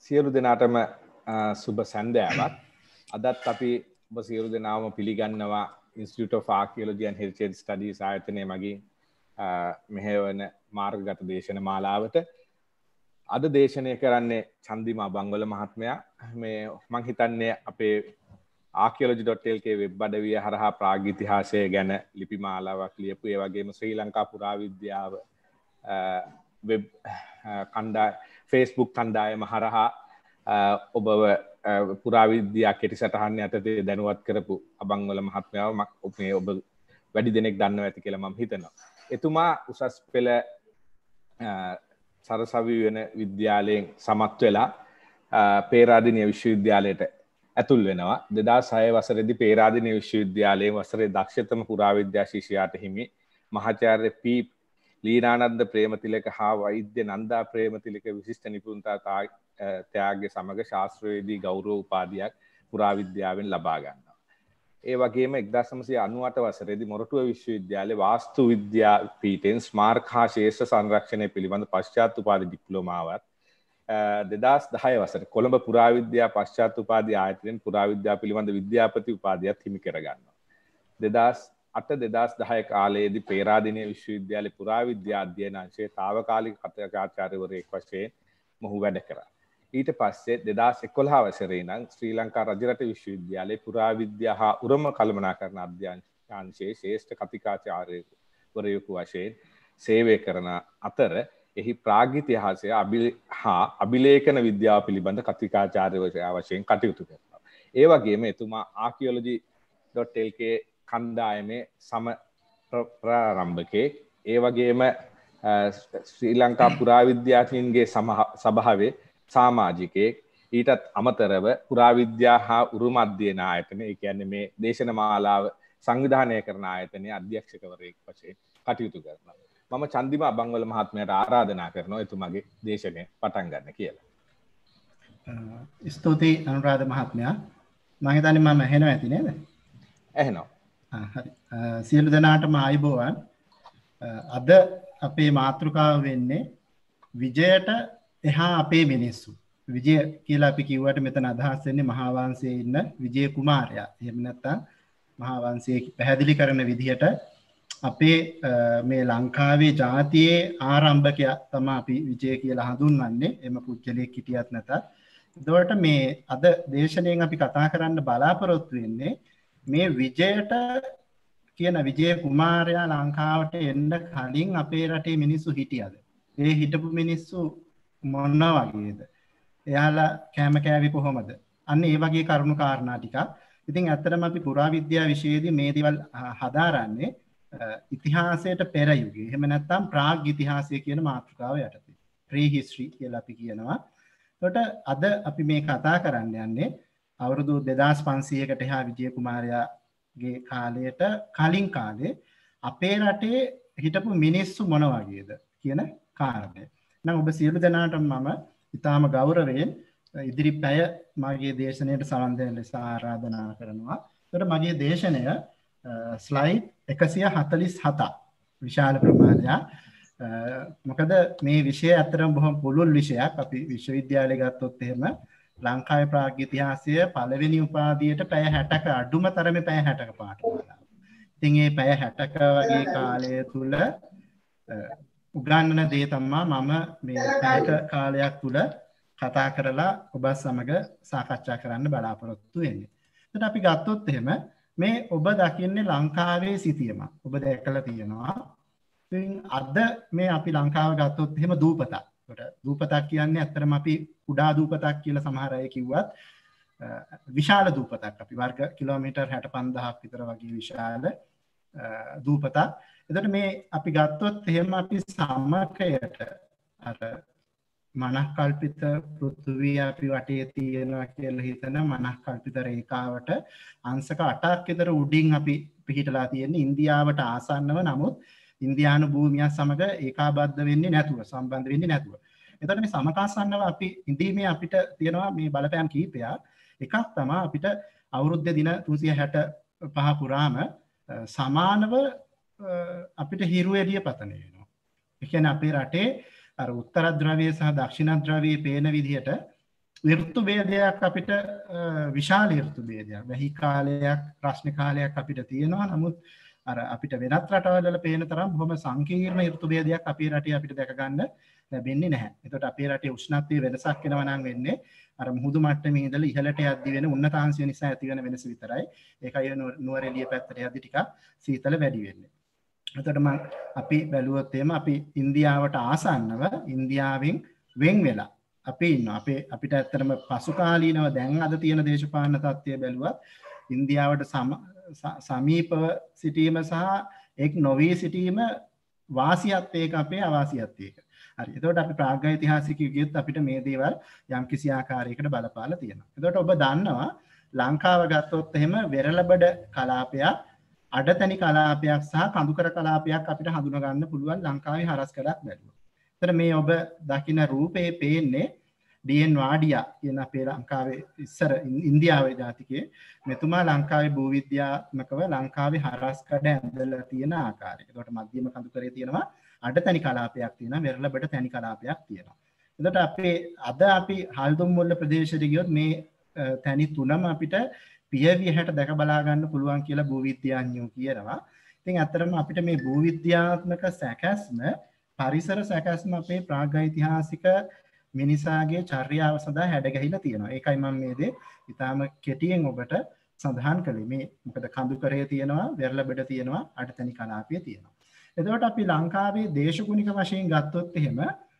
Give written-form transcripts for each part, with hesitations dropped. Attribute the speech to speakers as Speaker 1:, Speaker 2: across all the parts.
Speaker 1: සියලු දෙනාටම සුබ සන්ධ්‍යාවක්. අදත් අපි ඔබ සියලු දෙනාම පිළිගන්නවා Institute of Archaeology and Heritage Studies ආයතනයේ මගින් මෙහෙවන මාර්ගගත දේශන මාලාවට. අද දේශනය කරන්නේ චන්දිමා බංගොල මහත්මයා. මේ මං හිතන්නේ අපේ archaeology.lk වෙබ් අඩවිය හරහා ප්‍රාග් ඉතිහාසය ගැන ලිපි මාලාවක් ලියපු, ඒ වගේම ශ්‍රී ලංකා පුරාවිද්‍යාව වෙබ් Facebook කණ්ඩායම හරහා ඔබව පුරාවිද්‍යා කෙටිසටහන් යටතේ දැනුවත් කරපු අබංගොල මහත්මයාව මේ ඔබ වැඩි දෙනෙක් දන්නවා ඇති කියලා මම හිතනවා. එතුමා උසස් පෙළ සරසවි වෙන විද්‍යාලයෙන් සමත් වෙලා පේරාදෙණිය විශ්වවිද්‍යාලයට ඇතුල් වෙනවා. 2006 වසරේදී පේරාදෙණිය විශ්වවිද්‍යාලයේ වසරේ දක්ෂතම පුරාවිද්‍යා ශිෂ්‍යයාට හිමි මහාචාර්ය පී ලීනානන්ද ප්‍රේමතිලක හා වෛද්‍ය නන්දා ප්‍රේමතිලක විශිෂ්ට නිපුණතා ත්‍යාගය සමග ශාස්ත්‍රවේදී ගෞරව උපාධියක් පුරාවිද්‍යාවෙන් ලබා ගන්නවා. ඒ වගේම 1998 වසරේදී මොරටුව විශ්වවිද්‍යාලයේ වාස්තු විද්‍යා පීඨයෙන් ස්මාරක හා ශේෂ්ඨ සංරක්ෂණය පිළිබඳ පශ්චාත් උපාධි ඩිප්ලෝමාවත් 2010 වසරේ කොළඹ පුරාවිද්‍යා පශ්චාත් උපාධි ආයතනයෙන් පුරාවිද්‍යා පිළිබඳ විද්‍යාපති උපාධියත් හිමි කර ගන්නවා. 2008-2010 කාලයේදී පේරාදෙණිය විශ්වවිද්‍යාලයේ පුරාවිද්‍යා අධ්‍යයන අංශයේ තාවකාලික කථිකාචාර්යවරයෙක් වශයෙන් මොහු වැඩ කරා. ඊට පස්සේ 2011 වසරේ නම් ශ්‍රී ලංකා රජරට විශ්වවිද්‍යාලයේ පුරාවිද්‍යා හා උරම කළමනාකරණ අධ්‍යයනංශයේ ශ්‍රේෂ්ඨ කථිකාචාර්යවරයෙකු වශයෙන් සේවය කරන අතර එහි ප්‍රාග් ඉතිහාසය හා අභිලේඛන විද්‍යාව පිළිබඳ කථිකාචාර්යවරයා වශයෙන් කටයුතු කරනවා. ඒ වගේම එතුමා archaeology.lk කණ්ඩායමේ සම ප්‍රාරම්භකයෙක්. ඒ වගේම ශ්‍රී ලංකා පුරාවිද්‍යාඥයින්ගේ සභාවේ සමාජිකයෙක්. ඊටත් අමතරව පුරාවිද්‍යා හා උරුම අධ්‍යයන ආයතන, ඒ කියන්නේ මේ දේශන මාලාව සංවිධානය කරන ආයතනයේ අධ්‍යක්ෂකවරයෙක් වශයෙන් කටයුතු කරනවා. මම චන්දිමා බංගොල මහත්මයාට ආරාධනා කරනවා එතුමාගේ දේශනය පටන් ගන්න කියලා.
Speaker 2: ස්තුතියි අනුරාධ මහත්මයා. මම හිතන්නේ මම ඇහෙනවා ඇති නේද?
Speaker 1: ඇහෙනවා.
Speaker 2: හරි. සියලු දෙනාටම ආයුබෝවන්. අද අපේ මාතෘකාව වෙන්නේ විජයට එහා අපේ මිනිස්සු. විජය කියලා අපි කිව්වට මෙතන අදහස් වෙන්නේ මහා වංශයේ ඉන්න විජය කුමාරයා. එහෙම නැත්නම් මහා වංශයේ පැහැදිලි කරන විදිහට අපේ මේ ලංකාවේ ජාතියේ ආරම්භකයා තමයි අපි විජය කියලා හඳුන්වන්නේ. එම පුද්ගලයෙක් හිටියත් නැතත්. එතකොට මේ අද දේශනාවෙන් අපි කතා කරන්න බලාපොරොත්තු වෙන්නේ මේ විජයට කියන විජය කුමාරයා ලංකාවට එන්න කලින් අපේ රටේ මිනිස්සු හිටියද? ඒ හිටපු මිනිස්සු මොන වගේද? එයාලා කෑම කෑවි කොහොමද? අන්න ඒ වගේ කරුණු කාරණා ටිකක්. ඉතින් ඇත්තටම අපි පුරාවිද්‍යා විෂයයේදී මේ දේවල් හදාරන්නේ ඉතිහාසයට පෙර යුගයේ. එහෙම නැත්නම් ප්‍රාග් ඉතිහාසය කියන මාතෘකාව යටතේ. ප්‍රී හිස්ටරි කියලා අපි කියනවා. එතකොට අද අපි මේ කතා කරන්න යන්නේ අවුරුදු 2500කට එහා විජය කුමාරයාගේ කාලයට කලින් කාලේ අපේ රටේ හිටපු මිනිස්සු මොන වගේද කියන කාරණය. නම් ඔබ සියලු දෙනාටම මම ඉතාම ගෞරවයෙන් ඉදිරි පැය මගේ දේශනයට සවන් දෙන්න ලෙස ආරාධනා කරනවා. එතකොට මගේ දේශනය ස්ලයිඩ් 147 විශාල ප්‍රමාණයක්. මොකද මේ විෂය අතරම බොහොම පුළුල් විෂයක්. අපි විශ්වවිද්‍යාලය ගත්තොත් එහෙම ලංකාවේ ප්‍රාග් ඉතිහාසය පළවෙනි උපාධියට පැය 60ක අඩුම තරමේ පැය 60ක පාඨමාලාව. ඉතින් මේ පැය 60ක වගේ කාලය තුල උගන්වන දේ තමයි මම මේ පැයක කාලයක් තුල කතා කරලා ඔබ සමග සාකච්ඡා කරන්න බලාපොරොත්තු වෙන්නේ. එතකොට අපි ගත්තොත් එහෙම මේ ඔබ දකින්නේ ලංකාවේ සිටියම. ඔබ දැකලා තියෙනවා. ඉතින් අද මේ අපි ලංකාව ගත්තොත් එහෙම දූපතක්. ඒකට දූපතක් කියන්නේ ඇත්තටම අපි කුඩා දූපතක් කියලා සමහර අය කිව්වත් විශාල දූපතක්. අපි වර්ග කිලෝමීටර් 65000ක් විතර වගේ විශාල දූපතක්. එතකොට මේ අපි ගත්තොත් එහෙම අපි සමකයට අර මනස්කල්පිත පෘථුවිය අපි වටේ තියෙනවා කියලා හිතන මනස්කල්පිත රේඛාවට අංශක 8ක් විතර උඩින් අපි පිහිටලා තියෙන්නේ ඉන්දියාවට ආසන්නව. නමුත් ඉන්දියානු භූමිය සමග ඒකාබද්ධ වෙන්නේ නැතුව, සම්බන්ධ වෙන්නේ නැතුව. එතකොට මේ සමකාසන්නව අපි ඉඳීමේ අපිට තියෙනවා මේ බලපෑම් කීපයක්. එකක් තමයි අපිට අවුරුද්ද දින 365 පුරාම සමානව අපිට හිරු එළිය පතන වෙනවා. ඒ කියන්නේ අපේ රටේ අර උත්තර ද්‍රවයේ සහ දක්ෂිණ ද්‍රවයේ පේන විදිහට ඍතු ભેදයක් අපිට විශාල ඍතු ભેදයක්. වැහි කාලයක්, රස්නේ කාලයක් අපිට තියෙනවා. නමුත් අර අපිට වෙනත් රටවල් වල පේන තරම් බොහොම සංකීර්ණ ඍතු ભેදයක් අපේ රටේ අපිට දැක ගන්න ලැබෙන්නේ නැහැ. ඒකට අපේ රටේ උෂ්ණත්වයේ වෙනසක් වෙනවා නම් වෙන්නේ අර මුහුදු මට්ටමේ ඉඳලා ඉහළට යද්දි වෙන උන්නතාංශය නිසා ඇති වෙන වෙනස විතරයි. ඒකයි නුවරඑළිය පැත්තට යද්දි ටිකක් සීතල වැඩි වෙන්නේ. එතකොට මම අපි බැලුවොත් එහෙම අපි ඉන්දියාවට ආසන්නව ඉන්දියාවෙන් වෙන් වෙලා අපි ඉන්නවා. අපිට ඇත්තටම පසු කාලීනව දැන් අද තියෙන දේශපාලන තත්ත්වය බැලුවත් ඉන්දියාවට සමීපව සිටීම සහ එක් නොවී සිටීම වාසියත් ඒක අපේ අවාසියත් ඒක. හරි. එතකොට අපි ප්‍රාග්යිතිහාසිකයෝ කියොත් අපිට මේ දේවල් යම්කිසි ආකාරයකට බලපාලා තියෙනවා. එතකොට ඔබ දන්නවා ලංකාව ගත්තොත් එහෙම වෙරළබඩ කලාපයක්, අඩතැනි කලාපයක් සහ කඳුකර කලාපයක් අපිට හඳුනා ගන්න පුළුවන් ලංකාවේ හරස්කඩක් බැලුවොත්. එතන මේ ඔබ දකින රූපේ පේන්නේ ඩීඑන් වාඩියා කියන අපේ ලංකාවේ ඉස්සර ඉන්දියාවේ ජාතිකයේ මෙතුමා ලංකාවේ භූවිද්‍යාත්මකව ලංකාවේ හරස්කඩ ඇඳලා තියෙන ආකාරය. ඒකට මධ්‍යම කඳුකරේ තියෙනවා අඩතැනි කලාපයක් තියෙනවා, වෙරළබඩ තැනි කලාපයක් තියෙනවා. එතකොට අපි හල්දුම් මුල්ල ප්‍රදේශයට ගියොත් මේ තැනි තුනම අපිට පියවියට දැක බලා ගන්න පුළුවන් කියලා භූවිද්‍යාඥයෝ කියනවා. ඉතින් අතරම අපිට මේ භූවිද්‍යාත්මක සැකැස්ම පරිසර සැකැස්ම අපේ ප්‍රාග්යිතිහාසික මිනිසාගේ චර්යාව සඳහා හැඩගැහිලා තියෙනවා. ඒකයි මම මේ දේ ඉතාම කෙටියෙන් ඔබට සඳහන් කළේ. මේ මොකද කඳුකරේ තියෙනවා, වෙරළබඩ තියෙනවා, අඩතැනි කලාපය තියෙනවා. එතකොට අපි ලංකාවේ දේශගුණික වශයෙන් ගත්තොත් එහෙම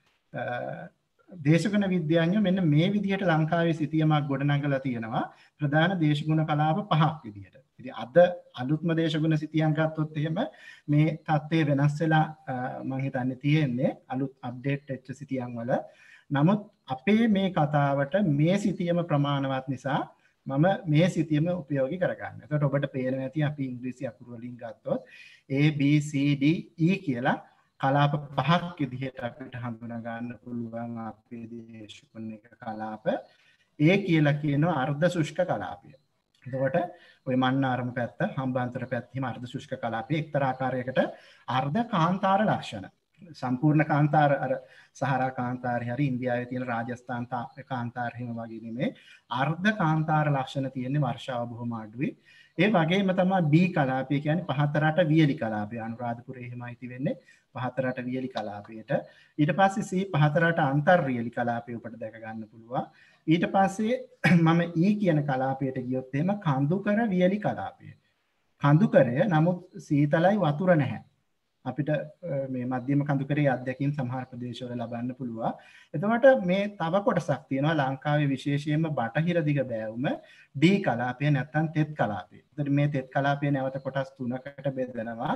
Speaker 2: දේශගුණ විද්‍යාඥයෝ මෙන්න මේ විදිහට ලංකාවේ සිතියමක් ගොඩනගලා තියෙනවා ප්‍රධාන දේශගුණ කලාප 5ක් විදිහට. ඉතින් අද අලුත්ම දේශගුණ සිතියම් ගත්තොත් එහෙම මේ තත්ත්වය වෙනස් වෙලා මම හිතන්නේ තියෙන්නේ අලුත් අප්ඩේට් වෙච්ච සිතියම් වල. නමුත් අපේ මේ කතාවට මේ සිතියම ප්‍රමාණවත් නිසා මම මේ සිතියම උපයෝගී කරගන්න. එතකොට ඔබට පේනවා ඇති අපි ඉංග්‍රීසි අකුරු වලින් ගත්තොත් A B C D E කියලා කලාප 5ක් විදිහට අපිට හඳුනා ගන්න පුළුවන් අපේ දේශගුණික කලාප. A කියලා කියනවා අර්ධ ශුෂ්ක කලාපය. එතකොට ওই මන්නාරම පැත්ත, හම්බන්තොට පැත්ත හිම අර්ධ ශුෂ්ක කලාපයේ එක්තරා ආකාරයකට අර්ධ කාන්තාර ලක්ෂණ. සම්පූර්ණ කාන්තාර අර සහරා කාන්තාරය හරි ඉන්දියාවේ තියෙන රාජස්ථාන කාන්තාර හිම වගේ නෙමෙයි. අර්ධ කාන්තාර ලක්ෂණ තියෙන්නේ වර්ෂාව බොහොම අඩුයි. ඒ වගේම තමයි B කලාපය කියන්නේ පහතරට වියලි කලාපය. අනුරාධපුරයේ හිමයි ඉති වෙන්නේ පහතරට වියලි කලාපයට. ඊට පස්සේ C පහතරට අන්තර් වියලි කලාපය උඩට දැක ගන්න පුළුවන්. ඊට පස්සේ මම E කියන කලාපයට ගියොත් එහෙම කඳුකර වියලි කලාපය. කඳුකරය නමුත් සීතලයි වතුර නැහැ. අපිට මේ මධ්‍යම කඳුකරේ අධ්‍යක්ෂින් සමහර ප්‍රදේශවල ලබන්න පුළුවන්. එතකොට මේ තව කොටසක් තියෙනවා ලංකාවේ විශේෂයෙන්ම බටහිර දිග බෑවුම D කලාපය නැත්නම් තෙත් කලාපය. එතකොට මේ තෙත් කලාපය නැවත කොටස් තුනකට බෙදෙනවා.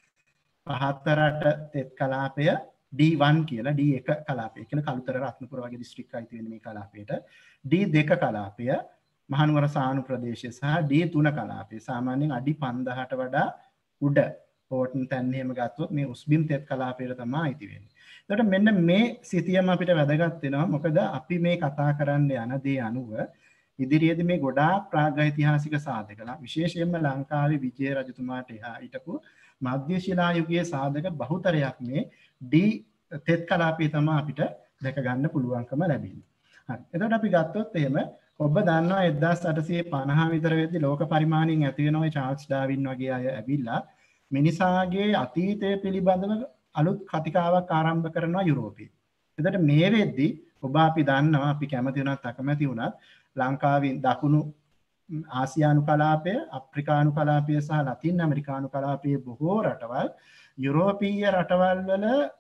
Speaker 2: පහතරට තෙත් කලාපය D1 කියලා D1 කලාපය කියලා කළුතර රත්නපුර වගේ දිස්ත්‍රික්ක අයිති වෙන මේ කලාපයට D2 කලාපය මහනුවර සානු ප්‍රදේශය සහ D3 කලාපය සාමාන්‍යයෙන් අඩි 5000ට වඩා උඩ ඕටන් තැන් එහෙම ගත්තොත් මේ උස්බිම් තෙත් කලාපයට තමයි අයිති වෙන්නේ. එතකොට මෙන්න මේ සිතියම අපිට වැදගත් වෙනවා. මොකද අපි මේ කතා කරන්න යන දේ අනුව ඉදිරියේදී මේ ගොඩාක් ප්‍රාග්යිතිහාසික සාධක විශේෂයෙන්ම ලංකාවේ විජය රජතුමාට එහා හිටපු මධ්‍ය ශිලා යුගයේ සාධක බහුතරයක් මේ D තෙත් කලාපයේ තමයි අපිට දැක ගන්න පුළුවන්කම ලැබෙන්නේ. හරි. එතකොට අපි ගත්තොත් එහෙම ඔබ දන්නවා 1850 විතර වෙද්දී ලෝක පරිමාණයෙන් ඇති වෙන ඔය චාල්ස් ඩාවින් වගේ අය ඇවිල්ලා මිනිසාගේ අතීතය පිළිබඳව අලුත් කතිකාවක් ආරම්භ කරනවා යුරෝපයේ. එතකොට මේ වෙද්දී ඔබ අපි දන්නවා අපි කැමති වුණත් අකමැති වුණත් ලංකාවේ දකුණු ආසියානු කලාපය, අප්‍රිකානු කලාපය සහ ලතින් ඇමරිකානු කලාපයේ බොහෝ රටවල් යුරෝපීය රටවල් වල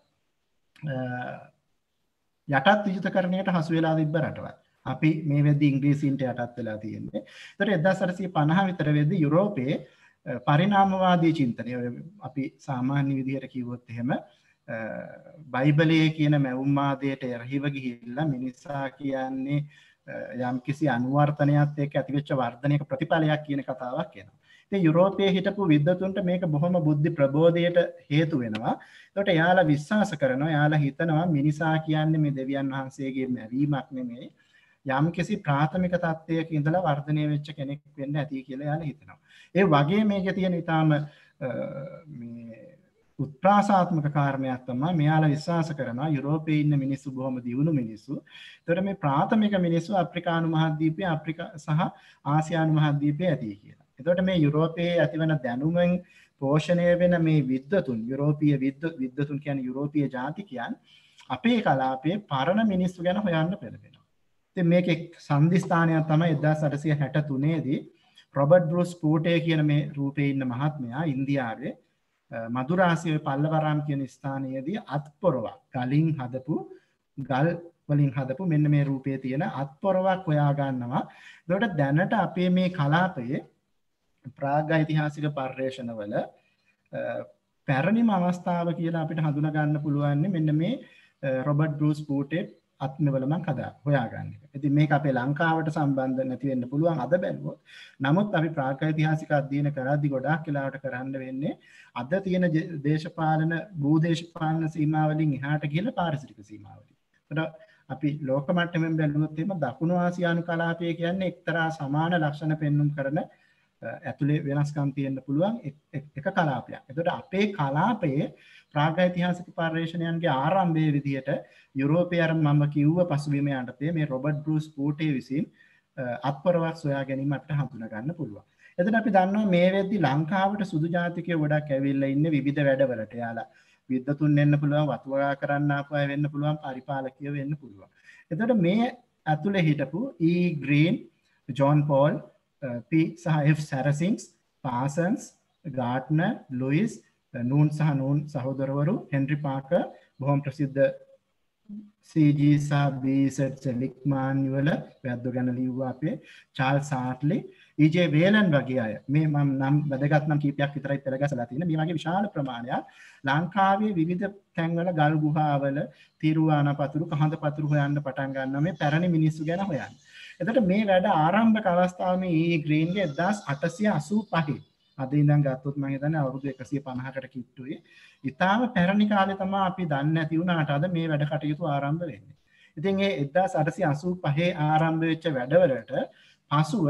Speaker 2: යටත් විජිතකරණයට හසු වෙලා තිබ්බ රටවල්. අපි මේ වෙද්දී ඉංග්‍රීසීන්ට යටත් වෙලා තියෙන්නේ. ඒතර 1850 විතර වෙද්දී යුරෝපයේ පරිණාමවාදී චින්තනය අපි සාමාන්‍ය විදිහට කිව්වොත් එහෙම බයිබලයේ කියන මැවුම්වාදයට එරෙහිව ගිහිල්ලා මිනිසා කියන්නේ යම් කිසි අනුවර්තනයත් එක්ක ඇතිවෙච්ච වර්ධනයක ප්‍රතිඵලයක් කියන කතාවක් එනවා. ඉතින් යුරෝපයේ හිටපු විද්වතුන්ට මේක බොහොම බුද්ධි ප්‍රබෝධයට හේතු වෙනවා. ඒකට එයාලා විශ්වාස කරනවා, එයාලා හිතනවා මිනිසා කියන්නේ මේ දෙවියන් වහන්සේගේ මැවීමක් නෙමෙයි. යම් කිසි ප්‍රාථමික තත්ත්වයක ඉඳලා වර්ධනය වෙච්ච කෙනෙක් වෙන්න ඇති කියලා එයාලා හිතනවා. ඒ වගේ මේකේ තියෙන ඊටාම මේ උත්ප්‍රාසාත්මක කාරණයක් තමයි මෙයාලා විශ්වාස කරනවා යුරෝපයේ ඉන්න මිනිස්සු බොහොම දියුණු මිනිස්සු. ඒතර මේ ප්‍රාථමික මිනිස්සු අප්‍රිකානු මහද්වීපයේ අප්‍රිකා සහ ආසියානු මහද්වීපයේ ඇති කියලා. එතකොට මේ යුරෝපයේ ඇතිවන දැනුමෙන් පෝෂණය වෙන මේ විද්වතුන් යුරෝපීය විද්වතුන් කියන්නේ යුරෝපීය ජාතිකයන් අපේ කලාපයේ පරණ මිනිස්සු ගැන හොයන්න පෙළඹෙනවා. ඉතින් මේකේ සම්දිස්ථානයක් තමයි 1863 දී රොබර්ට් බෲස් පූටේ කියන මේ රූපේ ඉන්න මහත්මයා ඉන්දියාවේ මදුරාසියේ පල්ලවරාම් කියන ස්ථානයේදී අත්පොරවක් ගලින් හදපු ගල් වලින් හදපු මෙන්න මේ රූපයේ තියෙන අත්පොරවක් හොයා ගන්නවා. ඒකට දැනට අපේ මේ කලාපයේ ප්‍රාග්ඓතිහාසික පර්යේෂණවල පැරණිම අවස්ථාව කියලා අපිට හඳුනා ගන්න පුළුවන් මෙන්න මේ රොබර්ට් බෲස් පූටේ අත්නවල මම හොයාගන්න එක. ඉතින් මේක අපේ ලංකාවට සම්බන්ධ නැති වෙන්න පුළුවන් අද බැලුවොත්. නමුත් අපි ප්‍රාග්ඓතිහාසික අධ්‍යයන කරද්දී ගොඩාක් වෙලාවට කරන්න වෙන්නේ අද තියෙන දේශපාලන භූදේශපාලන සීමාවලින් එහාට ගිහලා පාරිසරික සීමාවලින්. ඒකට අපි ලෝක මට්ටමින් බැලුවොත් එහෙම දකුණු ආසියානු කලාපය කියන්නේ එක්තරා සමාන ලක්ෂණ පෙන්වුම් කරන ඇතුලේ වෙනස්කම් තියෙන්න පුළුවන් එක කලාපයක්. එතකොට අපේ කලාපයේ ප්‍රාග්ඓතිහාසික පර්යේෂණයන්ගේ ආරම්භයේ විදිහට යුරෝපයේ අර මම කිව්ව පසුබිම යටතේ මේ රොබර්ට් බෲස් පූටේ විසින් අත්පොරවක් සොයා ගැනීම අපිට හඳුනා ගන්න පුළුවන්. එතන අපි දන්නවා මේ වෙද්දි ලංකාවට සුදු ජාතිකයෝ ගොඩක් ඇවිල්ලා ඉන්නේ විවිධ වැඩවලට. යාලා විද්වතුන් වෙන්න පුළුවන්, වතුවගා කරන්න ආපු අය වෙන්න පුළුවන්, පරිපාලකයෝ වෙන්න පුළුවන්. එතකොට මේ ඇතුලේ හිටපු ග්‍රීන්, ජෝන් පෝල්, P සහ F සැරසින්ග්ස්, පාසන්ස්, ගාට්නර්, ලුයිස්, නූන් සහ නූන් සහෝදරවරු, හෙන්රි පාකර්, බොහොම ප්‍රසිද්ධ CG සහ B.Z. සෙලික්මාන් වල වැද්දෝ ගැන ලිව්වා අපේ චාල්ස් හාර්ට්ලි, E.J. වේලන් වගේ අය. මේ මම නම් වැදගත් නම් කීපයක් විතරයි පෙළගසලා තියෙන. මේ වගේ විශාල ප්‍රමාණයක් ලංකාවේ විවිධ තැන්වල ගල් ගුහාවල තිරුවානපතුරු, කහඳ පතුරු හොයන්න පටන් ගන්නවා මේ පැරණි මිනිස්සු ගැන හොයන්න. එතකොට මේ වැඩ ආරම්භක අවස්ථාවේ මේ ග්‍රීන්ගේ 1885 අද ඉඳන් ගත්තොත් මම හිතන්නේ අවුරුදු 150කට කිට්ටුයි. ඊටාම පැරණි කාලේ තමයි අපි දන්නේ නැති වුණාට අද මේ වැඩ කටයුතු ආරම්භ වෙන්නේ. ඉතින් ඒ 1885 ආරම්භ වෙච්ච වැඩවලට පසුව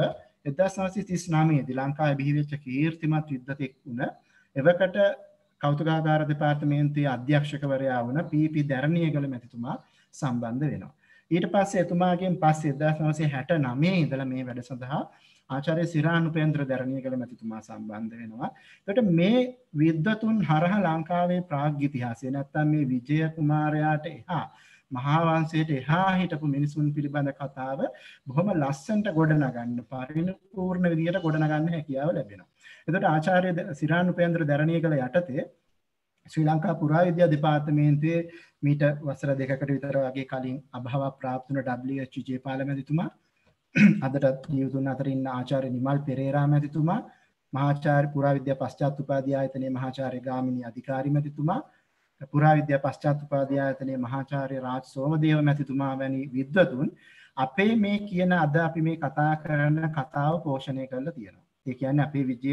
Speaker 2: 1939 දී ලංකාවේ බිහි වෙච්ච කීර්තිමත් විද්වතෙක් වුණ එවකට කෞතුකාගාර දෙපාර්තමේන්තුවේ අධ්‍යක්ෂකවරයා වුණ පී.පී. දැරණියගල මැතිතුමා සම්බන්ධ වෙනවා. ඊට පස්සේ එතුමාගෙන් පස්සේ 1969 ඉඳලා මේ වැඩ සඳහා ආචාර්ය සිරානුපේන්ද්‍ර දැරණියගල මැතිතුමා සම්බන්ධ වෙනවා. එතකොට මේ විද්වතුන් හරහා ලංකාවේ ප්‍රාග් ඉතිහාසය නැත්තම් මේ විජය කුමාරයාට එහා මහා වංශයට එහා හිටපු මිනිසුන් පිළිබඳ කතාව බොහොම ලස්සනට ගොඩනගන්න පරිපූර්ණ විදියට ගොඩනගන්න හැකියාව ලැබෙනවා. එතකොට ආචාර්ය සිරානුපේන්ද්‍ර දැරණියගල යටතේ ශ්‍රී ලංකා පුරාවිද්‍යා දෙපාර්තමේන්තුවේ මීට වසර දෙකකට විතර වගේ කලින් අභාව ප්‍රාප්ත වුණ W.H. ජයපාල මැතිතුමා, අදට නියුතුන් අතර ඉන්න ආචාර්ය නිමල් පෙරේරා මැතිතුමා, මහාචාර්ය පුරාවිද්‍යා පශ්චාත් උපාධි ආයතනයේ මහාචාර්ය ගාමිණී අධිකාරී මැතිතුමා, පුරාවිද්‍යා පශ්චාත් උපාධි ආයතනයේ මහාචාර්ය රාජ් සෝමදේව මැතිතුමා වැනි විද්වතුන් අපේ මේ කියන අද අපි මේ කතා කරන කතාව පෝෂණය කරලා තියෙනවා. ඒ කියන්නේ අපේ විජය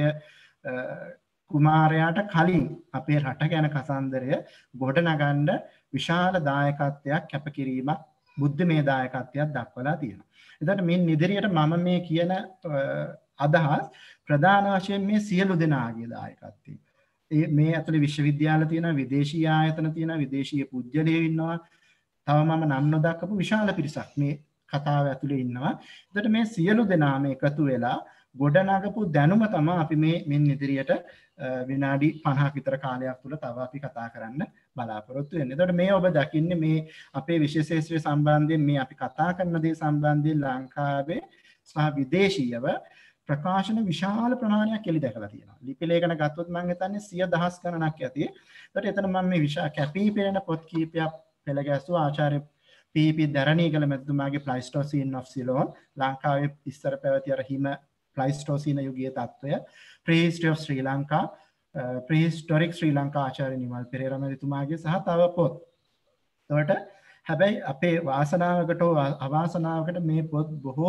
Speaker 2: කුමාරයාට කලින් අපේ රට ගැන කතන්දරය ගොඩනගන්න විශාල දායකත්වයක් කැපකිරීමක් බුද්ධමය දායකත්වයක් දක්වලා තියෙනවා. එතකොට මින් ඉදිරියට මම මේ කියන අදහස් ප්‍රධාන වශයෙන් මේ සියලු දෙනාගේ දායකත්වය. මේ ඇතුලේ විශ්වවිද්‍යාල තියෙනවා, විදේශීය ආයතන තියෙනවා, විදේශීය පුද්ගලයෝ ඉන්නවා. තව මම නම් නොදක්වපු විශාල පිරිසක් මේ කතාව ඇතුලේ ඉන්නවා. එතකොට මේ සියලු දෙනාම එකතු වෙලා ගොඩනගපු දැනුම තමයි අපි මේ මින් ඉදිරියට විනාඩි 50ක විතර කාලයක් තුල තව අපි කතා කරන්න බලාපොරොත්තු වෙන්නේ. එතකොට මේ ඔබ දකින්නේ මේ අපේ විශේෂ ශාස්ත්‍රය සම්බන්ධයෙන් මේ අපි කතා කරන දේ සම්බන්ධයෙන් ලංකාවේ සහ විදේශීයව ප්‍රකාශන විශාල ප්‍රමාණයක් එළි දැකලා තියෙනවා. ලිපි ලේඛන ගත්තොත් මම හිතන්නේ 100,000 ගණනක් ඇති. ඒකට එතන මම මේ කැපී පෙනෙන පොත් කීපයක් පෙළ ගැසුවා. ආචාර්ය පී.පී. දැරණියගල මැතිතුමාගේ ප්ලයිස්ටෝසීන් ඔෆ් සිලෝන්, ලංකාවේ ඉස්සර පැවති අර හිම ප්ලයිස්ටෝසීන යුගයේ තත්ත්වය, Prehistory of Sri Lanka, Prehistoric Sri Lanka ආචාර්ය නිමල් පෙරේරා මැතිතුමාගේ සහ තව පොත්. ඒකට හැබැයි අපේ වාසනාවකට අවාසනාවකට මේ පොත්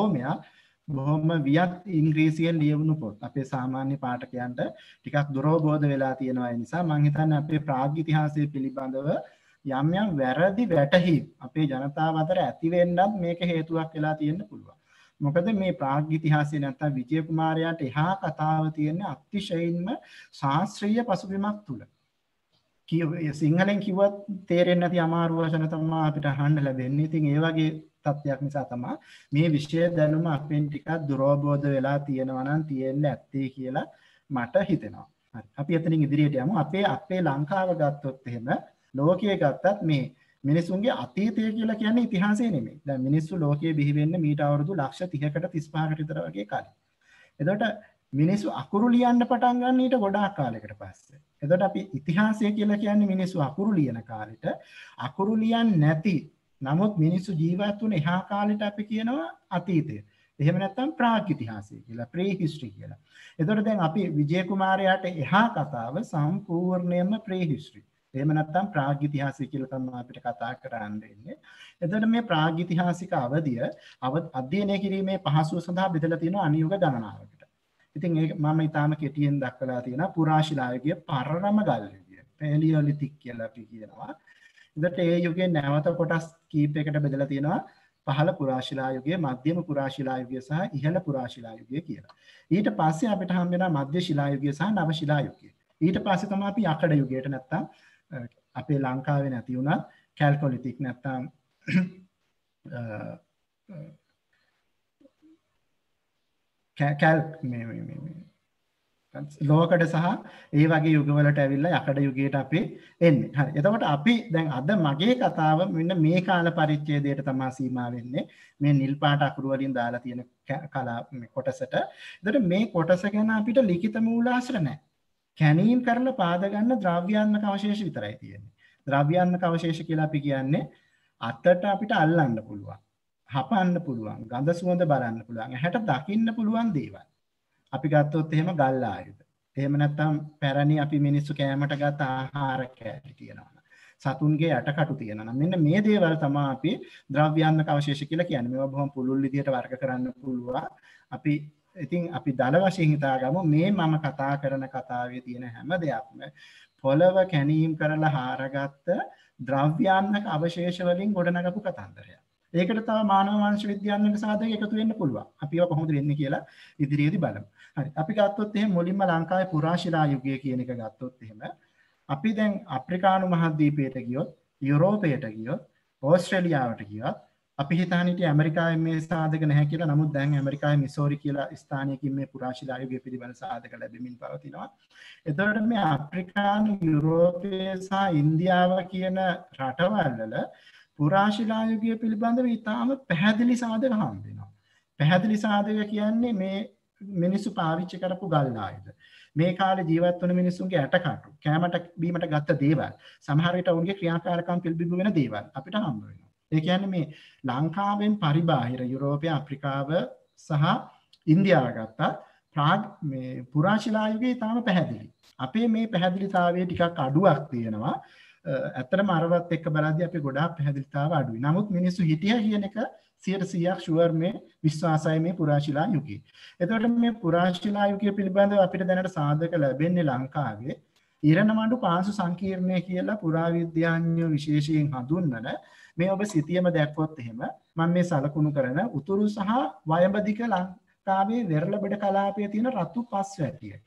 Speaker 2: බොහොම වියත් ඉංග්‍රීසියෙන් ලියවුණු පොත්. අපේ සාමාන්‍ය පාඨකයන්ට ටිකක් දුරෝබෝධ වෙලා තියෙනවා. ඒ නිසා මම හිතන්නේ අපේ ප්‍රාග් ඉතිහාසය පිළිබඳව යම් යම් වැරදි වැටහීම් අපේ ජනතාව අතර ඇති වෙන්නත් මේක හේතුවක් වෙලා තියෙන්න පුළුවන්. මොකද මේ ප්‍රාග් ඉතිහාසය නැත්තම් විජය කුමාරයාට එහා කතාව තියෙන්නේ අතිශයින්ම ශාස්ත්‍රීය පසුබිමක් තුල. සිංහලෙන් කිව්වත් තේරෙන්නේ නැති අමාරු වචන තමයි අපිට අහන්න ලැබෙන්නේ. ඉතින් ඒ වගේ තත්ත්වයක් නිසා තමයි මේ විෂය දැනුම අපෙන් ටිකක් දුරවබෝධ වෙලා තියෙනවා නම් තියෙන්න ඇත්තේ කියලා මට හිතෙනවා. හරි. අපි එතනින් ඉදිරියට යමු. අපේ ලංකාව ගත්තොත් එහෙම ලෝකයේ ගත්තත් මේ මිනිසුන්ගේ අතීතය කියලා කියන්නේ ඉතිහාසය නෙමෙයි. දැන් මිනිස්සු ලෝකයේ බිහි වෙන්නේ මීට අවුරුදු ලක්ෂ 30කට 35කට විතර වගේ කලින්. එතකොට මිනිස්සු අකුරු ලියන්න පටන් ගන්න ඊට ගොඩාක් කාලයකට පස්සේ. එතකොට අපි ඉතිහාසය කියලා කියන්නේ මිනිස්සු අකුරු ලියන කාලෙට අකුරු ලියන්නේ නැති නමුත් මිනිස්සු ජීවත් වුණ එහා කාලෙට අපි කියනවා අතීතය. එහෙම නැත්නම් ප්‍රාග් ඉතිහාසය කියලා, ප්‍රී හිස්ටරි කියලා. එතකොට දැන් අපි විජය කුමාරයාට එහා කතාව සම්පූර්ණයෙන්ම ප්‍රී හිස්ටරි. එහෙම නැත්නම් ප්‍රාග් ඉතිහාසය කියලා තමයි අපිට කතා කරන්න ඉන්නේ. එතකොට මේ ප්‍රාග් ඉතිහාසික අවධිය අධ්‍යයනය කිරීමේ පහසුව සඳහා බෙදලා තියෙනවා අනියුග ගණනාවකට. ඉතින් ඒක මම ඊටාම කෙටියෙන් දක්වලා තියෙනවා පුරාශිලා යුගයේ පරණම ගල් යුගය. පැලියොලිතික් කියලා අපි කියනවා. එතකොට ඒ යුගයේ නැවත කොටස් කීපයකට බෙදලා තියෙනවා පහළ පුරාශිලා යුගය, මධ්‍යම පුරාශිලා යුගය සහ ඉහළ පුරාශිලා යුගය කියලා. ඊට පස්සේ අපිට හම් වෙනවා මධ්‍ය ශිලා යුගය සහ නව ශිලා යුගය. ඊට පස්සේ තමයි අපි යකඩ යුගයට නැත්තම් අපේ ලංකාවේ නැති වුණා කැල්කොලිතික් නැත්තම් ලෝකඩ සහ ඒ වගේ යුගවලට ඇවිල්ලා යකඩ යුගයට අපි එන්නේ. හරි. එතකොට අපි දැන් අද මගේ කතාව මෙන්න මේ කාල පරිච්ඡේදයට තමයි සීමා වෙන්නේ. මේ නිල් පාට අකුරු වලින් දාලා තියෙන කලා කොටසට. එතකොට මේ කොටස ගැන අපිට ලිඛිත මූලාශ්‍ර නැහැ. කැණීම් කරලා පාද ගන්න ද්‍රව්‍යාත්මක අවශේෂ විතරයි තියෙන්නේ. ද්‍රව්‍යාත්මක අවශේෂ කියලා අපි කියන්නේ අතට අපිට අල්ලන්න පුළුවන්. හපන්න පුළුවන්, ගඳ සුවඳ බලන්න පුළුවන්, ඇහැට දකින්න පුළුවන් දේවල්. අපි ගත්තොත් එහෙම ගල් ආයුධ. එහෙම නැත්නම් පැරණි අපි මිනිස්සු කෑමට ගත්ත ආහාර කෑලි තියෙනවා. සතුන්ගේ යටකටු තියෙනවා. මෙන්න මේ දේවල් තමයි අපි ද්‍රව්‍යාත්මක අවශේෂ කියලා කියන්නේ. මේවා බොහොම පුළුල් විදියට වර්ග කරන්න පුළුවන්. ඉතින් අපි දල වශයෙන් හිතාගමු මේ මම කතා කරන කතාවේ තියෙන හැම දෙයක්ම පොළව කැණීම් කරලා හාරගත්ත ද්‍රව්‍යාත්මක අවශේෂ වලින් ගොඩනගපු කතන්දරයක්. ඒකට තව මානව වංශ විද්‍යාත්මක සාධක එකතු වෙන්න පුළුවන්. අපි ඒවා කොහොමද වෙන්නේ කියලා ඉදිරියේදී බලමු. හරි. අපි ගත්තොත් එහෙම මුලින්ම ලංකාවේ පුරාශිලා යුගය කියන එක ගත්තොත් එහෙම අපි දැන් අප්‍රිකානු මහද්වීපයට ගියොත්, යුරෝපයට ගියොත්, ඕස්ට්‍රේලියාවට ගියොත් අපි හිතාන හිටියේ ඇමරිකාවේ මේ සාධක නැහැ කියලා. නමුත් දැන් ඇමරිකාවේ මිසෝරි කියලා ස්ථානයකින් මේ පුරාශිලා යුගය පිළිබඳ සාධක ලැබෙමින් පවතිනවා. එතකොට මේ අප්‍රිකානු, යුරෝපය සහ ඉන්දියාව කියන රටවල් වල පුරාශිලා යුගය පිළිබඳව ඉතාම පැහැදිලි සාධක හම්බ වෙනවා. පැහැදිලි සාධක කියන්නේ මේ මිනිස්සු පාවිච්චි කරපු ගල් ආයුධ. මේ කාලේ ජීවත් වුණ මිනිස්සුන්ගේ ඇටකටු, කැමට බීමට ගත්ත දේවල්, සමහර විට ඔවුන්ගේ ක්‍රියාකාරකම් පිළිබිඹු වෙන දේවල් අපිට හම්බ වෙනවා. ඒ කියන්නේ මේ ලංකාවෙන් පරිබාහිර යුරෝපය, අප්‍රිකාව සහ ඉන්දියාව ගත්තා ප්‍රාග් මේ පුරාශිලා යුගයේ තාම පැහැදිලි. අපේ මේ පැහැදිලිතාවයේ ටිකක් අඩුවක් තියෙනවා. ඇත්තටම අරවත් එක්ක බලද්දී අපි ගොඩාක් පැහැදිලිතාව අඩුයි. නමුත් මිනිස්සු හිටියා කියන එක 100% ෂුවර් මේ විශ්වාසයි මේ පුරාශිලා යුගයේ. එතකොට මේ පුරාශිලා යුගය පිළිබඳව අපිට දැනට සාධක ලැබෙන්නේ ලංකාවේ ඉරණමඩු පාංශු සංකීර්ණය කියලා පුරාවිද්‍යාඥයෝ විශේෂයෙන් හඳුන්වන මේ ඔබ සිතියම දැක්කොත් එහෙම මම මේ සලකුණු කරන උතුරු සහ වයඹදික ලංකාවේ වෙරළබඩ කලාපයේ තියෙන රතු පස් වැටියක.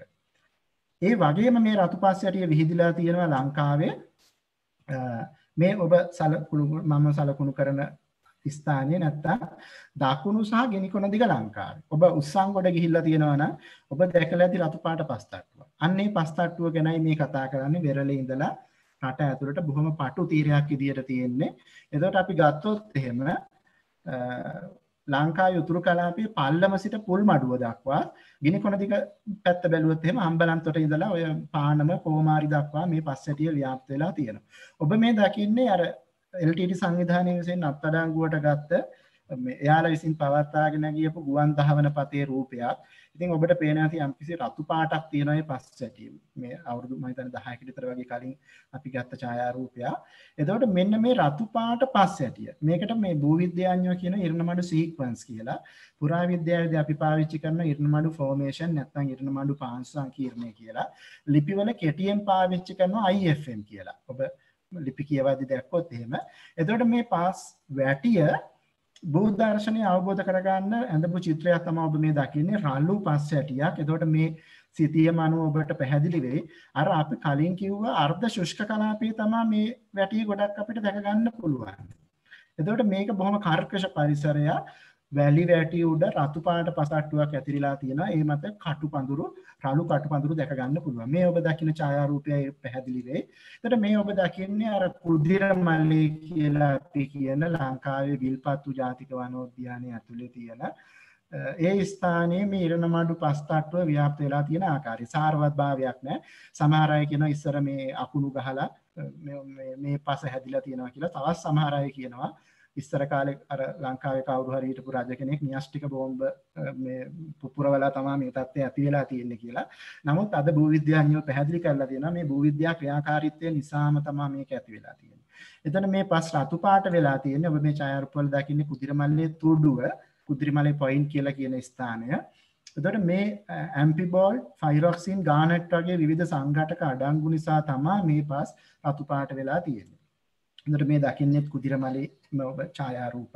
Speaker 2: ඒ වගේම මේ රතු පස් වැටිය විහිදිලා තියෙනවා ලංකාවේ මේ ඔබ මම සලකුණු කරන ස්ථානයේ නැත්තම් දකුණු සහ ගෙනිකොන දිග ලංකාවේ. ඔබ උස්සංගොඩ ගිහිල්ලා තියෙනවා නම් ඔබ දැකලා ඇති රතු පාට පස් තට්ටුව. අන්න ඒ පස් තට්ටුව ගැනයි මේ කතා කරන්නේ. වෙරළේ ඉඳලා රට ඇතුළට බොහොම පටු තීරයක් විදියට තියෙන්නේ. එතකොට අපි ගත්තොත් එහෙම ලංකාවේ උතුරු කලාපයේ පල්ලම සිට පුල් මඩුව දක්වා ගිනිකොන දිග පැත්ත බැලුවොත් එහෙම අම්බලන්තොට ඉඳලා ඔය පානම කොමාරි දක්වා මේ පස් ඇටිය ව්‍යාප්ත වෙලා තියෙනවා. ඔබ මේ දකින්නේ අර LTT සංවිධානයේ විසින් අත්අඩංගුවට ගත්ත එයාලා විසින් පවත්වාගෙන ගියපු ගුවන් දහවන පතේ රූපයක්. ඉතින් ඔබට පේන ඇති යම්කිසි රතු පාටක් තියෙනවා මේ පස් ඇටියේ. මේ අවුරුදු මම හිතන්නේ 10කට විතර වගේ කලින් අපි ගත්ත ඡායාරූපයක්. එතකොට මෙන්න මේ රතු පාට පස් ඇටිය. මේකට මේ භූවිද්‍යාඥයෝ කියන ඉරණමඩු සීක්වන්ස් කියලා. පුරාවිද්‍යාවේදී අපි පාවිච්චි කරන ඉරණමඩු ෆෝමේෂන් නැත්නම් ඉරණමඩු පාංශු සංකීර්ණය කියලා. ලිපිවල කෙටියෙන් පාවිච්චි කරනවා IFM කියලා. ඔබ ලිපි කියවද්දී දැක්කොත් එහෙම. එතකොට මේ පස් වැටිය බෞද්ධ දර්ශනය අවබෝධ කරගන්න ඇඳපු චිත්‍රයක් තමයි ඔබ මේ දකින්නේ. රළු පස් ඇටියක්. එතකොට මේ සිතියම අනුව ඔබට පැහැදිලි වෙයි. අර අපි කලින් කිව්වා අර්ධ ශුෂ්ක කලාපයේ තමයි මේ වැටි ගොඩක් අපිට දැක ගන්න පුළුවන්. එතකොට මේක බොහොම කර්කශ පරිසරයක්. වැලි වැටි උඩ රතු පාට පසට්ටුවක් ඇතිරිලා තියෙනවා. ඒ මත රළු කටුපඳුරු දැක ගන්න පුළුවන්. මේ ඔබ දකින ඡායාරූපය පැහැදිලි වෙයි. එතකොට මේ ඔබ දකින්නේ අර කුදිරමල්ලේ කියලා අපි කියන ලංකාවේ විල්පත්තු ජාතික වනෝද්‍යානයේ ඇතුලේ තියෙන ඒ ස්ථානයේ මේ ඉරණමඩු පස්තට්ටුව ව්‍යාප්ත වෙලා තියෙන ආකාරය. සාරවත් භාවයක් නැහැ. සමහර අය කියනවා ඉස්සර මේ අකුණු ගහලා මේ පස හැදිලා තියෙනවා කියලා. තවත් සමහර අය කියනවා ඉස්සර කාලේ අර ලංකාවේ කවුරු හරි හිටපු රජ කෙනෙක් න්‍යෂ්ටික බෝම්බ මේ පුපුරවලා තමයි මේ තත්ත්වය ඇති වෙලා තියෙන්නේ කියලා. නමුත් අද භූවිද්‍යාඥයෝ පැහැදිලි කරලා තියෙනවා මේ භූවිද්‍යා ක්‍රියාකාරීත්වය නිසාම තමයි මේක ඇති වෙලා තියෙන්නේ. එතන මේ පස් රතු පාට වෙලා තියෙන්නේ. ඔබ මේ ඡායාරූපවල දකින්නේ කුදිරමල්ලේ තුඩුව, කුදිරමල්ලේ පොයින්ට් කියලා කියන ස්ථානය. එතකොට මේ ඇම්පිබෝල්, ෆයිරොක්සින්, ගානට් වගේ විවිධ සංඝටක අඩංගු නිසා තමයි මේ පස් රතු පාට වෙලා තියෙන්නේ. එතකොට මේ දකින්නේ කුදිරමලේ ඔබ ඡායාරූප.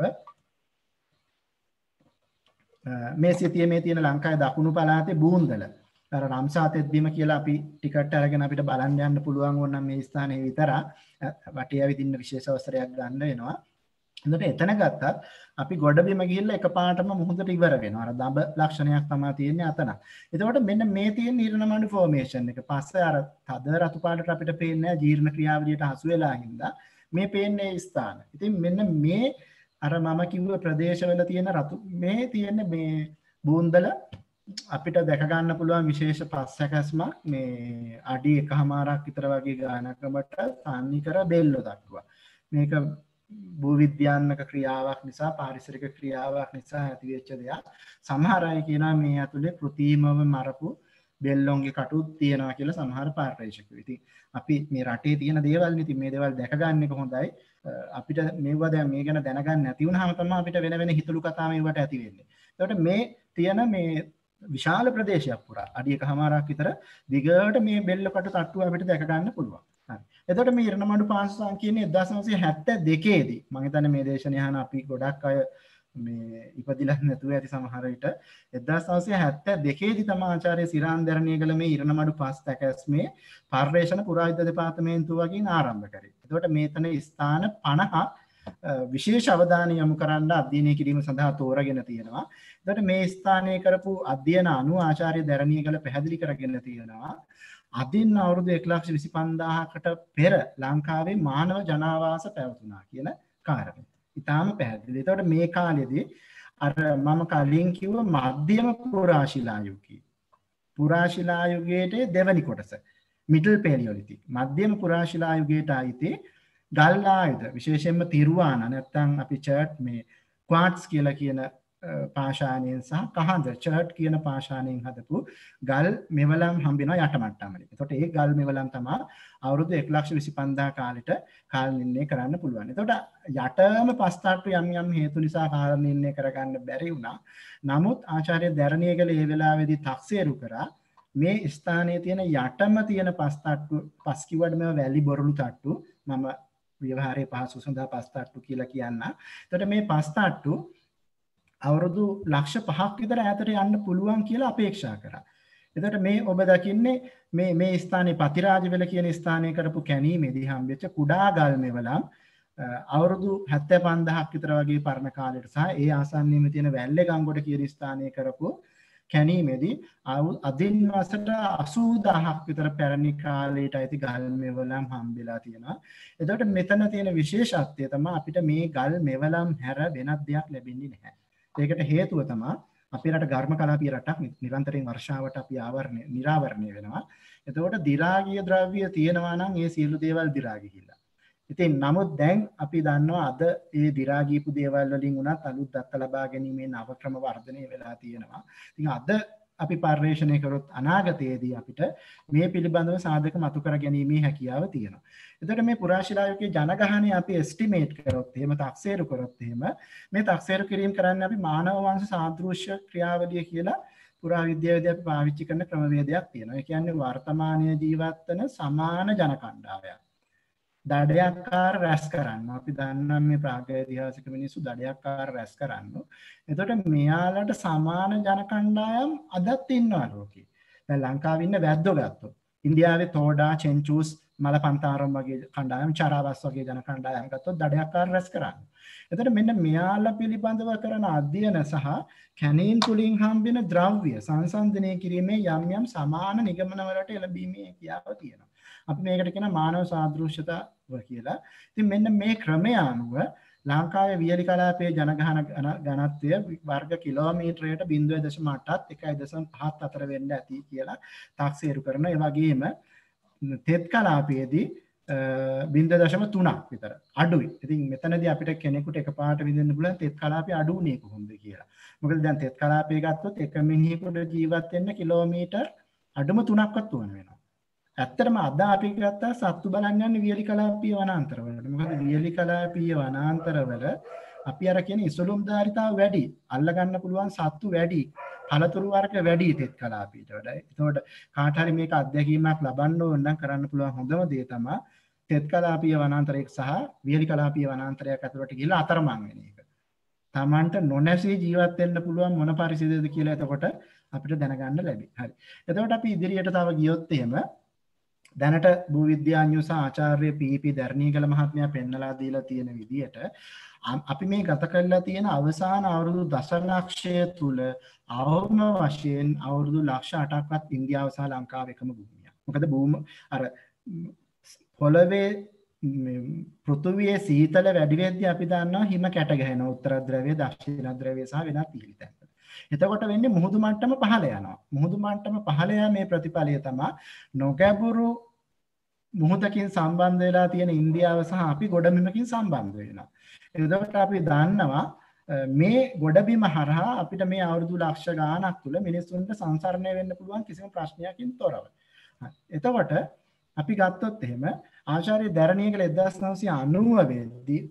Speaker 2: මේ සිතියේ මේ තියෙන ලංකාවේ දකුණු පළාතේ බූන්දල. අර රම්සා තෙත්බිම කියලා අපි ටිකට් අරගෙන අපිට බලන්න යන්න පුළුවන් වුණා මේ ස්ථානයේ විතරක්. වටේ ඇවිදින්න විශේෂ අවසරයක් ගන්න වෙනවා. එතකොට එතන ගත්තත් අපි ගොඩබිම ගිහිල්ලා එකපාරටම මුහුදට ඉවර වෙනවා. අර දඹ ලක්ෂණයක් තමයි තියෙන්නේ අතන. එතකොට මෙන්න මේ තියෙන ඉරණමඩු ෆෝමේෂන් එක. පස්සේ අර තද රතු පාටට අපිට පේන්නේ ජීර්ණ ක්‍රියාවලියට හසු වෙලා හින්දා මේ පේන්නේ ස්ථාන. ඉතින් මෙන්න මේ අර මම කිව්ව ප්‍රදේශවල තියෙන රතු මේ තියෙන මේ බූන්දල අපිට දැක ගන්න පුළුවන් විශේෂ පස් සැකස්මක් මේ අඩි 1.5ක් විතර වගේ ගානකමට සාන්නිකර බෙල්ල දක්වා. මේක භූවිද්‍යාත්මක ක්‍රියාවක් නිසා පාරිසරික ක්‍රියාවක් නිසා ඇතිවෙච්ච දෙයක්. සමහර අය කියනවා මේ ඇතුලේ කෘත්‍රිමව මරපු බෙල්ලොන්ගේ කටුත් තියෙනවා කියලා සමහර පාර්ශ්වීකයෝ. ඉතින් අපි මේ රටේ තියෙන දේවල් ඉතින් මේ දේවල් දැක ගන්න එක හොඳයි. අපිට මේවා දැන් මේ ගැන දැනගන්න නැති වුනහම තමයි අපිට වෙන වෙන හිතලු කතා මේවට ඇති වෙන්නේ. ඒකට මේ තියෙන මේ විශාල ප්‍රදේශයක් පුරා අඩි 1.5ක් විතර දිගට මේ බෙල්ල කට තට්ටුව අපිට දැක ගන්න පුළුවන්. හරි. එතකොට මේ ඉරණමඩු පාංශ සංකීර්ණයේ 1972 දී මම හිතන්නේ මේ දේශනය අහන අපි ගොඩක් අය මේ ඉපදිලා නැතුව ඇති සමහර විට 1972 දී තමයි ආචාර්ය සිරාන් දරණියගල මේ ඉරණමඩු පස් තැකැස්මේ පර්යේෂණ පුරාවිද්‍යා දෙපාර්තමේන්තුව වගේ ආරම්භ කරේ. එතකොට මේතන ස්ථාන 50ක් විශේෂ අවධානය යොමු කරන්න අධ්‍යයනය කිරීම සඳහා තෝරගෙන තියෙනවා. එතකොට මේ ස්ථානයේ කරපු අධ්‍යයන අනුව ආචාර්ය දරණියගල පැහැදිලි කරගෙන තියෙනවා. අදින් අවුරුදු 1,25,000කට පෙර ලංකාවේ මානව ජනාවාස පැවතුණා කියන කාරණය. ඉතාම පැහැදිලි. එතකොට මේ කාලෙදී අර මම කලින් කිව්ව මධ්‍යම පුරාශිලා යුගී. පුරාශිලා යුගයේ දෙවැනි කොටස මිඩල් පේලියොලිතික්. මධ්‍යම පුරාශිලා යුගයට අයිති ගල් ආයුධ විශේෂයෙන්ම තිරුවාන නැත්නම් අපි චර්ට් මේ ක්වාට්ස් කියලා කියන පාෂාණයෙන් සහ කහඳ චර්ට් කියන පාෂාණයෙන් හදපු ගල් මෙවලම් හම්බෙනවා යට මට්ටමේ. එතකොට ඒ ගල් මෙවලම් තමයි අවුරුදු 1,25,000 කාලෙට කාල නිර්ණය කරන්න පුළුවන්. එතකොට යටම පස්තාට්ටු යම් හේතු නිසා කාල නිර්ණය කරගන්න බැරි වුණා. නමුත් ආචාර්ය දරණියගල ඒ වෙලාවේදී තක්සේරු කරා මේ ස්ථානයේ තියෙන යටම තියෙන පස්තාට්ටු පස් කිව්වට මේවා වැලි බොරළු තට්ටු මම ව්‍යවහාරයේ පහසු සඳහා පස්තාට්ටු කියලා කියන්න. එතකොට මේ පස්තාට්ටු අවුරුදු ලක්ෂ 5ක් විතර ඈතට යන්න පුළුවන් කියලා අපේක්ෂා කරා. එතකොට මේ ඔබ දකින්නේ මේ ස්ථානයේ පතිරාජවල කියන ස්ථානයේ කරපු කැණීමේදී හම්බෙච්ච කුඩා ගල් මෙවලම් අවුරුදු 75000ක් විතර වගේ පරණ කාලයට සහ ඒ ආසන්නයේම තියෙන වැල්ලේ ගංගොඩ කියන ස්ථානයේ කරපු කැණීමේදී අදින් වසරට 80000ක් විතර පැරණි කාලයට අයිති ගල් මෙවලම් හම්බෙලා තියෙනවා. එතකොට මෙතන තියෙන විශේෂත්වය තමයි අපිට මේ ගල් මෙවලම් හැර වෙනත් දෙයක් ලැබෙන්නේ නැහැ. ඒකට හේතුව තමයි අපේ රට ඝර්ම කලාපීය රටක් නිරන්තරයෙන් වර්ෂාවට අපි නිරාවරණය වෙනවා. එතකොට දිරාගීය ද්‍රව්‍ය තියෙනවා නම් ඒ සියලු දේවල් දිරා ගිහිල්ලා. ඉතින් නමුත් දැන් අපි දන්නවා අද ඒ දිරාගීපු දේවල් වලින් උනත් අලුත් දත්ත ලබා ගැනීමේ නව ක්‍රම වර්ධනය වෙලා තියෙනවා. ඉතින් අද අපි පර්යේෂණය කරොත් අනාගතයේදී අපිට මේ පිළිබඳව සාධක මතු කර ගැනීමේ හැකියාව තියෙනවා. එතකොට මේ පුරාශිලා යුගයේ ජනගහනය අපි එස්ටිමේට් කරොත් එහෙම තක්සේරු කරොත් එහෙම මේ තක්සේරු කිරීම කරන්නේ අපි මානව වංශ සාදෘශ්‍ය ක්‍රියාවලිය කියලා පුරාවිද්‍යාවේදී අපි පාවිච්චි කරන ක්‍රමවේදයක් තියෙනවා. ඒ කියන්නේ වර්තමානයේ ජීවත් වෙන සමාන ජන කණ්ඩායමක්. දඩයක්කාර රැස් කරන්න. අපි දන්නවා මේ ප්‍රාග්ෛතිහාසික මිනිස්සු දඩයක්කාර රැස් කරන්න. එතකොට මෙයාලට සමාන ජන කණ්ඩායම් අදත් ඉන්නවා ලෝකේ. දැන් ලංකාවේ ඉන්න වැද්දෝ ගත්තොත් ඉන්දියාවේ තෝඩා චෙන්චූස් මලපන්තාරම් වගේ කණ්ඩායම් චරාවස් වගේ ජන කණ්ඩායම් ගත්තොත් දඩයක්කාර රැස් කරන්නේ. එතකොට මෙන්න මෙයාලා පිළිබඳව කරන අධ්‍යයන සහ කැනීන් තුලින් හම්බෙන ද්‍රව්‍ය සංසන්දනය කිරීමේ යම් යම් සමාන නිගමන වලට එළඹීමේ හැකියාව තියෙනවා. අපි මේකට කියන මානව සාදෘශ්‍යතාව කියලා. ඉතින් මෙන්න මේ ක්‍රමය අනුව ලංකාවේ වියලි කලාපයේ ජනගහන ඝනත්වය වර්ග කිලෝමීටරයට 0.8ත් 1.5ත් අතර වෙන්න ඇති කියලා තාක්ෂේරු කරන. ඒ වගේම තෙත් කලාපයේදී 0.3ක් විතර අඩුයි. ඉතින් මෙතනදී අපිට කෙනෙකුට එකපාරට විඳින්න පුළුවන් තෙත් කලාපය අඩු වුණේ කොහොමද කියලා. මොකද දැන් තෙත් කලාපය ගත්තොත් එක මිනිහෙකුට ජීවත් වෙන්න කිලෝමීටර් අඩුම 3ක්වත් වුණ වෙනවා. ඇත්තටම අද අපි ගත්තා සත්තු බලන්න යන්නේ වියලි කලාපීය වනාන්තරවලට. මොකද වියලි කලාපීය වනාන්තරවල අපි අර කියන ඉසුළුම්ධාරිතාව වැඩි. අල්ල ගන්න පුළුවන් සත්තු වැඩි. පළතුරු වර්ග වැඩි තෙත් කලාපීට වඩා. ඒතකොට කාට හරි මේක අත්දැකීමක් ලබන්න ඕන නම් කරන්න පුළුවන් හොඳම දේ තමයි තෙත් කලාපීය වනාන්තරයක් සහ වියලි කලාපීය වනාන්තරයක් අතරට ගිහලා අතරමං වෙන එක. Tamanට නොනැසී ජීවත් වෙන්න පුළුවන් මොන පරිසරයද කියලා එතකොට අපිට දැනගන්න ලැබෙයි. හරි. එතකොට අපි ඉදිරියට තව ගියොත් එහෙම දැනට භූවිද්‍යාඥයෝ සහ ආචාර්ය පී.පී. දර්ණීගල මහත්මයා පෙන්නලා දීලා තියෙන විදිහට අපි මේ ගත කරලා තියෙන අවසාන අවුරුදු දශලක්ෂය තුල අවම වශයෙන් අවුරුදු ලක්ෂ 8ක්වත් ඉන්දියාව සහ ලංකාව එකම භූමියක්. මොකද අර පොළවේ පෘථුවියේ සීතල වැඩි වෙද්දී අපි දන්නවා හිම කැට ගැහෙනවා උත්තර ධ්‍රවයේ දක්ෂිණ ධ්‍රවයේ සහ වෙනත් ඉහළ තැන්වල. එතකොට වෙන්නේ මුහුදු මට්ටම පහළ යනවා. මුහුදු මට්ටම පහළ යාමේ ප්‍රතිඵලය තමයි නොගැඹුරු මුහුදකින් සම්බන්ධ වෙලා තියෙන ඉන්දියාව සහ අපි ගොඩබිමකින් සම්බන්ධ වෙනවා. එතකොට අපි දන්නවා මේ ගොඩබිම හරහා අපිට මේ අවුරුදු ලක්ෂ ගාණක් තුල මිනිස්සුන්ට සංසරණය වෙන්න පුළුවන් කිසිම ප්‍රශ්නයකින් තොරව. එතකොට අපි ගත්තොත් එහෙම ආචාර්ය දරණීයගල 1990 වෙද්දී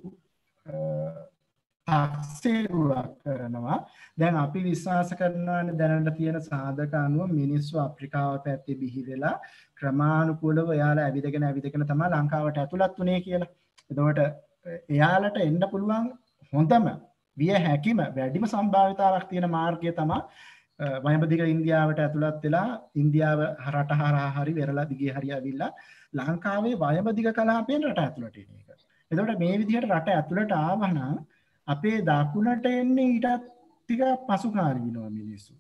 Speaker 2: තාක්ෂේරුවක් කරනවා. දැන් අපි විශ්වාස කරනවානේ දැනට තියෙන සාධක අනුව මිනිස්සු අප්‍රිකාව පැත්තේ බිහි වෙලා ක්‍රමානුකූලව එයාලා ඇවිදගෙන තමයි ලංකාවට ඇතුළත් වුණේ කියලා. එතකොට එයාලට එන්න පුළුවන් හොඳම විය හැකිම වැඩිම සම්භාවිතාවක් තියෙන මාර්ගය තමයි වයඹදිග ඉන්දියාවට ඇතුළත් වෙලා ඉන්දියාව රට හරහා හරි වෙරළ දිගේ හරි ඇවිල්ලා ලංකාවේ වයඹදිග කලාපයෙන් රට ඇතුළට එන එක. එතකොට මේ විදිහට රට ඇතුළට ආවනම් අපේ දකුණට එන්නේ ඊටත් ටිකක් පසුකාලීනව මිනිස්සු.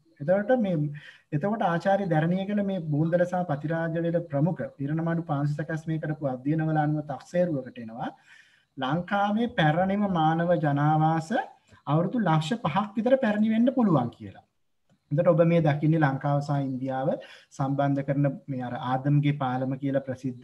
Speaker 2: එතකොට ආචාර්ය දරණීයගල මේ බූන්දල සහ පතිරාජවේල ප්‍රමුඛ ඉරණමඩු පාංශු සැකැස්මේ කරපු අධ්‍යයනවල අනුව තක්සේරුවකට එනවා ලංකාවේ පැරණිම මානව ජනාවාස අවුරුදු ලක්ෂ 5ක් විතර පැරණි වෙන්න පුළුවන් කියලා. එතකොට ඔබ මේ දකින්නේ ලංකාව සහ ඉන්දියාව සම්බන්ධ කරන මේ අර ආදම්ගේ පාලම කියලා ප්‍රසිද්ධ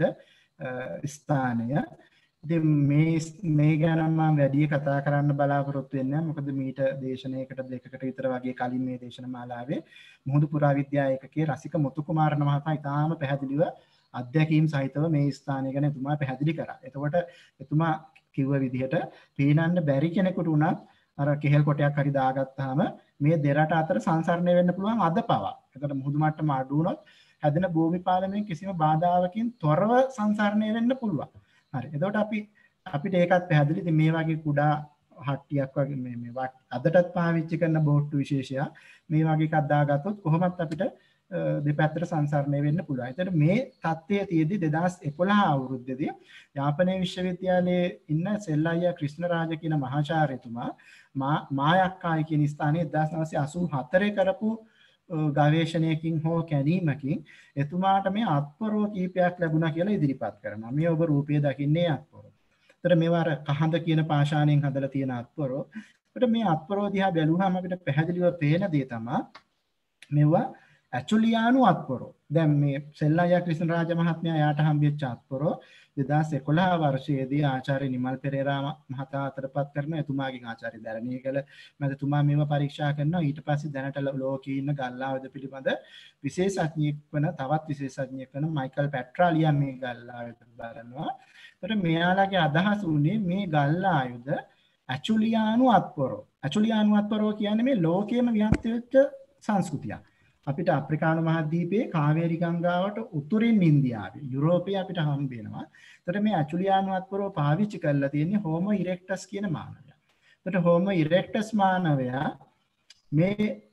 Speaker 2: ස්ථානය. ඉතින් මේ ගැන මම වැඩි කතා කරන්න බලාපොරොත්තු වෙන්නේ නැහැ. මොකද මීට දේශනයකට දෙකකට විතර වගේ කලින් මේ දේශන මාලාවේ මුහුදු පුරාවිද්‍යා ඒකකයේ රසික මුතුකුමාරණ මහතා ඉතාම පැහැදිලිව අධ්‍යක්ීම් සහිතව මේ ස්ථානය ගැන එතුමා පැහැදිලි කරා. එතකොට එතුමා කිව්ව විදිහට පේනන්න බැරි කෙනෙකුට උනත් අර කෙහෙල් කොටයක් හරි දාගත්තාම මේ දෙරට අතර සංසරණය වෙන්න පුළුවන් අද පවා. එතකොට මුහුදු මට්ටම අඩු වුණොත් හැදෙන භූමි පාලනයෙන් කිසිම බාධාවකින් තොරව සංසරණය වෙන්න පුළුවන්. හරි. එතකොට අපිට ඒකත් පැහැදිලි. ඉතින් මේ වගේ කුඩා හට්ටියක් වගේ මේ අදටත් පාවිච්චි කරන බෝට්ටු විශේෂයක් මේ වගේ එකක් දාගත්තොත් කොහොමත් අපිට දෙපැත්තට සංසරණය වෙන්න පුළුවන්. ඒතර මේ தත්ත්වයේ තියදී 2011 අවුරුද්දේදී යාපනයේ විශ්වවිද්‍යාලයේ ඉන්න සෙල්ලයියා ක්‍රිෂ්ණරාජ කියන මහාචාර්යතුමා මායක්කායි කියන ස්ථානයේ 1984 කරපු ගවේෂණයකින් හෝ කැණීමකින් එතුමාට මේ අත්පොරව කීපයක් ලැබුණා කියලා ඉදිරිපත් කරනවා. මේ ඔබ රූපයේ දකින්නේ අත්පොරව. ඒතර මේවා අර කහඳ කියන පාෂාණයෙන් හදලා තියෙන අත්පොරව. ඒතර මේ අත්පොරව දිහා බැලුවහම අපිට පැහැදිලිව පේන දේ තමයි මේවා ඇචුලියානු අත්පොරව. දැන් මේ සෙල්ලයියා ක්‍රිෂ්ණරාජ මහත්මයා යාට හම්බෙච්ච අත්පොරව 2011 වර්ෂයේදී ආචාර්ය නිමල් පෙරේරා මහතා අතරපත් කරන එතුමාගෙන් ආචාර්ය දරණීයගල මැතිතුමා මේව පරීක්ෂා කරනවා. ඊට පස්සේ දැනට ලෝකයේ ඉන්න ගල්ලාවද පිළිබඳ විශේෂඥයෙක් වන තවත් විශේෂඥයෙක් වන මයිකල් පැට්‍රාලියා මේ ගල්ලාවද බලනවා. ඒතර මෙයාලගේ අදහස උනේ මේ ගල්ලායුධ ඇචුලියානු අත්පොරව. ඇචුලියානු අත්පොරව කියන්නේ මේ ලෝකයේම ව්‍යාප්ත වෙච්ච සංස්කෘතියක්. අපිට අප්‍රිකානු මහද්වීපයේ කාවේරි ගංගාවට උතුරින් ඉන්දියාවේ යුරෝපයේ අපිට හම්බ වෙනවා. එතකොට මේ ඇචුලියානු අත්පොරව පාවිච්චි කරලා තියෙන්නේ හෝමෝ ඉරෙක්ටස් කියන මානවයා. එතකොට හෝමෝ ඉරෙක්ටස් මානවයා මේ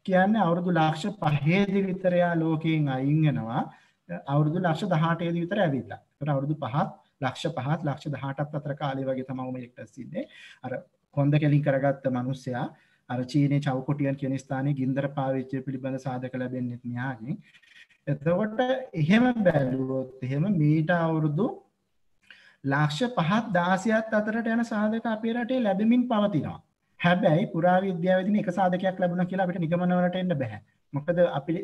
Speaker 2: කියන්නේ අවුරුදු ලක්ෂ 5දී විතර යා ලෝකයෙන් අයින් වෙනවා. අවුරුදු ලක්ෂ 18දී විතර ඇවිල්ලා. ඒකට අවුරුදු 5ක් ලක්ෂ 5ක් ලක්ෂ 18ක් අතර කාලය වගේ තමයි මේ එක්ටස් ඉන්නේ. අර කොන්ද කෙලින් කරගත්ත මිනිස්සයා අර චීනේ චවුකොටියන් කියන ස්ථානයේ ගින්දර පාවිච්චිය පිළිබඳ සාධක ලැබෙන්නේ න්යාගෙන්. එතකොට එහෙම බැලුවොත් එහෙම මීට අවුරුදු ලක්ෂ 5ක් 16ක් අතරට යන සාධක අපේ රටේ ලැබෙමින් පවතිනවා. හැබැයි පුරාවිද්‍යාවේදී එක සාධකයක් ලැබුණා කියලා අපිට නිගමන වලට එන්න බෑ. මොකද අපිට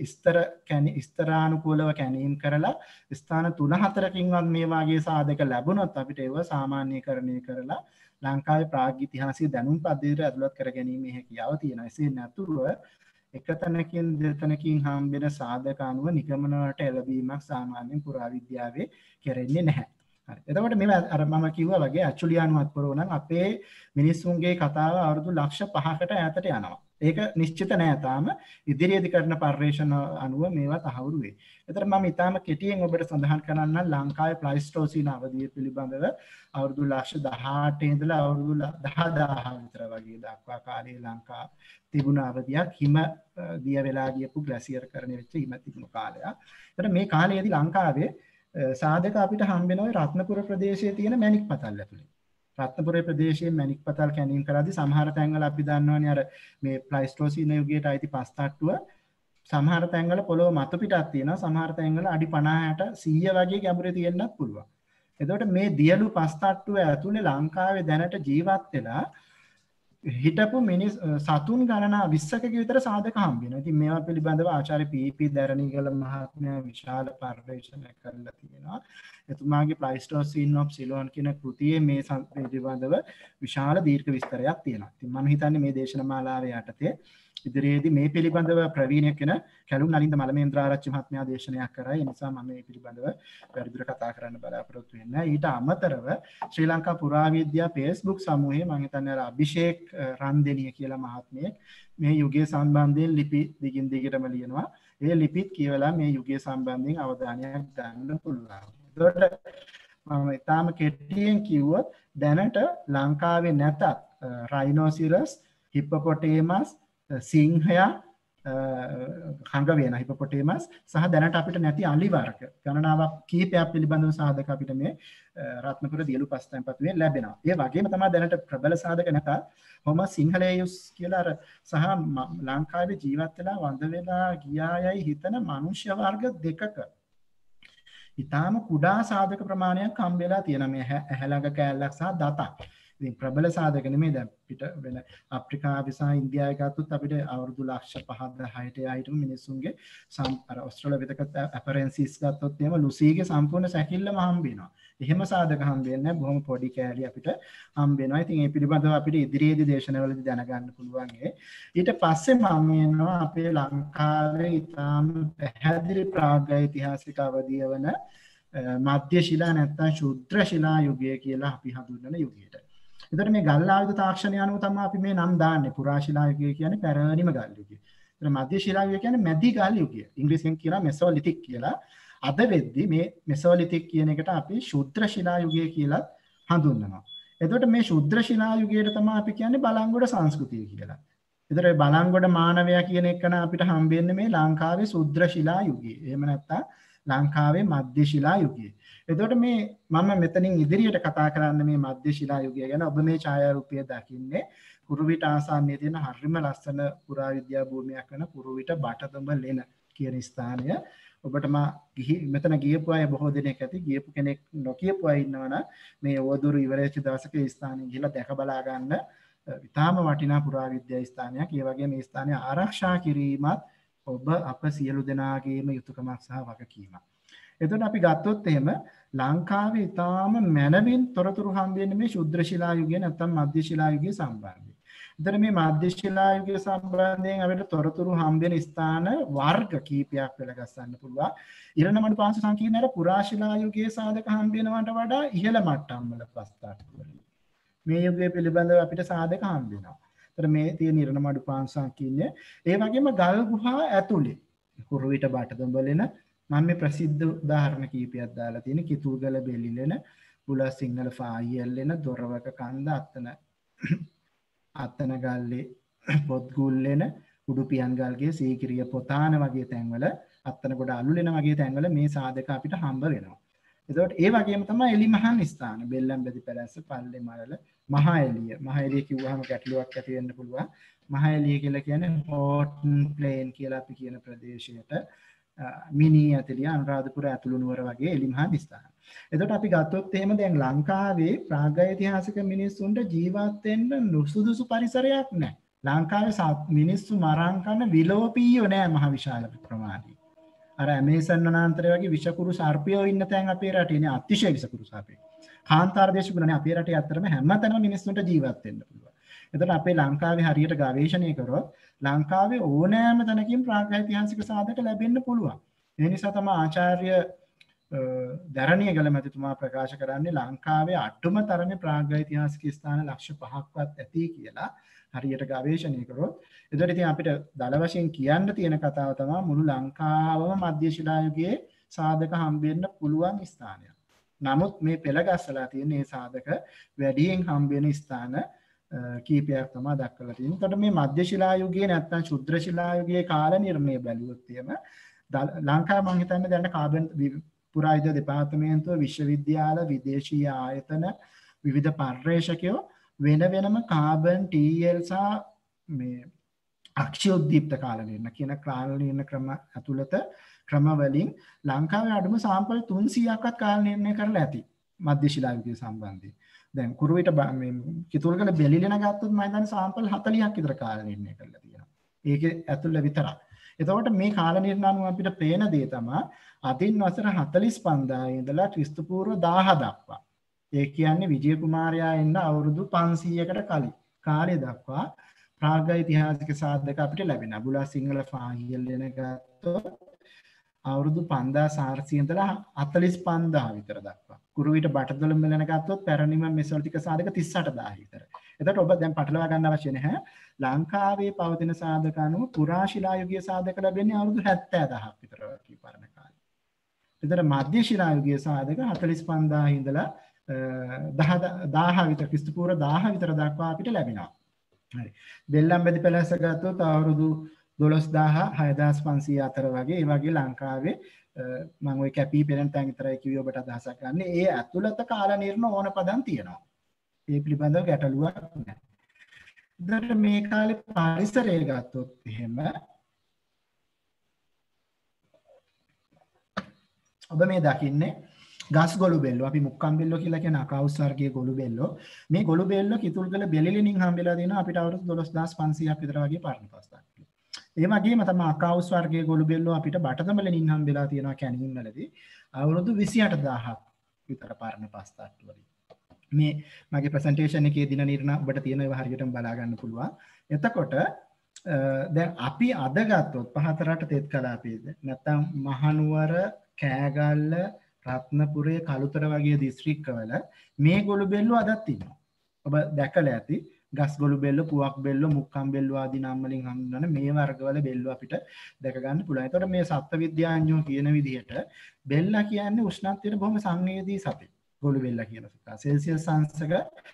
Speaker 2: ස්තරානුකූලව කැණීම් කරලා ස්ථාන 3-4කින්වත් මේ වාගේ සාධක ලැබුණොත් අපිට ඒව සාමාන්‍යීකරණය කරලා ලංකාවේ ප්‍රාග් ඉතිහාසයේ දැනුම් පද්ධතියට ඇතුළත් කර ගැනීම හැකියාව තියෙනවා. එසේ නැතුව එක තැනකින් දෙතැනකින් හම්බෙන සාධක අනුව නිගමන වලට එළඹීමක් සාමාන්‍යයෙන් පුරාවිද්‍යාවේ කෙරෙන්නේ නැහැ. එතකොට මේ අර මම කිව්වා වගේ ඇචුලියානුවත් කරෝ නම් අපේ මිනිස්සුන්ගේ කතාව අවුරුදු ලක්ෂ 5කට ඈතට යනවා. ඒක නිශ්චිත නෑ තාම ඉදිරියේදී කරන පර්යේෂණ අනුව මේවා තහවුරු වෙයි. ඒතර මම ඊටාම කෙටියෙන් ඔබට සඳහන් කරන්නම් ලංකාවේ ප්ලයිස්ටෝසීන අවධිය පිළිබඳව අවුරුදු ලක්ෂ 18 ඉඳලා අවුරුදු 10000 විතර වගේ දක්වා කාලේ ලංකාව තිබුණ අවධියක් හිම දිය වෙලා ගියපු ග්ලැසියර් කරණය වෙච්ච හිම තිබුණු කාලයක්. ඒතර මේ කාලයේදී ලංකාවේ සාධක අපිට හම්බෙනවා රත්නපුර ප්‍රදේශයේ තියෙන මැණික් පතල් ඇතුලේ. රත්නපුර ප්‍රදේශයේ මැණික් පතල් කැණීම් කරද්දී සමහර තැන්වල අපි දන්නවනේ අර මේ ප්ලයිස්ටෝසීන යුගයට අයිති පස් තට්ටුව සමහර තැන්වල පොළොව මතු පිටක් තියෙනවා. සමහර තැන්වල අඩි 50 60 100 වගේ ගැඹුරේ තියෙන්නත් පුළුවන්. එතකොට මේ දියලු පස් තට්ටුව ඇතුලේ ලංකාවේ දැනට ජීවත් වෙලා හිටපු මිනිස් සතුන් ගණනා 20ක විතර සාධක හම්බ වෙනවා. ඉතින් මේවා පිළිබඳව ආචාර්ය පී.පී. දරණීගල මහත්මයා විශාල පර්යේෂණයක් කරලා තියෙනවා. එතුමාගේ ප්ලයිස්ටෝසීන් ඔෆ් සිලෝන් කියන කෘතියේ මේ පිළිබඳව විශාල දීර්ඝ විස්තරයක් තියෙනවා. ඉතින් මම හිතන්නේ මේ දේශනමාලාවේ යටතේ ඉදිරියේදී මේ පිළිබඳව ප්‍රවීණයෙක් වෙන කැලුම් නලින්ද මලමේන්ද්‍රාරච්චි මහත්මයා දේශනයක් කරා. ඒ නිසා මම මේ පිළිබඳව වැඩිදුර කතා කරන්න බලාපොරොත්තු වෙන්නේ. ඊට අමතරව ශ්‍රී ලංකා පුරාවිද්‍යා Facebook සමූහයේ මම හිතන්නේ අර අභිෂේක් රන්දෙනිය කියලා මහත්මයෙක් මේ යුගයේ සම්බන්ධයෙන් ලිපි දිගින් දිගටම ලියනවා. ඒ ලිපිත් කියවලා මේ යුගයේ සම්බන්ධයෙන් අවධානයක් ගන්න පුළුවන්. ඒකට මම ඊටාම කෙටියෙන් කිව්වොත් දැනට ලංකාවේ නැතත් රයිනෝසිරස්, හිප්පොපොටේමස්, සිංහයා, හංග වෙන හිපොපොටේමස් සහ දැනට අපිට නැති අලි වර්ග ගණනාවක් කීපයක් පිළිබඳව සාධක අපිට මේ රත්නපුර දියලු පස් තැන්පතුවේ ලැබෙනවා. ඒ වගේම තමයි දැනට ප්‍රබල සාධක නැත හොම සිංහලේයුස් කියලා අර සහ ලංකාවේ ජීවත් වෙලා වඳ වෙලා ගියායයි හිතන මනුෂ්‍ය වර්ග දෙකක ඊටාම කුඩා සාධක ප්‍රමාණයක් හම්බෙලා තියෙන මේ ඇහැළඟ කෑල්ලක් සහ දතක්. ඉතින් ප්‍රබල සාධක නෙමෙයි දැන් පිට වෙන අප්‍රිකාවේ සහ ඉන්දියාවේ ගත්තොත් අපිට අවුරුදු ලක්ෂ 5ක් 10ට හිටපු මිනිස්සුන්ගේ අර ඔස්ට්‍රේලියාවෙතක අපරෙන්සිස් ගත්තොත් එහෙම ලුසීගේ සම්පූර්ණ සැකිල්ලම හම්බ වෙනවා. එහෙම සාධක හම්බ වෙන්නේ නැහැ. බොහොම පොඩි කෑලි අපිට හම්බ වෙනවා. ඉතින් මේ පිළිබඳව අපිට ඉදිරියේදී දේශනාවලදී දැනගන්න පුළුවන්. ඊට පස්සේ මම කියනවා අපේ ලංකාවේ ඉතාම පැහැදිලි ප්‍රාග්යිතිහාසික අවධිය වන මධ්‍ය ශිලා නැත්නම් ශුද්‍ර ශිලා යුගය කියලා අපි හඳුන්වන යුගයට. එතකොට මේ ගල් ආයුධ තාක්ෂණය අනුව තමයි අපි මේ නම් දාන්නේ. පුරා ශිලා යුගය කියන්නේ පැරණිම ගල් යුගය. එතන මධ්‍ය ශිලා යුගය කියන්නේ මැදි ගල් යුගය. ඉංග්‍රීසියෙන් කියනවා මෙසෝලිතික් කියලා. අද වෙද්දී මේ මෙසෝලිතික් කියන එකට අපි ශුද්‍ර ශිලා යුගය කියලා හඳුන්වනවා. එතකොට මේ ශුද්‍ර ශිලා යුගයට තමයි අපි කියන්නේ බලංගොඩ සංස්කෘතිය කියලා. එතකොට මේ බලංගොඩ මානවයා කියන එක අපිට හම්බෙන්නේ මේ ලංකාවේ ශුද්‍ර ශිලා යුගයේ. එහෙම නැත්නම් ලංකාවේ මධ්‍ය ශිලා යුගයේ. එතකොට මේ මම මෙතනින් ඉදිරියට කතා කරන්න මේ මධ්‍ය ශිලා යුගය ගැන. ඔබ මේ ඡායාරූපය දකින්නේ කුරුවිට ආසන්නයේ තියෙන හරිම ලස්සන පුරාවිද්‍යා භූමියක් වෙන කුරුවිට බටදඹ ලෙන කියන ස්ථානය. ඔබට මෙතන ගියපු අය බොහෝ දෙනෙක් ඇති. ගියපු කෙනෙක් නොකියපු අය ඉන්නවනම් මේ ඕදුරු ඉවරෙච්ච දවසක ඒ ස්ථානෙ ගිහිල්ලා දැක බලා ගන්න ඉතාම වටිනා පුරාවිද්‍යා ස්ථානයක්. ඒ වගේ මේ ස්ථානය ආරක්ෂා කිරීමත් ඔබ අප සියලු දෙනාගේම යුතුයකමක් සහ වගකීමක්. එතකොට අපි ගත්තොත් එහෙම ලංකාවේ ඊටාම මැනවින් තොරතුරු හම්බෙන්නේ මේ ශුද්‍ර ශිලා යුගය නැත්නම් මධ්‍ය ශිලා යුගය සම්බන්ධයෙන්. එතන මේ මධ්‍ය ශිලා යුගය සම්බන්ධයෙන් අපිට තොරතුරු හම්බෙන ස්ථාන වර්ග කීපයක් වෙලගස්සන්න පුළුවන්. ඉරණමඩු පාංශ සංකීර්ණයේ පුරා ශිලා යුගයේ සාධක හම්බෙනවට වඩා ඉහළ මට්ටම් වල ප්‍රස්තාරවල මේ යුගය පිළිබඳව අපිට සාධක හම්බෙනවා. එතන මේ තියෙන ඉරණමඩු පාංශ සංකීර්ණය ඒ වගේම ගල් ගුහා ඇතුලේ කුරුවිට බටදඹලෙන මම මේ ප්‍රසිද්ධ උදාහරණ කීපයක් දාලා තියෙන කිතුල්ගල බෙලිලෙන බුලා සිංහල ෆායියල්ලෙන දොරවක කන්ද අත්තන ගල්ලේ පොත්ගුල්ලෙන උඩුපියන්ගල්ගේ සීකිරිය පොතාන වගේ තැන්වල අත්තනකොට අලුලෙන වගේ තැන්වල මේ සාධක අපිට හම්බ වෙනවා. එතකොට ඒ වගේම තමයි එලිමහන් ස්ථාන බෙල්ලම්බැදි පැලැස්ස පල්ලේ මරල මහා එළිය. මහා එළිය කිව්වහම ගැටලුවක් ඇති වෙන්න පුළුවන්. මහා එළිය කියලා කියන්නේ හෝටන් ප්ලේන් කියලා අපි කියන ප්‍රදේශයට මිනි ඇතලිය අනුරාධපුර ඇතුළු නුවර වගේ එලිමහන් ස්ථාන. එතකොට අපි ගත්තොත් එහෙම දැන් ලංකාවේ ප්‍රාග්ඓතිහාසික මිනිස්සුන්ට ජීවත් වෙන්න නුසුදුසු පරිසරයක් නැහැ. ලංකාවේ මිනිස්සු මරාන් කන විලෝපීයෝ නෑ මහ විශාල ප්‍රමාණයක්. අර ඇමේසන් වනාන්තරය වගේ විෂකුරු සර්පයෝ ඉන්න තැන් අපේ රටේ නේ අතිශය විෂකුරු සර්පයෝ. කාන්තාර දේශගුණනේ අපේ රටේ අතරම හැමතැනම මිනිස්සුන්ට ජීවත් වෙන්න පුළුවන්. එතකොට අපේ ලංකාවේ හරියට ගවේෂණය කරොත් ලංකාවේ ඕනෑම තැනකින් ප්‍රාග්ඓතිහාසික සාධක ලැබෙන්න පුළුවන්. ඒ නිසා තමයි ආචාර්ය දරණියගල මැතිතුමා ප්‍රකාශ කරන්නේ ලංකාවේ අටුම තරමේ ප්‍රාග්ඓතිහාසික ස්ථාන ලක්ෂ 5ක්වත් ඇති කියලා. හරියට ගවේෂණය කරොත් එතකොට ඉතින් අපිට දල වශයෙන් කියන්න තියෙන කතාව තමයි මුළු ලංකාවම මධ්‍ය ශිලා යුගයේ සාධක හම්බෙන්න පුළුවන් ස්ථානයක්. නමුත් මේ පෙළ ගස්සලා තියෙන මේ සාධක වැඩියෙන් හම්බෙන ස්ථාන කීපයක් තමයි දක්වලා තියෙන්නේ. එතකොට මේ මධ්‍ය ශිලා යුගයේ නැත්නම් ශුද්‍ර ශිලා යුගයේ කාල නිර්ණය බැලුවොත් එහෙම ලංකාව මම හිතන්නේ දැන් කාබන් පුරාවිද්‍යා දෙපාර්තමේන්තුව විශ්වවිද්‍යාල විදේශීය ආයතන විවිධ පර්යේෂකයෝ වෙන වෙනම කාබන් TL සහ මේ අක්ෂියෝද්දීප්ත කාල නිර්ණය කියන කාල නිර්ණය ක්‍රම ඇතුළත ක්‍රම වලින් ලංකාවේ අඩුම සාම්පල් 300ක්වත් කාල නිර්ණය කරලා ඇති මධ්‍ය ශිලා යුගය සම්බන්ධයෙන්. දැන් කුරුවිට මේ කිතුල්ගල බෙලිලෙන ගත්තොත් මම හිතන්නේ සාම්පල් 40ක් විතර කාල නිර්ණය කරලා තියෙනවා. ඒකේ ඇතුළේ විතරක්. එතකොට මේ කාල නිර්ණය අනුව අපිට පේන දේ තමයි අදින් වසර 45000 ඉඳලා ක්‍රිස්තු පූර්ව 1000 දක්වා. ඒ කියන්නේ විජය කුමාරයා එන්න අවුරුදු 500කට කලින් කාලය දක්වා ප්‍රාග්ඓතිහාසික සාධක අපිට ලැබෙනවා. බුලා සිංහල ෆාහිල් වෙන ගත්තොත් අවුරුදු 5400 ඉඳලා 45000 විතර දක්වා. කුරුවිට බටදොළඹ වෙන ගත්තොත් පැරණිම මෙසොලිතික සාධක 38000 විතර. එතකොට ඔබ දැන් පටලවා ගන්න අවශ්‍ය නැහැ. ලංකාවේ පවතින සාධක අනුව පුරා ශිලා යුගීය සාධක ලැබෙන්නේ අවුරුදු 70000ක් විතර වගේ පරණ කාලේ. එතකොට මධ්‍ය ශිලා යුගීය සාධක 45000 ඉඳලා 1000 විතර ක්‍රිස්තු පූර්ව 1000 විතර දක්වා අපිට ලැබෙනවා. හරි. බෙල්ලම්බැදි පැලැස්ස ගත්තොත් අවුරුදු 12000 6500 අතර වගේ ඒ වගේ ලංකාවේ මම ওই කැපී පෙනෙන තැන් විතරයි කිව්වේ ඔබට අදහසක් ගන්න. ඒ ඇතුළත කාල නිර්ණ ඕන පදම් තියෙනවා. ඒ පිළිබඳව ගැටලුවක් නැහැ. දැන් මේ කාලේ පරිසරය ගත්තොත් එහෙම ඔබ මේ දකින්නේ ගස් ගොළු බෙල්ලෝ අපි මුක්කම් බෙල්ලෝ කියලා කියන අකවුස් වර්ගයේ ගොළු බෙල්ලෝ මේ ගොළු බෙල්ලෝ කිතුල්ගල බෙලිලිනින් හම්බෙලා දිනවා අපිට අවුරුදු 12500ක් විතර වගේ පරණ පස්තක්. ඒ වගේම තමයි අකවුස් වර්ගයේ ගොළු බෙල්ලෝ අපිට බටතමලෙනින් හම්බෙලා තියෙනවා කැණින් වලදී අවුරුදු 28000ක් විතර පරණ පස්තක් වලින්. මේ මගේ ප්‍රසන්ටේෂන් එකේ දින නිර්ණය ඔබට තියෙන ඒවා හරියටම බලා ගන්න පුළුවන්. එතකොට දැන් අපි අද ගත්තොත් පහතරට තෙත් කලාපයේද නැත්නම් මහනුවර කෑගල්ල රත්නපුරේ කළුතර වගේ දිස්ත්‍රික්කවල මේ ගොළු බෙල්ලෝ අදත් ඉන්නවා. ඔබ දැකලා ඇති ගස් ගොළු බෙල්ලෝ, පුවක් බෙල්ලෝ, මුක්කම් බෙල්ලෝ ආදී නම් වලින් හඳුන්වන මේ වර්ගවල බෙල්ලෝ අපිට දැක ගන්න පුළුවන්. ඒතකොට මේ සත්ත්ව විද්‍යාඥයෝ කියන විදිහට බෙල්ලා කියන්නේ උෂ්ණත්වයට බොහොම සංවේදී සතෙක්. ගොළු බෙල්ලා කියන සතා. සෙල්සියස් අංශක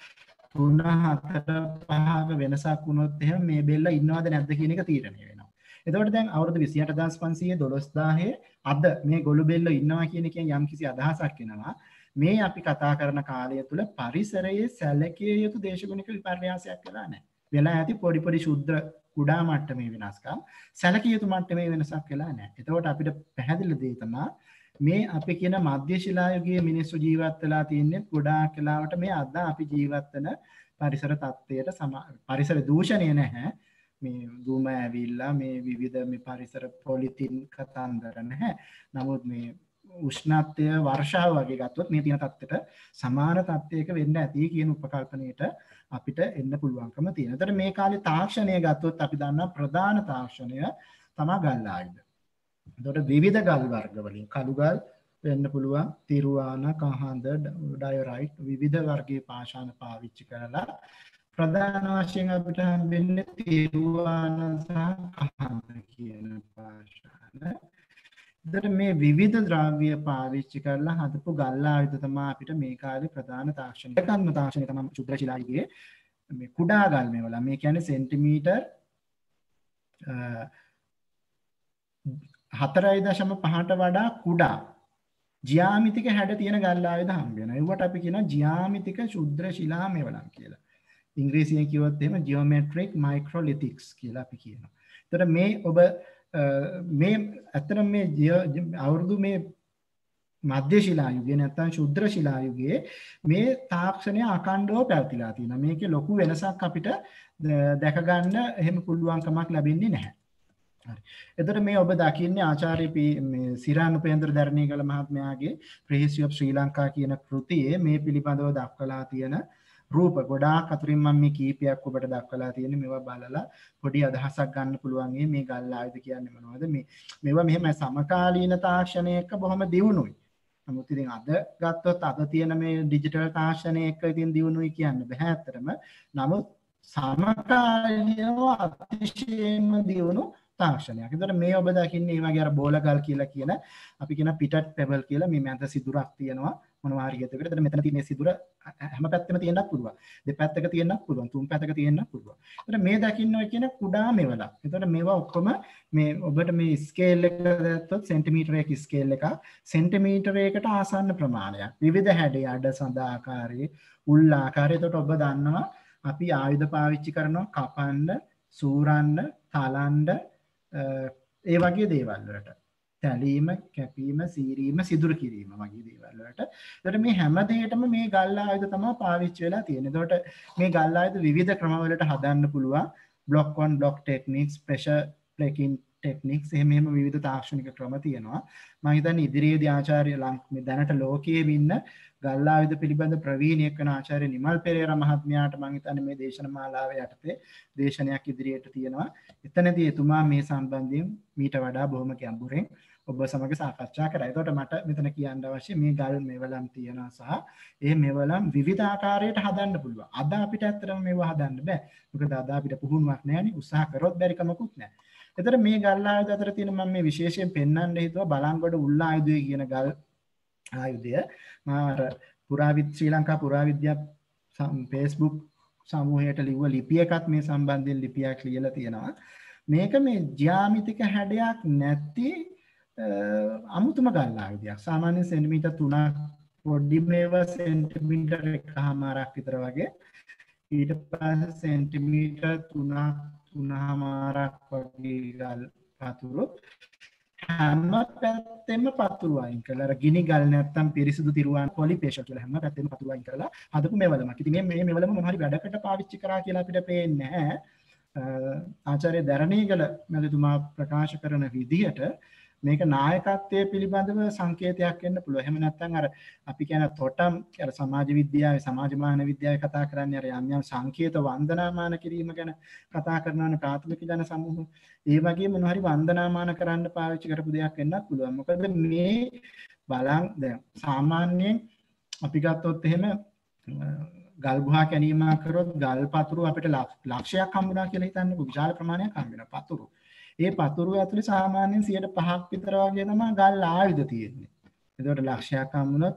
Speaker 2: 3-4-5ක වෙනසක් වුණොත් එහෙනම් මේ බෙල්ලා ඉන්නවද නැද්ද කියන එක තීරණය වෙනවා. එතකොට දැන් අවුරුදු 28500 12000 අද මේ ගොළු බෙල්ලෝ ඉන්නවා කියන එකෙන් යම්කිසි අදහසක් එනවා. මේ අපි කතා කරන කාලය තුල පරිසරයේ සැලකිය යුතු දේශගුණික විපර්යාසයක් වෙලා නැහැ. වෙලා ඇති පොඩි පොඩි ශුද්‍ර කුඩා මට්ටමේ වෙනස්කම් සැලකිය යුතු මට්ටමේ වෙනසක් වෙලා නැහැ. එතකොට අපිට පැහැදිලි දෙය තමයි මේ අපි කියන මධ්‍ය ශිලා යුගයේ මිනිස්සු ජීවත් වෙලා තින්නේ ගොඩාක් කාලවට මේ අද අපි ජීවත් වෙන පරිසර තත්ත්වයට පරිසර දූෂණය නැහැ. මේ දුම ඇවිල්ලා මේ විවිධ මේ පරිසර පොලිතින් කතන්දර නැහැ. නමුත් මේ උෂ්ණත්වය වර්ෂාව වගේ ගත්තොත් මේ තියෙන තත්ත්වයට සමාන තත්ත්වයක වෙන්න ඇති කියන උපකල්පනයට අපිට එන්න පුළුවන්කම තියෙනවා. ඒතර මේ කාලේ තාක්ෂණය ගත්තොත් අපි දන්නා ප්‍රධාන තාක්ෂණය තමයි ගල් ආයුධ. ඒතර විවිධ ගල් වර්ග වලින් කළු ගල් වෙන්න පුළුවන්, තිරුවාන, කහඳ, ඩයොරයිට් විවිධ වර්ගයේ පාෂාණ පාවිච්චි කරලා ප්‍රධාන වශයෙන් අපිට හම්බෙන්නේ තිරුවාන සහ කහඳ කියන පාෂාණ. එතකොට මේ විවිධ ද්‍රව්‍ය පාවිච්චි කරලා හදපු ගල් ආයුධ තමයි අපිට මේ කාලේ ප්‍රධාන තාක්ෂණය. එකම තාක්ෂණය තමයි ශුද්‍ර ශිලා යුගයේ මේ කුඩා ගල් මේවල. මේ කියන්නේ සෙන්ටිමීටර් 4.5ට වඩා කුඩා ජ්‍යාමිතික හැඩ තියෙන ගල් ආයුධ හම්බ වෙනවා. ඒවට අපි කියනවා ජ්‍යාමිතික ශුද්‍ර ශිලා මෙවලම් කියලා. ඉංග්‍රීසියෙන් කිව්වොත් එහෙම ජියෝමෙට්‍රික් මයික්‍රොලිතික්ස් කියලා අපි කියනවා. ඒතර මේ ඔබ මේ අතර මේ අවුරුදු මේ මධ්‍ය ශිලා යුගයේ නැත්නම් ශුද්‍ර ශිලා යුගයේ මේ තාක්ෂණය අඛණ්ඩව පැවතිලා තියෙනවා. මේකේ ලොකු වෙනසක් අපිට දැක ගන්න එහෙම පුළුවන්කමක් ලැබෙන්නේ නැහැ. හරි. එතකොට මේ ඔබ දකින්නේ ආචාර්ය මේ සිරාන් උපේන්ද්‍ර ධර්ණීකල මහත්මයාගේ Prehistory of Sri Lanka කියන කෘතියේ මේ පිළිබඳව දක්වලා තියෙන රූප ගොඩාක් අතුරින් මම මේ කීපයක් ඔබට දක්වලා තියෙන්නේ. මේවා බලලා පොඩි අදහසක් ගන්න පුළුවන් මේ ගල් ආයුධ කියන්නේ මොනවද? මේවා මෙහෙම සමකාලීන තාක්ෂණය එක්ක බොහොම දියුණුයි. නමුත් ඉතින් අද ගත්තොත් අද තියෙන මේ ඩිජිටල් තාක්ෂණය එක්ක ඉතින් දියුණුයි කියන්න බෑ ඇත්තටම. නමුත් සමකාලීනව අතිශයින්ම දියුණු තාක්ෂණයක්. ඒතර මේ ඔබ දකින්නේ මේ වගේ අර බෝලගල් කියලා කියන අපි කියන පිටට් පෙබල් කියලා මේ මැද සිදුරක් තියෙනවා මොනවා හරි හිතකට. ඒතර මෙතන තියෙන සිදුර හැම පැත්තෙම තියෙන්නත් පුළුවන්. දෙපැත්තක තියෙන්නත් පුළුවන්. තුන් පැත්තක තියෙන්නත් පුළුවන්. ඒතර මේ දකින්න ඔය කියන කුඩා මෙවලක්. ඒතර මේවා ඔක්කොම මේ ඔබට මේ ස්කේල් එක දැක්කොත් සෙන්ටිමීටරයක ස්කේල් එක සෙන්ටිමීටරයකට ආසන්න ප්‍රමාණයක්. විවිධ හැඩය අඩ සඳ ආකාරයේ උල් ආකාරයේ. ඒතකොට ඔබ දන්නවා අපි ආයුධ පාවිච්චි කරනවා කපන්න, සූරන්න, තලන්න ඒ වගේ දේවල් වලට. තැලීම, කැපීම, සීරීම, සිදුරු කිරීම වගේ දේවල් වලට. ඒකට මේ හැම දෙයකටම මේ ගල් ආයුධ තමයි පාවිච්චි වෙලා තියෙන්නේ. ඒකට මේ ගල් ආයුධ විවිධ ක්‍රම වලට හදන්න පුළුවන්. block on block techniques, pressure plating techniques එහෙම විවිධ තාක්ෂණික ක්‍රම තියෙනවා. මම හිතන්නේ ඉදිරියේදී ආචාර්ය මේ දැනට ලෝකයේ ඉන්න ගල් ආයුධ පිළිබඳ ප්‍රවීණයෙක් වෙන ආචාර්ය නිමල් පෙරේරා මහත්මයාට මම හිතන්නේ මේ දේශන මාලාවේ යටතේ දේශනයක් ඉදිරියට තියෙනවා. එතනදී එතුමා මේ සම්බන්ධයෙන් මීට වඩා බොහොම ගැඹුරින් ඔබ සමග සාකච්ඡා කරා. ඒකට මට මෙතන කියන්න අවශ්‍ය මේ ගල් මෙවලම් තියෙනවා සහ ඒ මෙවලම් විවිධ ආකාරයට හදන්න පුළුවන්. අද අපිට ඇත්තටම මේවා හදන්න බෑ. මොකද අද අපිට පුහුණුවක් නැහැනේ. උත්සාහ කරොත් බැරි කමකුත් නැහැ. ඒතර මේ ගල් ආයුධ අතර තියෙන මම මේ විශේෂයෙන් පෙන්වන්න හිතුවා බලංගොඩ උල් ආයුධය කියන ගල් ආයුධය. මාර ශ්‍රී ලංකා පුරාවිද්‍යා Facebook සමූහයට ලිව්ව ලිපියකත් මේ සම්බන්ධයෙන් ලිපියක් ලියලා තියෙනවා. මේක මේ ජ්‍යාමිතික හැඩයක් නැති අමුතුම ගල් ආයුධයක්. සාමාන්‍ය සෙන්ටිමීටර් 3ක් පොඩි මේවා සෙන්ටිමීටර් 1.5ක් විතර වගේ. ඊට පස්සේ සෙන්ටිමීටර් 3.5ක් වගේ ගල් පතුරු හැම පැත්තෙම පතුරු අයින් කරලා අර ගිනි ගල් නැත්තම් පිරිසිදු තිරුවාන් පොලිපේෂන් කියලා හැම පැත්තෙම පතුරු අයින් කරලා හදපු මෙවලමක්. ඉතින් මේ මෙවලම මොන හරි වැඩකට පාවිච්චි කරා කියලා අපිට පේන්නේ නැහැ. ආචාර්ය දරණීගල මැතිතුමා ප්‍රකාශ කරන විදිහට මේක නායකත්වයේ පිළිබඳව සංකේතයක් වෙන්න පුළුවන්. එහෙම නැත්නම් අර අපි කියන තොටම් අර සමාජ විද්‍යාවේ සමාජ මාන විද්‍යාවේ කතා කරන්නේ අර යම් යම් සංකේත වන්දනාමාන කිරීම ගැන කතා කරනවනේ ප්‍රාථමික ජන සමූහ. ඒ වගේ මොනවා හරි වන්දනාමාන කරන්න පාවිච්චි කරපු දෙයක් වෙන්නත් පුළුවන්. මොකද මේ බලන් දැන් සාමාන්‍යයෙන් අපි ගත්තොත් එහෙම ගල් ගුහා කැණීමක් කරොත් ගල් පතුරු අපිට ලක්ෂයක් හම්බුනා කියලා හිතන්නකො. විශාල ප්‍රමාණයක් හම්බ වෙනවා පතුරු. ඒ පතුරු ඇතුලේ සාමාන්‍යයෙන් 5% විතර වගේ තමයි ගල් ආයුධ තියෙන්නේ. එතකොට ලක්ෂයක් හම්බුනොත්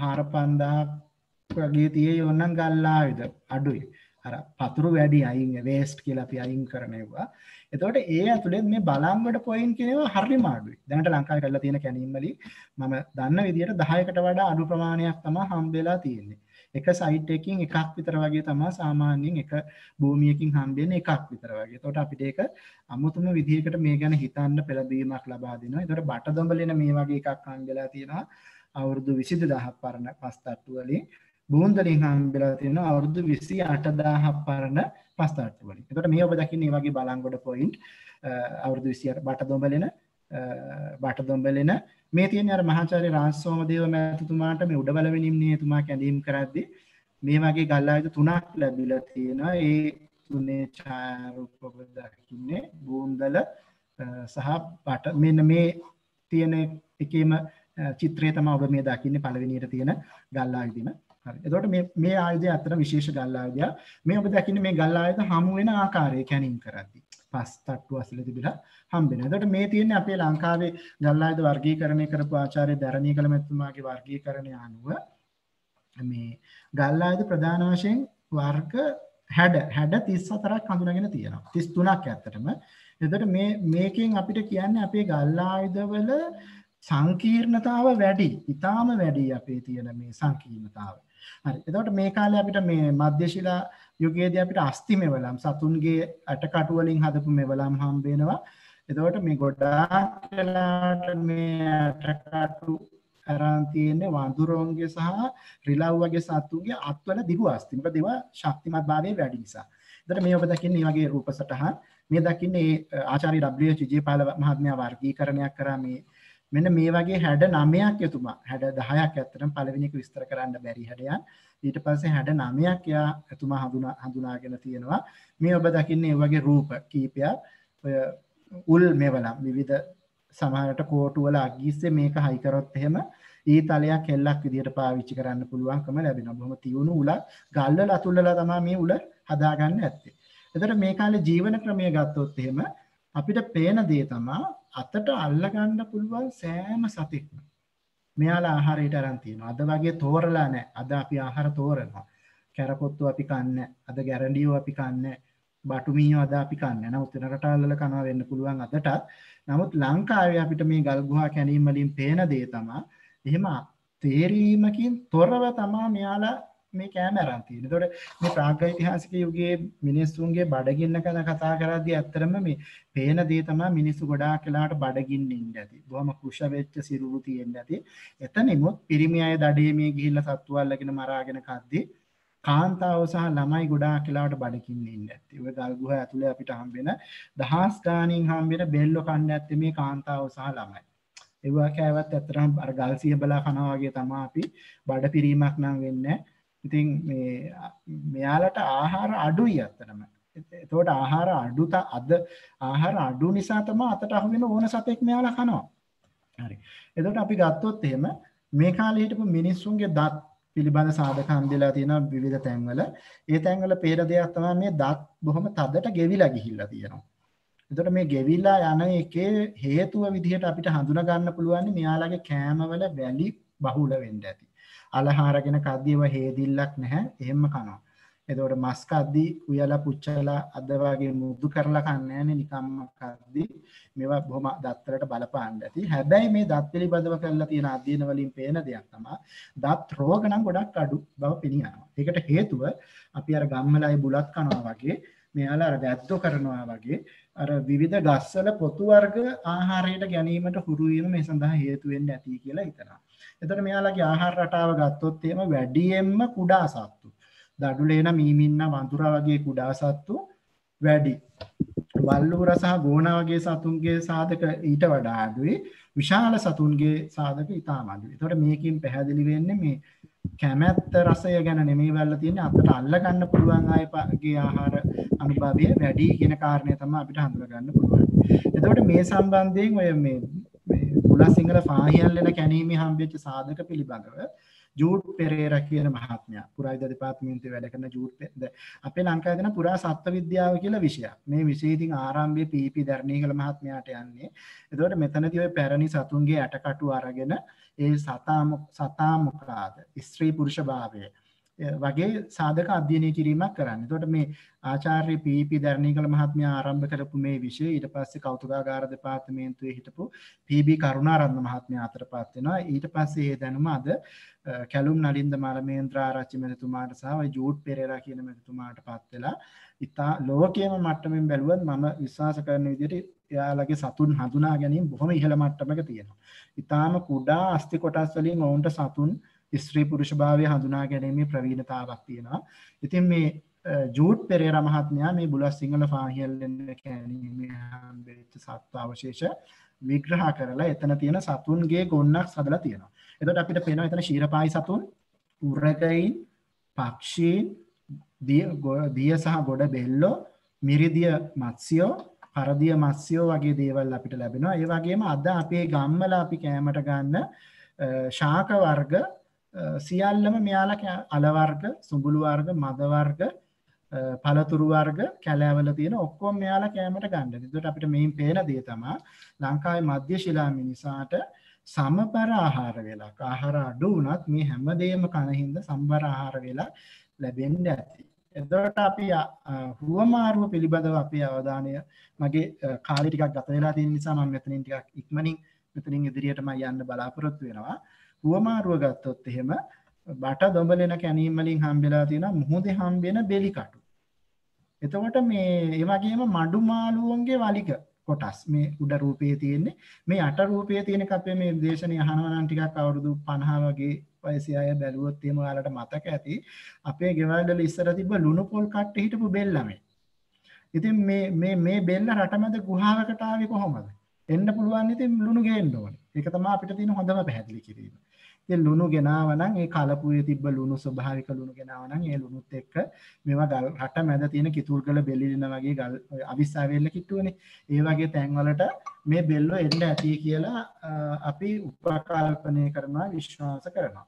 Speaker 2: 4-5000ක් වගේ තියෙයි ඕනනම් ගල් ආයුධ අඩුයි. අර පතුරු වැඩි අයින් වේස්ට් කියලා අපි අයින් කරනවා. එතකොට ඒ ඇතුලේ මේ බලංගොඩ පොයින්ට් කියනවා හරිම අඩුයි. දැනට ලංකාවේ කරලා තියෙන කැණීම් වලින් මම දන්න විදිහට 10කට වඩා අඩු ප්‍රමාණයක් තමයි හම්බ වෙලා තියෙන්නේ. එක සයිට් එකකින් එකක් විතර වගේ තමයි සාමාන්‍යයෙන් එක භූමියකින් හම්බෙන්නේ එකක් විතර වගේ. එතකොට අපිට ඒක අමුතුම විදිහකට මේ ගැන හිතන්න පෙළඹීමක් ලබා දෙනවා. ඒතකොට බටදොඹලෙන මේ වගේ එකක් හම්බෙලා තියෙනවා අවුරුදු 22000ක් පරණ පස්තට්ටු වලින්. බූන්දලින් හම්බෙලා තියෙනවා අවුරුදු 28000ක් පරණ පස්තට්ටු වලින්. එතකොට මේ ඔබ දකින්නේ මේ වගේ බලංගොඩ පොයින්ට් අවුරුදු 28 බටදොඹලෙන මේ තියෙන අර මහාචාර්ය රාජ් සෝමදේව මැතිතුමාට මේ උඩබලවෙනින්නේ එතුමා කැඳීම් කරද්දී මේ වගේ ගල් ආයුධ 3ක් ලැබිලා තියෙනවා. ඒ තුනේ ඡායාරූප ඔබ දකින්නේ බූන්දල සහ බට මෙන්න මේ තියෙන එකේම චිත්‍රය තමයි ඔබ මේ දකින්නේ පළවෙනියට තියෙන ගල් ආයුධෙම. හරි. එතකොට මේ ආයුධය අතර විශේෂ ගල් ආයුධය. මේ ඔබ දකින්නේ මේ ගල් ආයුධ හමු වෙන ආකාරය කැණීම් කරද්දී. පස් තට්ටු අසල තිබිලා හම්බෙනවා. එතකොට මේ තියෙන්නේ අපේ ලංකාවේ ගල් ආයුධ වර්ගීකරණය කරපු ආචාර්ය දරණීකල මැතිතුමාගේ වර්ගීකරණය අනුව මේ ගල් ආයුධ ප්‍රධාන වශයෙන් වර්ග හැඩ 34ක් හඳුනාගෙන තියෙනවා. 33ක් ඇත්තටම. එතකොට මේකෙන් අපිට කියන්නේ අපේ ගල් ආයුධවල සංකීර්ණතාව වැඩි. ඊටාම වැඩි අපේ තියෙන මේ සංකීර්ණතාව. හරි. එතකොට මේ කාලේ අපිට මේ මධ්‍ය ශිලා යුගයේදී අපිට අස්ති මෙවලම් සතුන්ගේ අටකටු වලින් හදපු මෙවලම් හම්බ වෙනවා. එතකොට මේ ගොඩාක් වෙලාට මේ අටකටු අරන් තියෙන්නේ වඳුරෝන්ගේ සහ රිලව් වගේ සතුන්ගේ අත්වල දිගු අස්ති. මොකද ඒවා ශක්තිමත් භාවයේ වැඩි නිසා. එතකොට මේ ඔබ දකින්නේ මේ වගේ රූප සටහන්. මේ දකින්නේ ආචාර්ය W.H. විජේපාල මහත්මයා වර්ගීකරණයක් කරා මේ මෙන්න මේ වගේ හැඩ 9ක් එතුමා හැඩ 10ක් ඇත්තටම පළවෙනි එක විස්තර කරන්න බැරි හැඩයන් ඊට පස්සේ හැඩ 9ක් එතුමා හඳුනාගෙන තියෙනවා මේ ඔබ දකින්නේ මේ වගේ රූප කීපයක් ඔය උල් මෙවලම් විවිධ සමහරට කෝටු වල අගිස්සේ මේක හයි කරොත් එහෙම ඊ තලයක් එල්ලක් විදියට පාවිච්චි කරන්න පුළුවන්කම ලැබෙනවා බොහොම තියුණු උලක් ගල් වල අතුල්ලලා තමයි මේ උල හදාගන්න ඇත්තේ එතකොට මේ කාලේ ජීවන ක්‍රමය ගත්තොත් එහෙම අපිට පේන දේ තමයි අතට අල්ල ගන්න පුළුවන් සෑම සතෙක්ම මෙයාලා ආහාරයට අරන් තියෙනවා. අද වගේ තෝරලා නැහැ. අද අපි ආහාර තෝරනවා. කැරපොත්තු අපි කන්නේ. අද ගැරන්ඩියෝ අපි කන්නේ. බටු මීයෝ අද අපි කන්නේ. නමුත් වෙන රටවල් වල කනවා වෙන්න පුළුවන් අදටත්. නමුත් ලංකාවේ අපිට මේ ගල් ගුහා කැණීම් වලින් පේන දේ තමයි එහෙම තේරීමකින් තොරව තමයි මෙයාලා මේ කෑම අරන් තියෙන්නේ. ඒතකොට මේ ප්‍රාග්ෛතිහාසික යුගයේ මිනිස්සුන්ගේ බඩගින්න ගැන කතා කරද්දී ඇත්තටම මේ පේන දේ තමයි මිනිස්සු ගොඩාක් වෙලාවට බඩගින්න ඉන්නේ ඇති. බොහොම කුෂ වෙච්ච සිරුරු තියෙන්නේ ඇති. එතනෙමුත් පිරිමි අය දඩේ මේ ගිහිල්ලා සත්තු අල්ලගෙන මරාගෙන කද්දී කාන්තාව සහ ළමයි ගොඩාක් වෙලාවට බඩගින්න ඉන්නේ ඇති. ඔය ගල් ගුහා ඇතුලේ අපිට හම්බෙන දහස් ගාණින් හම්බෙන බෙල්ලෝ කන්න ඇත්තේ මේ කාන්තාව සහ ළමයි. ඒවා කෑවත් ඇත්තටම අර ගල් සියබලා කනවා වගේ තමයි අපි බඩ පිරීමක් නම් වෙන්නේ. ඉතින් මෙයාලට ආහාර අඩුයි අතරම. එතකොට ආහාර ආහාර අඩු නිසා තමයි අතට අහු වෙන ඕන සතෙක් මෙයාලා කනවා. හරි. එතකොට අපි ගත්තොත් එහෙම මේ කාලේ හිටපු මිනිස්සුන්ගේ දත් පිළිබඳ සාධක හම්බෙලා තියෙනවා විවිධ තැන්වල. ඒ තැන්වල පේන දෙයක් තමයි මේ දත් බොහොම තදට ගෙවිලා ගිහිල්ලා තියෙනවා. එතකොට මේ ගෙවිලා යන එකේ හේතුව විදිහට අපිට හඳුනා ගන්න පුළුවන් මෙයාලගේ කෑමවල වැලි බහුල වෙන්න ඇති. අලහාරගෙන කද්දීව හේදිල්ලක් නැහැ එහෙම කනවා. එතකොට මස් කද්දී උයලා පුච්චලා අද වගේ මුදු කරලා කන්නේ නැහැනේ නිකම්ම කද්දී මේවා බොහොම දත් වලට බලපාන්න ඇති. හැබැයි මේ දත් පිළිබඳව කරලා තියෙන අධ්‍යයන වලින් පේන දෙයක් තමයි දත් රෝග නම් ගොඩක් අඩු බව පෙනියනවා. ඒකට හේතුව අපි අර ගම්මලයි බුලත් කනවා වගේ මෙයාලා අර වැද්දෝ කරනවා වගේ අර විවිධ ගස්වල පොතු වර්ග ආහාරයට ගැනීමට හුරු වීම මේ සඳහා හේතු වෙන්න ඇති කියලා හිතනවා. එතකොට මෙයාලගේ ආහාර රටාව ගත්තොත් එහෙම වැඩියෙන්ම කුඩා සත්තු. දඩුලේන මීමින්න වඳුරා වගේ කුඩා සත්තු වැඩි. වල්ලුර සහ ගෝනා වගේ සතුන්ගේ සාධක ඊට වඩා අඩුයි. විශාල සතුන්ගේ සාධක ඉතාම අඩුයි. එතකොට මේකෙන් පැහැදිලි වෙන්නේ මේ කැමැත්ත රසය ගැන නෙමෙයි වෙලා තියෙන්නේ අතට අල්ල ගන්න පුළුවන් අයගේ ආහාර අනුභවය වැඩි කියන කාරණය තමයි අපිට හඳුනා ගන්න පුළුවන්. එතකොට මේ සම්බන්ධයෙන් ඔය මේ පුලා සිංහල පාහියල්ලෙන කැණීමේ හම්බෙච්ච සාධක පිළිබඳව ජූඩ් පෙරේරා කියන මහත්මයා පුරාවිද්‍යා දෙපාර්තමේන්තුවේ වැඩ කරන ජූඩ් අපේ ලංකාවේ දෙන පුරා සත්ත්ව විද්‍යාව කියලා විෂයක්. මේ විෂය ඉතින් ආරම්භයේ පීපී ධර්ණීකල මහත්මයාට යන්නේ. එතකොට මෙතනදී ඔය පැරණි සතුන්ගේ ඇටකටු අරගෙන ඒ සතා මොකක්ද? ස්ත්‍රී පුරුෂ භාවය වගේ සාධක අධ්‍යයනය කිරීමක් කරන්න. එතකොට මේ ආචාර්ය පීපී ධර්ණීකල මහත්මයා ආරම්භ කරපු මේ විෂය ඊට පස්සේ කෞතුකාගාර දෙපාර්තමේන්තුවේ හිටපු පීබී කරුණාරත්න මහත්මයා අතරපත් වෙනවා. ඊට පස්සේ මේ දැනුම අද කැලුම් නලින්ද මලමේන්ද්‍ර ආරච්චි මැතිතුමාට සහ ඔය ජූඩ් පෙරේරා කියන මැතිතුමාටපත් වෙලා ඉතා ලෝකයේම මට්ටමින් බැලුවත් මම විශ්වාස කරන විදිහට එයාලගේ සතුන් හඳුනා ගැනීම බොහොම ඉහළ මට්ටමක තියෙනවා. ඊටාම කුඩා අස්ති කොටස් වලින් ඔවුන්ට සතුන් ස්ත්‍රී පුරුෂ භාවය හඳුනා ගැනීමේ ප්‍රවීණතාවක් තියෙනවා. ඉතින් මේ ජූඩ් පෙරේරා මහත්මයා මේ බුලත් සිංහල පාහියල්ලෙන් කැණීමේ හම්බෙච්ච සත්ත්ව අවශේෂ විග්‍රහ කරලා එතන තියෙන සතුන්ගේ ගොන්නක් හදලා තියෙනවා. එතකොට අපිට පේනවා එතන ශීරපායි සතුන්, උරගයින්, පක්ෂීන්, දිය සහ ගොඩ බෙල්ලෝ, මිරිදිය මත්ස්‍යෝ, කරදිය මත්ස්‍යෝ වගේ දේවල් අපිට ලැබෙනවා. ඒ වගේම අද අපේ ගම්වල අපි කෑමට ගන්න ශාක වර්ග සියල්ලම මෙයාලා අල වර්ග, සුඹුළු වර්ග, මද වර්ග, පළතුරු වර්ග කැලෑවල තියෙන ඔක්කොම මෙයාලා කෑමට ගන්න. ඒකට අපිට මේන් පේන දේ තමයි ලංකාවේ මධ්‍ය ශිලා මිනිසාට සමබර ආහාර වේලක්. ආහාර අඩු වුණත් මේ හැමදේම කන හින්දා සමබර ආහාර වේලක් ලැබෙන්නේ ඇති. එතකොට අපි හුවමාරුව පිළිබඳව අපේ අවධානය මගේ කාලේ ටිකක් ගත වෙලා තියෙන නිසා මම මෙතනින් ටිකක් ඉක්මනින් මෙතනින් ඉදිරියටම යන්න බලාපොරොත්තු වෙනවා. හුවමාරුව ගත්තොත් එහෙම බට දොඹලෙන කැනීම් වලින් හම්බෙලා තියෙනවා මුහුදේ හම්බෙන බෙලි කටු. එතකොට මේ ඒ වගේම මඩු මාළුවන්ගේ වලිග කොටස් මේ උඩ රූපයේ තියෙන්නේ. මේ යට රූපයේ තියෙන එක අපේ මේ දේශනේ අහනවා නම් ටිකක් අවුරුදු 50 වගේ වයසේ අය බැලුවොත් එහෙම ඔයාලට මතක ඇති. අපේ ගෙවල් වල ඉස්සර තිබ්බ ලුණු පොල් කට්ටේ හිටපු බෙල්ලමේ. ඉතින් මේ බෙල්ල රටමැද ගුහාවකට ආවේ කොහොමද? එන්න පුළුවන් ඉතින් ලුණු ගේන්න ඕනේ. ඒක තමයි අපිට තියෙන හොඳම පැහැදිලි කිරීම. ඉතින් ලුණු ගෙනාව නම් ඒ කලපුවේ තිබ්බ ලුණු ස්වභාවික ලුණු ගෙනාව නම් ඒ ලුණුත් එක්ක මේවා ගල් රට මැද තියෙන කිතුල්ගල බෙලින වගේ ගල් අවිස්සාවෙල්ල කිට්ටුවනේ. ඒ වගේ තැන් වලට මේ බෙල්ලෝ එන්න ඇති කියලා අපි උපකල්පනය කරනවා විශ්වාස කරනවා.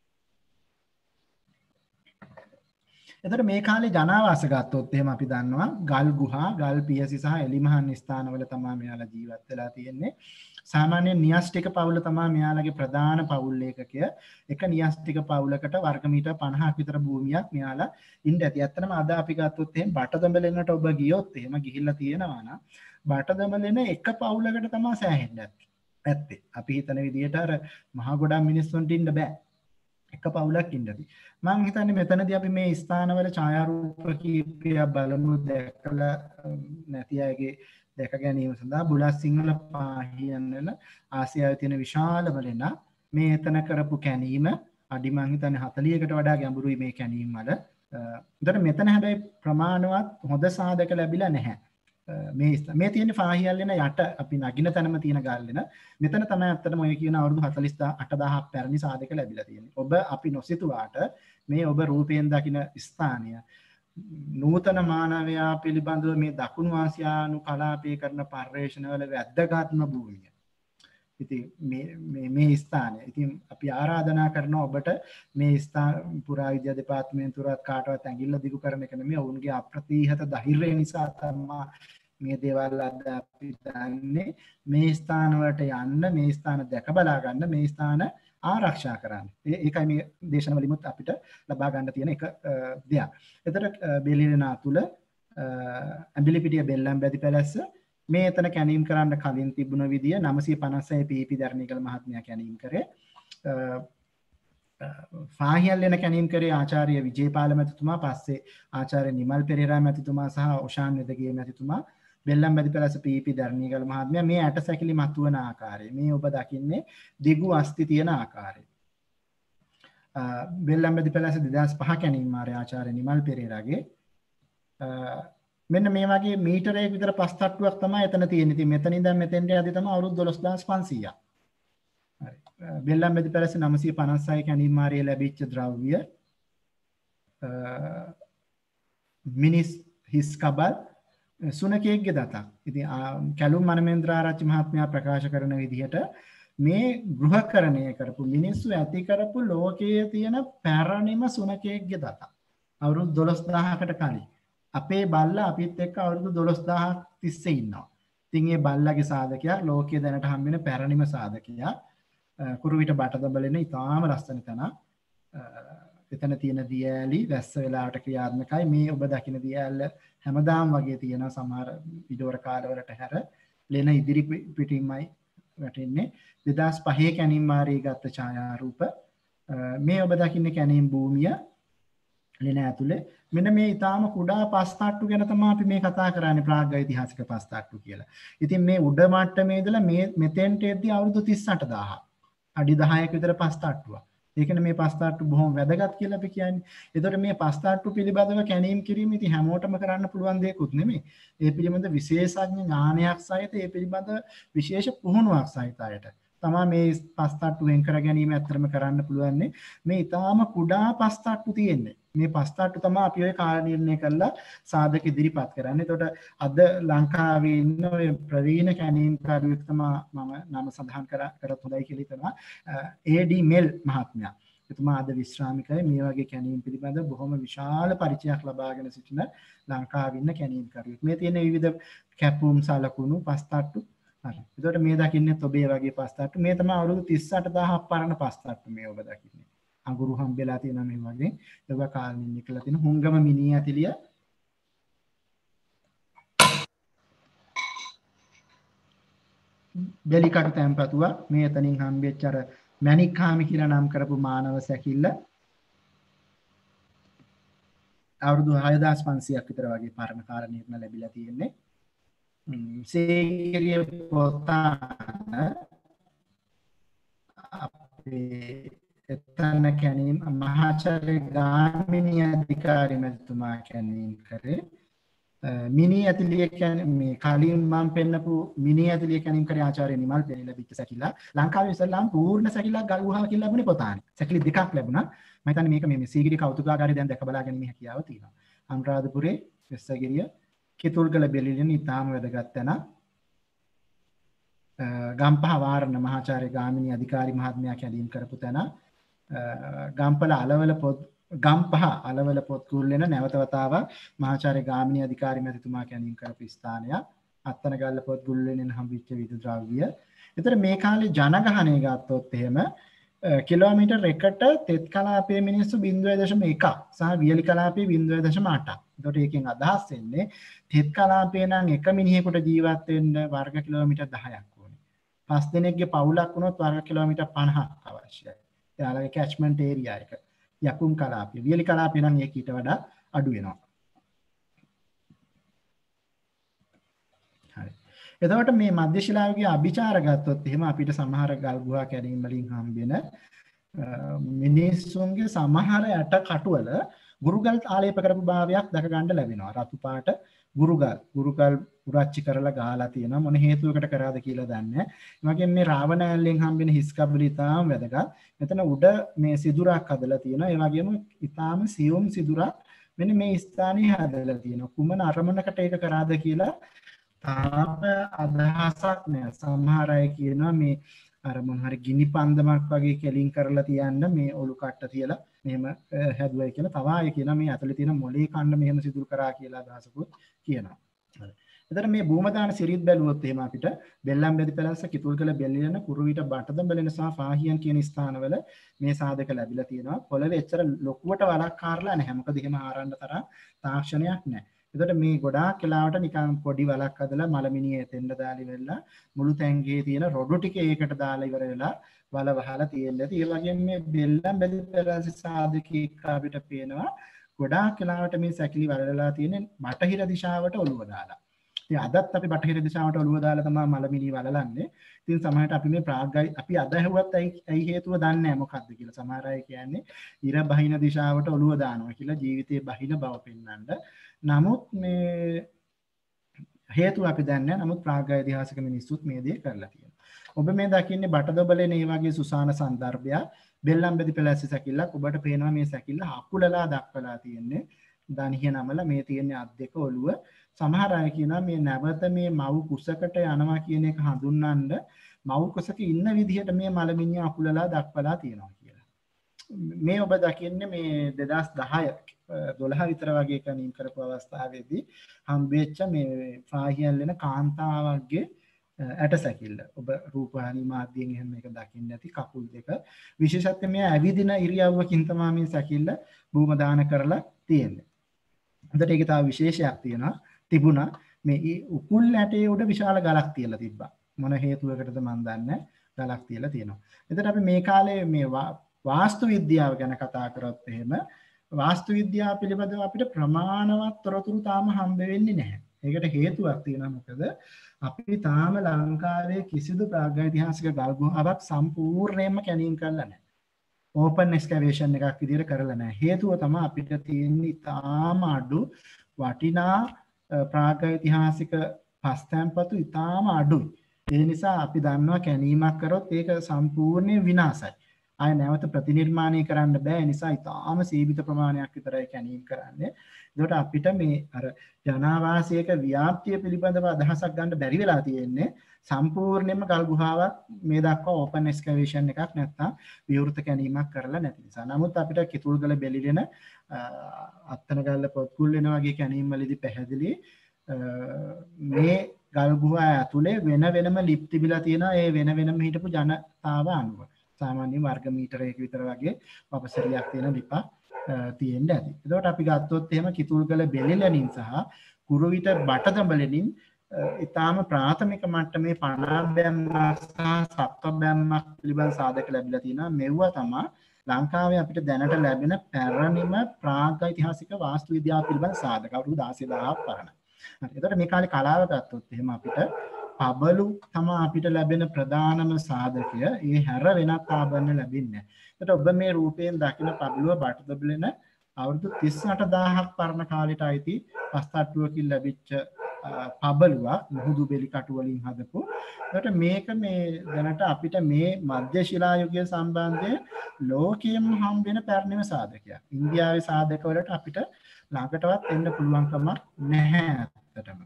Speaker 2: එතකොට මේ කාලේ ජනාවාස ගත්තොත් එහෙම අපි දන්නවා ගල් ගුහා, ගල් පියසි සහ එලිමහන් ස්ථානවල තමයි මෙයාලා ජීවත් වෙලා තියෙන්නේ. සාමාන්‍ය න්‍යෂ්ටික පවුල තමයි මෙයාලගේ ප්‍රධාන පවුල් ඒකකය. එක න්‍යෂ්ටික පවුලකට වර්ග මීටර් 50ක් විතර භූමියක් මෙයාලා ඉන්න ඇති. ඇත්තටම අද අපි ගත්තොත් එහෙම බටදඹලෙන්නට ඔබ ගියොත් එහෙම ගිහිල්ලා තියෙනවා නම් බටදඹලෙන එක පවුලකට තමයි සෑහෙන්න ඇත්තේ. අපි හිතන විදිහට අර මහා ගොඩක් මිනිස්සුන්ට ඉන්න බෑ. එක පවුලක් ඉන්නදී. මම හිතන්නේ මෙතනදී අපි මේ ස්ථානවල ඡායාරූප කීපයක් බලමු දැකලා නැති අයගේ දැක ගැනීම සඳහා බුලත් සිංහල පාහියන් වල ආසියාවේ තියෙන විශාලම ලෙන මේ එතන කරපු කැනීම අඩි මං හිතන්නේ 40කට වඩා ගැඹුරුයි මේ කැනීම් වල. උදේට මෙතන හැබැයි ප්‍රමාණවත් හොඳ සාධක ලැබිලා නැහැ. මේ තියෙන පාහියන් යට අපි නගින තැනම තියෙන ගල්ලෙන මෙතන තමයි අත්තටම ඔය කියන අවුරුදු 48000ක් පැරණි සාධක ලැබිලා තියෙන්නේ. ඔබ අපි නොසිතුවාට මේ ඔබ රූපයෙන් දකින ස්ථානය නූතන මානවයා පිළිබඳව මේ දකුණු ආසියානු කලාපයේ කරන පර්යේෂණවල වැදගත්ම භූමිය. ඉතින් මේ ස්ථානය. ඉතින් අපි ආරාධනා කරනවා ඔබට මේ ස්ථාන පුරාවිද්‍යා දෙපාර්තමේන්තුවත් කාටවත් ඇඟිල්ල දිගු කරන එක නෙමෙයි. ඔවුන්ගේ අප්‍රතිහත ධෛර්යය නිසා තමයි මේ දේවල් අද අපි දන්නේ. මේ ස්ථාන වලට යන්න, මේ ස්ථාන දැක බලා ගන්න, මේ ස්ථාන ආරක්ෂා කරන්න. ඒකයි මේ දේශනවලිමුත් අපිට ලබා ගන්න තියෙන එක දෙයක්. එතකොට බෙලිරනා තුල ඇඹිලිපිටිය බෙල්ලම් බැදි පැලැස්ස මේ එතන කැනීම් කරන්න කලින් තිබුණ විදිය 956 පීපි ධර්ණිකල් මහත්මයා කැනීම් කරේ. ෆාහියල්ලෙන කැනීම් කරේ ආචාර්ය විජේපාල මැතිතුමා, පස්සේ ආචාර්ය නිමල් පෙරේරා මැතිතුමා සහ ඔෂාන් වෙදගේ මැතිතුමා බෙල්ලම් බැදි පැලැස්ස පීපි ධර්ණිකල් මහත්මයා මේ ඇට සැකිලි මතුවන ආකාරය මේ ඔබ දකින්නේ දිගු අස්ති තියෙන ආකාරය. බෙල්ලම් බැදි පැලැස්ස 2005 කැනීම් මාරේ ආචාර්ය නිමල් පෙරේරාගේ මෙන්න මේ වගේ මීටරයක විතර පස් තට්ටුවක් තමයි එතන තියෙන්නේ. ඉතින් මෙතන ඉඳන් මෙතෙන්ට යද්දි තමයි අවුරුදු 12500ක්. හරි. බෙල්ලම් බැදි පැලැස්ස 956 කැනීම් මාරිය ලැබිච්ච ද්‍රව්‍ය මිනිස් හිස් කබල් සුනකයෙක්ගේ දතක්. ඉතින් කැලුම් මනමේන්ද්‍රාරච්චි මහත්මයා ප්‍රකාශ කරන විදිහට මේ ගෘහකරණය කරපු මිනිස්සු ඇති කරපු ලෝකයේ තියෙන පැරණිම සුනකයෙක්ගේ දතක්. අවුරුදු 12000කට කලින් අපේ බල්ලා අපිත් එක්ක අවුරුදු 12000ක් තිස්සේ ඉන්නවා. ඉතින් මේ බල්ලාගේ සාධකයක් ලෝකයේ දැනට හම්බෙන පැරණිම සාධකයක්. කුරුවිට බටදඹලෙන ඉතාම ලස්සන තැන. එතන තියෙන දියඇලි වැස්ස වෙලාවට ක්‍රියාත්මකයි. මේ ඔබ දකින දියඇල්ල හැමදාම වගේ තියෙන සමහර විදෝර කාලවලට හැර ලෙන ඉදිරි පිටින්මයි වැටෙන්නේ. 2005 කැනීම් මාරී ගත්ත ඡායාරූප මේ ඔබ දකින්නේ කැනීම් භූමිය ලෙන ඇතුලේ මෙන්න මේ ඊටාම කුඩා පස් තට්ටු ගැන තමයි අපි මේ කතා කරන්නේ ප්‍රාග්ඓතිහාසික පස් තට්ටු කියලා. ඉතින් මේ උඩ මට්ටමේ ඉඳලා මේ මෙතෙන්ට එද්දී අවුරුදු 38000ක්. අඩි 10ක විතර පස් තට්ටුවක්. ඒ කියන්නේ මේ පස් තට්ටු බොහොම වැදගත් කියලා අපි කියන්නේ. ඒතකොට මේ පස් තට්ටු පිළිබඳව කැනීම් කිරීම ඉතින් හැමෝටම කරන්න පුළුවන් දෙයක්ුත් නෙමෙයි. ඒ පිළිබඳ විශේෂඥ ඥානයක් සහිත ඒ පිළිබඳ විශේෂ පුහුණුවක් සහිත අයට තමා මේ පස් තට්ටු වෙන් කර ගැනීම ඇත්තටම කරන්න පුළුවන්. මේ ඊටාම කුඩා පස් තට්ටු තියෙන්නේ. මේ පස් තට්ටු තමයි අපි ඔය කාල නිර්ණය කරලා සාධක ඉදිරිපත් කරන්නේ. එතකොට අද ලංකාවේ ඉන්න ඔය ප්‍රවීණ කැනීම්කාරයෙක් තමයි මම නම සඳහන් කරත් හොඳයි කියලා හිතනවා. AD මෙල් මහත්මයා. එතුමා අද විශ්‍රාමිකයි. මේ වගේ කැනීම් පිළිබඳ බොහොම විශාල පරිචයක් ලබාගෙන සිටින ලංකාවේ ඉන්න කැනීම්කාරයෙක්. මේ තියෙන විවිධ කැපුම් සලකුණු පස් තට්ටු. හරි. එතකොට මේ දකින්නේ ඔබේ වගේ පස් තට්ටු. මේ තමයි අවුරුදු 38000ක් පරණ පස් තට්ටු මේ ඔබ දකින්නේ. අඟුරු හම්බෙලා තියෙනවා මේ වගේ. ඒක කාලෙින් ඉකලා තියෙන හුංගම මිනී ඇතිලිය බෙලිකටු තැන්පතුව මේ එතනින් හම්බෙච්ච අර මැණික්කාමි කියලා නම් කරපු මානව සැකිල්ල අවුරුදු 6500ක් විතර වගේ පරණ කාලෙන්න ලැබිලා තියෙන්නේ. සේගිරිය පොතාන අපේ එතන කැනීම මහාචාර්ය ගාමිණී අධිකාරී මැතිතුමා කැනීම කරේ. මිනී ඇතිලිය කියන්නේ මේ කලින් මම පෙන්නපු මිනී ඇතිලිය කැනීම කරේ ආචාර්ය නිමල් පෙරේ ලැබිච්ච සැකිල්ල. ලංකාවේ ඉස්සල්ලාම පූර්ණ සැකිල්ලක් ගල් ගුහාවක ලැබුණේ පොතානේ. සැකිලි දෙකක් ලැබුණා. මම හිතන්නේ මේක මේ සීගිරි කෞතුකාගාරය දැන් දැක බලා ගැනීම හැකියාව තියෙනවා. අනුරාධපුරේ වෙස්සගිරිය කිතුල්ගල බෙලිලින් ඉතාම වැදගත් තැන. ගම්පහ වාරණ මහාචාර්ය ගාමිණී අධිකාරී මහත්මයා කැඳීම් කරපු තැන. ගම්පල අලවල පොත් ගම්පහ අලවල පොත් කුල්ලෙන නැවත වතාවක් මහාචාර්ය ගාමිණී අධිකාරී මැතිතුමා කැඳීම් කරපු ස්ථානය. අත්තනගල්ල පොත් ගුල්ලෙනෙන් හම්බෙච්ච විදුලි ද්‍රව්‍ය. ඒතර මේ කාලේ ජනගහනය ගත්තොත් එහෙම කිලෝමීටර් එකට තෙත් කලාපයේ මිනිස්සු 0.1 සහ වියලි කලාපයේ 0.8. එතකොට ඒකෙන් අදහස් වෙන්නේ තෙත් කලාපයේ නම් එක මිනිහෙකුට ජීවත් වෙන්න වර්ග කිලෝමීටර් 10ක් ඕනේ. 5 දෙනෙක්ගේ පවුලක් වුණොත් වර්ග කිලෝමීටර් 50ක් අවශ්‍යයි. එයාලගේ කැච්මන්ට් ඒරියා එක. යකුම් කලාපය වියලි කලාපය නම් ඒක ඊට වඩා අඩු වෙනවා. හරි. එතකොට මේ මධ්‍ය ශිලායුගයේ අභිචාර ගත්තොත් එහෙම අපිට සමහර ගල් ගුහා කැණීම් වලින් හම්බෙන මිනිස්සුන්ගේ සමහර යට කටුවල ගුරුගල් ආලේප කරපු භාවයක් දැක ගන්න ලැබෙනවා. රතු පාට ගුරුගල් පුරච්චි කරලා ගහලා තියෙනවා. මොන හේතුවකට කරාද කියලා දන්නේ නැහැ. ඒ වගේම මේ රාවණ ඇල්ලෙන් හම්බෙන හිස් කබලි ඉතාම වැදගත්. මෙතන උඩ මේ සිදුරක් හදලා තියෙනවා. ඒ වගේම ඉතාම සියුම් සිදුරක් මෙන්න මේ ස්ථානයේ හදලා තියෙනවා. කුමන අරමුණකට ඒක කරාද කියලා තාම අදහසක් නැහැ. සමහර අය කියනවා මේ අර මොන හරි ගිනි පන්දමක් වගේ කෙලින් කරලා තියන්න මේ ඔලු කට්ට තියලා මෙහෙම හැදුවයි කියලා. තව අය කියනවා මේ ඇතුලේ තියෙන මොලේ කන්න මෙහෙම සිදුරු කරා කියලා අදහසකුත් කියනවා. හරි. එතන මේ භූමදාන සිරිත් බැලුවොත් එහෙම අපිට බෙල්ලම්බෙදි පැලස්ස කිතුල්ගල බෙල්ලියන කුරුවිට බටදඹලෙන සහ පාහියන් කියන ස්ථානවල මේ සාධක ලැබිලා තියෙනවා. පොළවේ එච්චර ලොකුවට වලක් කාරලා නැහැ. මොකද එහෙම ආරන්න තරම් තාක්ෂණයක් නැහැ. එතකොට මේ ගොඩාක් වෙලාවට නිකන් පොඩි වලක් හදලා මලමිනිය එතෙන්ද දාලි වෙලා මුළු තැන්ගේ තියෙන රොඩු ටික ඒකට දාලා ඉවර වෙලා වල වහලා තියෙන්නේ. ඒ වගේම මේ බෙල්ලම්බෙදි පැලස්ස සාධකීක අපිට පේනවා ගොඩාක් වෙලාවට මේ සැකිලි වලලා තියෙන බටහිර දිශාවට ඔළුව දාලා. ඉතින් අදත් අපි බටහිර දිශාවට ඔළුව දාලා තමයි මලමිනි වලලන්නේ. ඉතින් සමහරට අපි මේ ප්‍රාග්ගයි අපි අද ඇහුවත් ඇයි හේතුව දන්නේ නැහැ මොකක්ද කියලා. සමහර අය කියන්නේ ඉර බහින දිශාවට ඔළුව දානවා කියලා ජීවිතේ බහින බව පෙන්වන්න. නමුත් මේ හේතුව අපි දන්නේ නැහැ. නමුත් ප්‍රාග්ගයිතිහාසික මිනිස්සුත් මේ දේ කරලා තියෙනවා. ඔබ මේ දකින්නේ බටදොබලේ මේ වගේ සුසාන සන්දර්භයක්. බෙල්ලම්බෙදි පැලැස්ස සැකිල්ලක් ඔබට පේනවා මේ සැකිල්ල අකුලලා දක්වලා තියෙන්නේ. දණිය නමල මේ තියෙන්නේ අත් දෙක ඔළුව. සමහර අය කියනවා මේ නැවත මේ මව් කුසකට යනවා කියන එක හඳුන්වන්න මව් කුසක ඉන්න විදිහට මේ මලමිණිය අකුලලා දක්වලා තියෙනවා කියලා. මේ ඔබ දකින්නේ මේ 2010 විතර වගේ කණීම් කරපු අවස්ථාවේදී හම්බෙච්ච මේ පාහියන් වෙන කාන්තාවක්ගේ ඇටසැකිල්ල. ඔබ රූපවාහිනී මාධ්‍යයෙන් එහෙම මේක දකින්න ඇති කකුල් දෙක. විශේෂයෙන් මේ ඇවිදින ඉරියව්වකින් තමයි මේ සැකිල්ල භූම දාන කරලා තියෙන්නේ. එතකොට ඒකේ තව විශේෂයක් තියෙනවා. තිබුණා මේ උකුල් ඇටේ උඩ විශාල ගලක් තියලා තිබ්බා. මොන හේතුවකටද මන් දන්නේ ගලක් තියලා තියෙනවා. එතකොට අපි මේ කාලේ මේ වාස්තු විද්‍යාව ගැන කතා කරොත් එහෙම වාස්තු විද්‍යාව පිළිබඳව අපිට ප්‍රමාණවත් තොරතුරු තාම හම්බ වෙන්නේ නැහැ. ඒකට හේතුවක් තියෙනවා. මොකද අපි තාම ලංකාවේ කිසිදු ප්‍රාග්යිතිහාසික ගල් ගුහාවක් සම්පූර්ණයෙන්ම කැණීම් කරලා නැහැ. ඕපන් එක්ස්කැවේෂන් එකක් විදිහට කරලා නැහැ. හේතුව තමයි අපිට තියෙන්නේ තාම අඩු වටිනා ප්‍රාග්යිතිහාසික පස්තැන්පතු ඉතාම අඩුයි. ඒ නිසා අපි දන්නවා කැණීමක් කරොත් ඒක සම්පූර්ණයෙන් විනාශයි. ආය නැවත ප්‍රතිනිර්මාණය කරන්න බෑ. ඒ නිසා ඉතාම සීමිත ප්‍රමාණයක් විතරයි කැණීම් කරන්නේ. ඒකට අපිට මේ අර ජනාවාසයක ව්‍යාප්තිය පිළිබඳව අදහසක් ගන්න බැරි වෙලා තියෙන්නේ. සම්පූර්ණයෙන්ම ගල් ගුහාවක් මේ දක්වා ඕපන් එක්ස්කැවේෂන් එකක් නැත්නම් විවෘත කැණීමක් කරලා නැති නිසා. නමුත් අපිට කිතුල්ගල බෙලිලෙන අත්තනගල්ල පොත්කුල් වෙන වගේ කැණීම් වලදී පැහැදිලි මේ ගල් ගුහා ඇතුලේ වෙන වෙනම ලිප් තිබිලා තියෙනවා. ඒ වෙන වෙනම හිටපු ජනතාව අනුව. සාමාන්‍ය වර්ග මීටරයක විතර වගේ වපසරියක් තියෙන ලිපා තියෙන්න ඇති. එතකොට අපි ගත්තොත් එහෙම කිතුල්ගල බෙලිලනින් සහ කුරුවිට බටදඹලනින් ඉතාම ප්‍රාථමික මට්ටමේ පනා බැම්මක් සහ සත්ව බැම්මක් පිළිබඳ සාධක ලැබිලා තියෙනවා. මෙවුවා තමයි ලංකාවේ අපිට දැනට ලැබෙන පැරණිම ප්‍රාග්ඓතිහාසික වාස්තු විද්‍යාව පිළිබඳ සාධක. අවුරුදු 16000ක් පරණ. හරි. එතකොට මේ කාලේ කලාව ගත්තොත් එහෙම අපිට පබලු තමයි අපිට ලැබෙන ප්‍රධානම සාධකය. ඒ හැර වෙනත් ආභරණ ලැබෙන්නේ නැහැ. එතකොට ඔබ මේ රූපයෙන් දකින පබලුව බටදබලන අවුරුදු 38000ක් පරණ කාලයට අයිති පස්තට්ටුවකින් ලැබිච්ච පබලුවක් මුහුදු බෙලි කටු වලින් හදපු. එතකොට මේක මේ දැනට අපිට මේ මධ්‍ය ශිලා යුගය සම්බන්ධයෙන් ලෝකයෙන්ම හම් වෙන පැරණිම සාධකයක්. ඉන්දියාවේ සාධක වලට අපිට ළඟටවත් එන්න පුළුවන් කමක් නැහැ ඇත්තටම.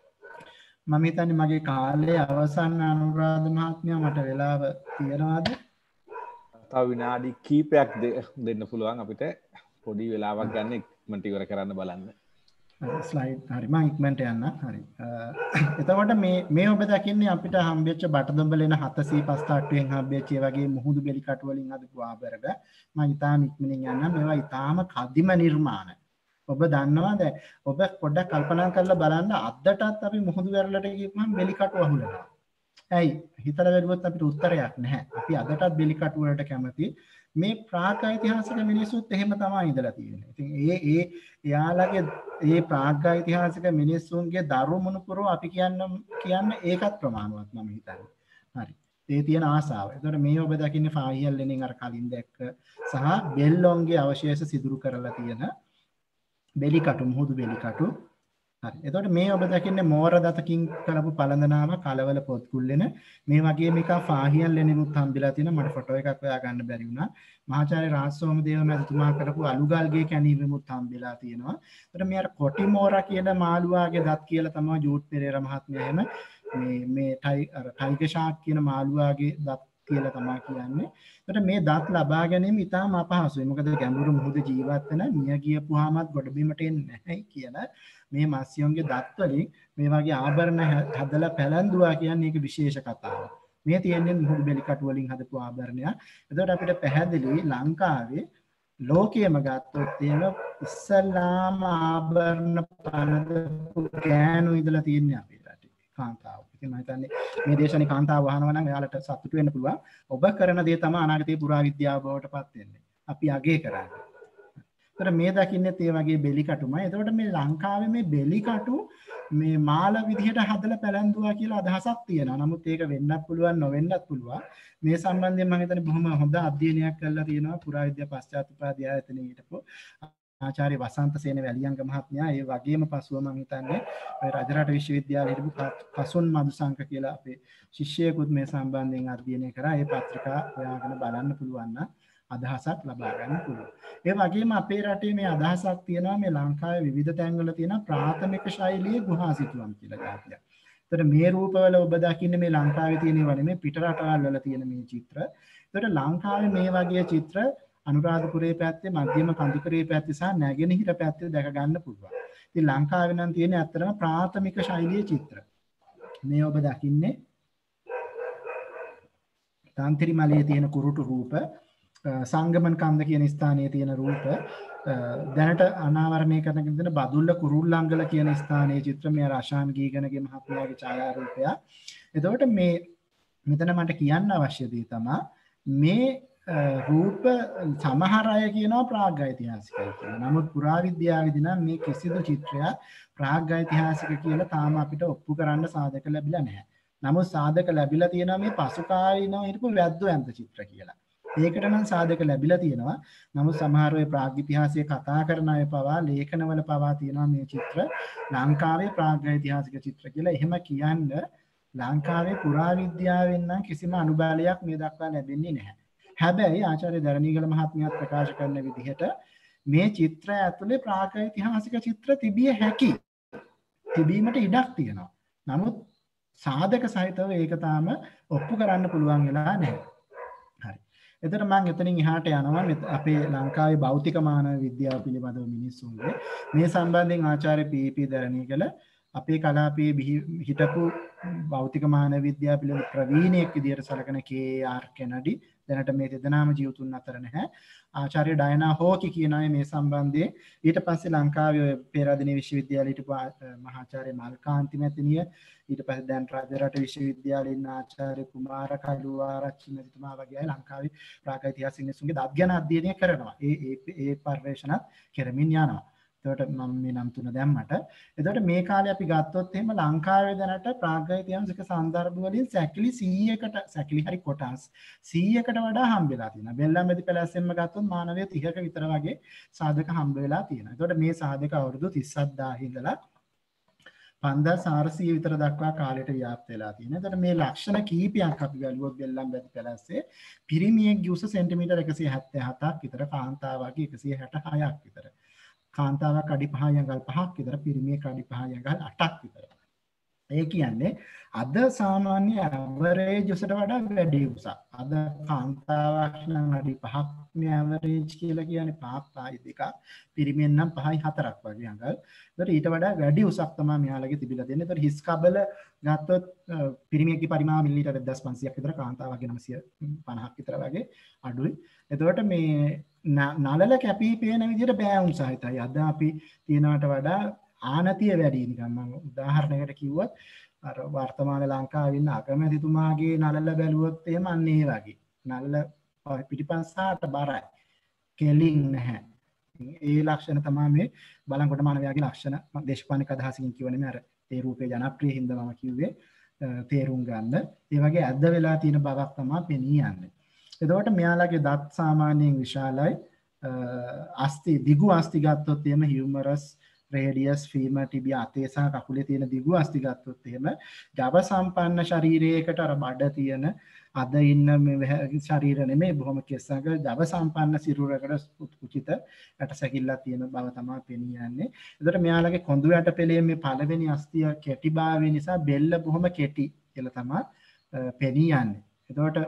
Speaker 2: මම හිතන්නේ මගේ කාලේ අවසන් අනුරාධ මහත්මයා මට වෙලාව තියනවාද?
Speaker 1: තව විනාඩි කීපයක් දෙන්න පුළුවන් අපිට. පොඩි වෙලාවක් ගන්න ඉක්මනට ඉවර කරන්න බලන්න.
Speaker 2: ස්ලයිඩ් හරි මම ඉක්මනට යන්න. හරි. එතකොට මේ ඔබ දකින්නේ අපිට හම්බෙච්ච බටදඹලෙන 758න් හම්බෙච්ච ඒ වගේ මුහුදු බෙලි කටු වලින් හදපු ආභරණ. මම ඊටාම ඉක්මනින් යන්න. මේවා ඊටාම කදිම නිර්මාණ. ඔබ දන්නවද? ඔබ පොඩ්ඩක් කල්පනා කරලා බලන්න අදටත් අපි මුහුදු වැරළට ගිහම බෙලි කටු අහුලනවා. ඇයි? හිතලා බැලුවොත් අපිට උත්තරයක් නැහැ. අපි අදටත් බෙලි කටු වලට කැමති. මේ ප්‍රාග්ඓතිහාසික මිනිස්සුත් එහෙම තමයි ඉඳලා තියෙන්නේ. ඉතින් එයාලගේ මේ ප්‍රාග්ඓතිහාසික මිනිස්සුන්ගේ දරු මුණුපුරෝ අපි කියන්නේ ඒකත් ප්‍රමාණවත් මම හිතන්නේ. හරි. ඒ තියෙන ආසාව. එතකොට මේ ඔබ දකින්නේ ෆාහියල් ලෙනින් අර කලින් දැක්ක සහ බෙල්ලොන්ගේ අවශේෂ සිදුරු කරලා තියෙන බෙලි කටු මුහුදු බෙලි කටු. හරි. එතකොට මේ ඔබ දකින්නේ මෝර දතකින් කරපු පළඳනාම කලවල පොත් කුල්ලෙන මේ වගේ මේක ෆාහියන් ලෙනිනුත් හම්බෙලා තියෙන මට ෆොටෝ එකක් හොයා ගන්න බැරි වුණා. මහාචාර්ය රාජසෝමදේව මහතුමා කරපු අලුගල්ගේ කැණීමෙමුත් හම්බෙලා තියෙනවා. එතකොට මේ අර කොටි මෝරා කියන මාළුවාගේ දත් කියලා තමයි ජූට් පෙරේරා මහත්මයා එහෙම මේ ටයිගර් ෂාක් කියන මාළුවාගේ දත් කියලා තමයි කියන්නේ. එතකොට මේ දත් ලබා ගැනීම ඉතාම අපහසුයි. මොකද ගැඹුරු මුහුද ජීවත් වෙන මිය ගියපුවාමත් ගොඩබිමට එන්නේ නැහැ කියන මේ මත්ස්‍යයන්ගේ දත් වලින් මේ වගේ ආභරණ හදලා පැලඳුවා කියන්නේ ඒක විශේෂ කතාවක්. මේ තියෙන්නේ මුහුදු බෙලි කටු වලින් හදපු ආභරණයක්. එතකොට අපිට පැහැදිලි ලංකාවේ ලෝකයේම ගත්තොත් තියෙන ඉස්සලාම ආභරණ පළඳපු ගෑනු ඉඳලා තියෙන්නේ අපේ රටේ කාන්තාව. ඉතින් මම හිතන්නේ මේ දේශනේ කාන්තාව වහනවා නම් එයාලට සතුටු වෙන්න පුළුවන්. ඔබ කරන දේ තමයි අනාගතයේ පුරාවිද්‍යාව බවට පත් වෙන්නේ. අපි අගය කරන්නේ. ඒතර මේ දකින්නෙත් ඒ වගේ බෙලි කටුමයි. එතකොට මේ ලංකාවේ මේ බෙලි කටු මේ මාල විදිහට හදලා පැලඳුවා කියලා අදහසක් තියෙනවා. නමුත් ඒක වෙන්නත් පුළුවන් නොවෙන්නත් පුළුවන්. මේ සම්බන්ධයෙන් මම හිතන්නේ බොහොම හොඳ අධ්‍යයනයක් කරලා තියෙනවා පුරාවිද්‍යා පශ්චාත් උපාධි ආයතනයේ හිටපු ආචාර්ය වසන්ත සේන වැලියංග මහත්මයා. ඒ වගේම පසුව මම හිතන්නේ ඔය රජරට විශ්වවිද්‍යාලයේ හිටපු කසුන් මදුසංක කියලා අපේ ශිෂ්‍යයෙකුත් මේ සම්බන්ධයෙන් අධ්‍යයනය කරා. ඒ පත්‍රිකා හොයාගෙන බලන්න පුළුවන් නම් අදහසක් ලබා ගන්න පුළුවන්. ඒ වගේම අපේ රටේ මේ අදහසක් තියෙනවා මේ ලංකාවේ විවිධ තැන්වල තියෙන ප්‍රාථමික ශෛලියේ ගුහා සිතුවම් කියලා જાතියක්. ඒතර මේ රූපවල ඔබ දකින්නේ මේ ලංකාවේ තියෙන ඒවා නෙමෙයි පිට රටවල් වල තියෙන මේ චිත්‍ර. ඒතර ලංකාවේ මේ වගේ චිත්‍ර අනුරාධපුරයේ පැත්තේ මධ්‍යම කඳුකරේ පැත්තේ සහ නැගෙනහිර පැත්තේ දැක ගන්න පුළුවන්. ඉතින් ලංකාවේ නම් තියෙන ඇත්තටම ප්‍රාථමික ශෛලියේ චිත්‍ර. මේ ඔබ දකින්නේ තාන්තිරිමලයේ තියෙන කුරුටු රූප, සංගමන් කන්ද කියන ස්ථානයේ තියෙන රූප, දැනට අනාවරණය කරගෙන තියෙන බදුල්ල කුරුල්ලංගල කියන ස්ථානයේ චිත්‍ර මේ රෂාන් ගීගනගේ මහත්මයාගේ ඡායාරූපය. එතකොට මේ මෙතන මට කියන්න අවශ්‍ය දේ තමයි මේ රූප සමහර අය කියනවා ප්‍රාග්ඓතිහාසිකයි කියලා. නමුත් පුරාවිද්‍යාවේදී නම් මේ කිසිදු චිත්‍රයක් ප්‍රාග්ඓතිහාසික කියලා තාම අපිට ඔප්පු කරන්න සාධක ලැබිලා නැහැ. නමුත් සාධක ලැබිලා තියෙනවා මේ පසුකාලීනව හිටපු වැද්දෝ ඇන්ත චිත්‍ර කියලා. ඒකට නම් සාධක ලැබිලා තියෙනවා. නමුත් සමහර වෙලාවෙ ප්‍රාග්ඓතිහාසය කතා කරන අය පවා ලේඛනවල පවා තියෙනවා මේ චිත්‍ර ලංකාවේ ප්‍රාග්ඓතිහාසික චිත්‍ර කියලා. එහෙම කියන්න ලංකාවේ පුරාවිද්‍යාවෙන් නම් කිසිම අනුබලයක් මේ දක්වා ලැබෙන්නේ නැහැ. හැබැයි ආචාර්ය දරණීගල මහත්මියත් ප්‍රකාශ කරන විදිහට මේ චිත්‍ර ඇතුලේ ප්‍රාග්ඓතිහාසික චිත්‍ර තිබිය හැකි. තිබීමට ඉඩක් තියෙනවා. නමුත් සාධක සහිතව ඒක තාම ඔප්පු කරන්න පුළුවන් වෙලා නැහැ. හරි. එතන මම එතනින් එහාට යනවා අපේ ලංකාවේ භෞතික මානව විද්‍යාව පිළිබඳව මිනිස්සුන්ගේ මේ සම්බන්ධයෙන් ආචාර්ය පී.පී. දරණීගල අපේ කලාපයේ හිටපු භෞතික මානව විද්‍යාව පිළිබඳ ප්‍රවීණයෙක් විදිහට සැලකෙන KR කෙනඩි දැනට මේ දෙදෙනාම ජීවතුන් අතර නැහැ. ආචාර්ය ඩයනා හෝකි කියන අය මේ සම්බන්ධයෙන් ඊට පස්සේ ලංකාවේ පේරාදෙණිය විශ්වවිද්‍යාලයේ හිටපු මහාචාර්ය මල්කාන්ති මැතිණිය ඊට පස්සේ දැන් රජරට විශ්වවිද්‍යාලයේ ඉන්න ආචාර්ය කුමාර කළුආරච්චි මැතිතුමා වගේ අය ලංකාවේ ප්‍රාග්ෛතිහාසික මිනිසුන්ගේ දත් ගැන අධ්‍යයනය කරනවා. ඒ පර්යේෂණත් කරමින් යනවා. එතකොට මම මේ නම් තුන දැම්මට එතකොට මේ කාලේ අපි ගත්තොත් එහෙම ලංකාවේ දැනට ප්‍රාග්ෛතිහාසික සන්දර්භ වලින් සැකිලි 100කට සැකිලි හරි කොටස් 100කට වඩා හම්බ වෙලා තියෙනවා. බෙල්ලම්බෙදි පැලැස්සෙන්ම ගත්තොත් මානවය 30ක විතර වගේ සාධක හම්බ වෙලා තියෙනවා. එතකොට මේ සාධක අවුරුදු 37000 ඉඳලා 5400 විතර දක්වා කාලයට ව්‍යාප්ත වෙලා තියෙනවා. එතකොට මේ ලක්ෂණ කීපයක් අපි බැලුවොත් බෙල්ලම්බෙදි පැලැස්සේ පිරිමියෙක්ගේ උස සෙන්ටිමීටර් 177ක් විතර, කාන්තාවගේ 166ක් විතර. කාන්තාවක් අඩි 5 යඟල් 5ක් විතර, පිරිමියෙක් අඩි 5 යඟල් 8ක් විතර. ඒ කියන්නේ අද සාමාන්‍ය ඇවරේජ් උසට වඩා වැඩි උසක්. අද කාන්තාවක් නම් අඩි 5ක් නේ ඇවරේජ් කියලා කියන්නේ 5යි 2ක්. පිරිමියෙන් නම් 5යි 4ක් වගේ යඟල්. ඒතර ඊට වඩා වැඩි උසක් තමයි මෙයාලගේ තිබිලා දෙන්නේ. ඒතර හිස් කබල ගත්තොත් පිරිමියෙක්ගේ පරිමාණ මිලිමීටර් 1500ක් විතර, කාන්තාවගේ 950ක් විතර වගේ අඩුයි. එතකොට මේ නලල කැපී පේන විදිහට බෑවුම් සහිතයි. අද අපි තියනවට වඩා ආනතිය වැඩි. නිකන් මම උදාහරණයකට කිව්වොත් අර වර්තමාන ලංකාවේ ඉන්න අගමැතිතුමාගේ නලල බැලුවොත් එහෙම අන්න ඒ වගේ. නලල පිටිපස්සට බරයි. කෙලින් නැහැ. ඒ ලක්ෂණ තමයි මේ බලංගොඩ මානවයාගේ ලක්ෂණ. මම දේශපාලනික අදහසකින් කියවනේ මේ අර ඒ රූපේ ජනප්‍රිය හින්දා මම කිව්වේ තේරුම් ගන්න. ඒ වගේ ඇද්ද වෙලා තියෙන බවක් තමයි පෙනී යන්නේ. එතකොට මෙයාලගේ දත් සාමාන්‍යයෙන් විශාලයි. අස්ති දිගු අස්ති ගත්තොත් එහෙම හියුමරස්, රේඩියස්, ෆීමර්, ටිබියා අතේ සහ කකුලේ තියෙන දිගු අස්ති ගත්තොත් එහෙම ජව සම්පන්න ශරීරයකට අර බඩ තියෙන අද ඉන්න මේ ශරීර නෙමෙයි බොහොම කෙස්සක ජව සම්පන්න සිරුරකට උචිත ඇටසැකිල්ලක් තියෙන බව තමයි පෙනී යන්නේ. එතකොට මෙයාලගේ කොඳු යට පෙළේ මේ පළවෙනි අස්තිය කෙටිභාවය නිසා බෙල්ල බොහොම කෙටි කියලා තමයි පෙනී යන්නේ. එතකොට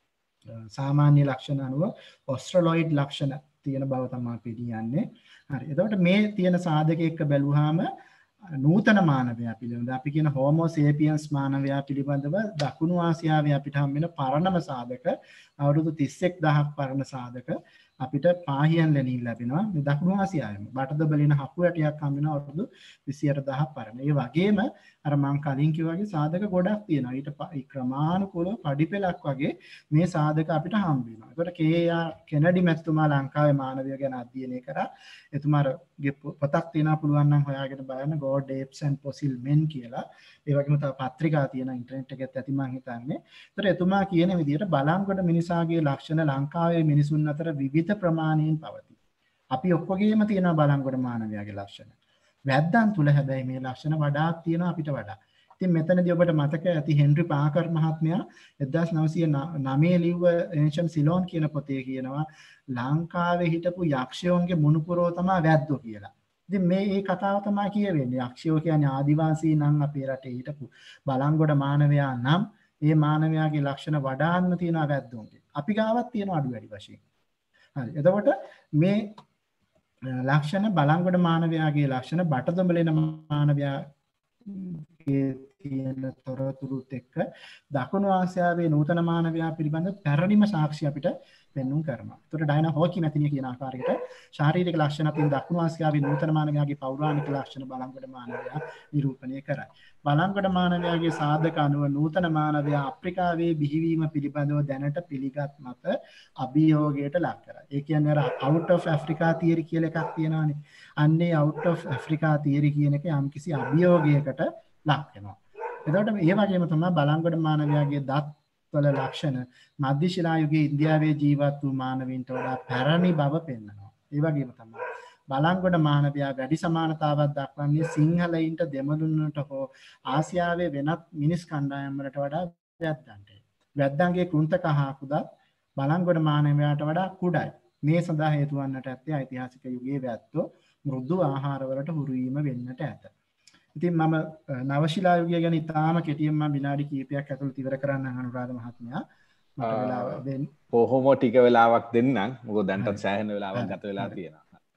Speaker 2: සාමාන්‍ය ලක්ෂණ අනුව ඔස්ට්‍රලොයිඩ් ලක්ෂණ තියෙන බව තමයි පිළිගන්නේ. හරි. එතකොට මේ තියෙන සාධක එක්ක බැලුවාම නූතන මානවයා පිළිබඳ අපි කියන හෝමෝ සේපියන්ස් මානවයා පිළිබඳව දකුණු ආසියාවේ අපිට හම් වෙන පරණම සාධක අවුරුදු 31000ක් පරණ සාධක අපිට පාහියන් ලැබින් ලැබෙනවා. මේ දකුණු ආසියාවේම බටද බලින හපු ඇටයක් හම් වෙන අවුරුදු 28000ක් පරණ. ඒ වගේම අර මම කලින් කිව්වා වගේ සාධක ගොඩක් තියෙනවා. ඊට ක්‍රමානුකූලව පඩිපෙලක් වගේ මේ සාධක අපිට හම් වෙනවා. ඒකට KR කෙනඩි මැතිතුමා ලංකාවේ මානවය ගැන අධ්‍යයනය කරා. එතුමාගේ පොතක් තියෙනවා පුළුවන් නම් හොයාගෙන බලන්න God Apes and Fossil Men කියලා. ඒ වගේම තව පත්‍රිකා තියෙනවා ඉන්ටර්නෙට් එකෙත් ඇති මං හිතන්නේ. ඒතර එතුමා කියන විදිහට බලංගොඩ මිනිසාගේ ලක්ෂණ ලංකාවේ මිනිසුන් අතර විවිධ ප්‍රමාණයෙන් පවතී. අපි ඔක්කොගේම තියෙනවා බලංගොඩ මානවයාගේ ලක්ෂණ. වැද්දන් තුල හැබැයි මේ ලක්ෂණ වඩාත් තියෙනවා අපිට වඩා. ඉතින් මෙතනදී ඔබට මතක ඇති හෙන්රි පාකර් මහත්මයා 1909 ලිව්ව Ancient Ceylon කියන පොතේ කියනවා ලංකාවේ හිටපු යක්ෂයෝන්ගේ මුණුපුරෝ තමයි වැද්දෝ කියලා. ඉතින් මේ කතාව තමයි කියවෙන්නේ. යක්ෂයෝ කියන්නේ ආදිවාසී නම් අපේ රටේ හිටපු බලංගොඩ මානවයා නම් ඒ මානවයාගේ ලක්ෂණ වඩාත්ම තියෙනවා වැද්දෝන්ගේ. අපි ගාවත් තියෙනවා අඩු වැඩි වශයෙන්. හරි. එතකොට මේ ලක්ෂණ බලංගොඩ මානවයාගේ ලක්ෂණ බටදොඹලෙන මානවයාගේ තියෙන තොරතුරුත් එක්ක දකුණු ආසියාවේ නූතන මානවයා පිළිබඳ පැරණිම සාක්ෂි අපිට පෙන්වුම් කරනවා. ඒතර ඩයනා හෝකි මැතිණිය කියන ආකාරයට ශාරීරික ලක්ෂණ අතින් දකුණු ආසියාවේ නූතන මානවයාගේ පෞරාණික ලක්ෂණ බලංගොඩ මානවයා නිරූපණය කරයි. බලංගොඩ මානවයාගේ සාධක අනුව නූතන මානවයා අප්‍රිකාවේ බිහිවීම පිළිබඳව දැනට පිළිගත් මත අභියෝගයට ලක් කරයි. ඒ කියන්නේ අර out of Africa theory කියලා එකක් තියෙනවානේ. අන්නේ out of Africa theory කියන එක යම්කිසි අභියෝගයකට ලක් වෙනවා. එතකොට මේ වගේම තමයි බලංගොඩ මානවයාගේ දත් වල ලක්ෂණ මධ්‍ය ශිලා යුගයේ ඉන්දියාවේ ජීවත් වූ මානවයින්ට වඩා පැරණි බව පෙන්වනවා. ඒ වගේම තමයි බලංගොඩ මානවයා වැඩි සමානතාවක් දක්වන්නේ සිංහලයින්ට, දෙමළුන්ට හෝ ආසියාවේ වෙනත් මිනිස් කණ්ඩායම් වලට වඩා වැද්දන්ට. වැද්දන්ගේ කුන්තක හා කුදත් බලංගොඩ මානවයාට වඩා කුඩයි. මේ සඳහා හේතු වන්නට ඇත්තේ ඓතිහාසික යුගයේ වැද්දෝ මෘදු ආහාරවලට හුරු වීම වෙන්නට ඇත. ඉතින් මම නවශිලා යුගය ගැන ඉතාම කෙටියෙන් මම විනාඩි කිහිපයක් ඇතුළත ඉවර කරන්න අනුරාධ මහත්මයා. මට වෙලාව දෙන්න.
Speaker 1: කොහොම ටික වෙලාවක් දෙන්නම්. මොකද දැන්ටත් සෑහෙන වෙලාවක් ගත වෙලා තියෙනවා.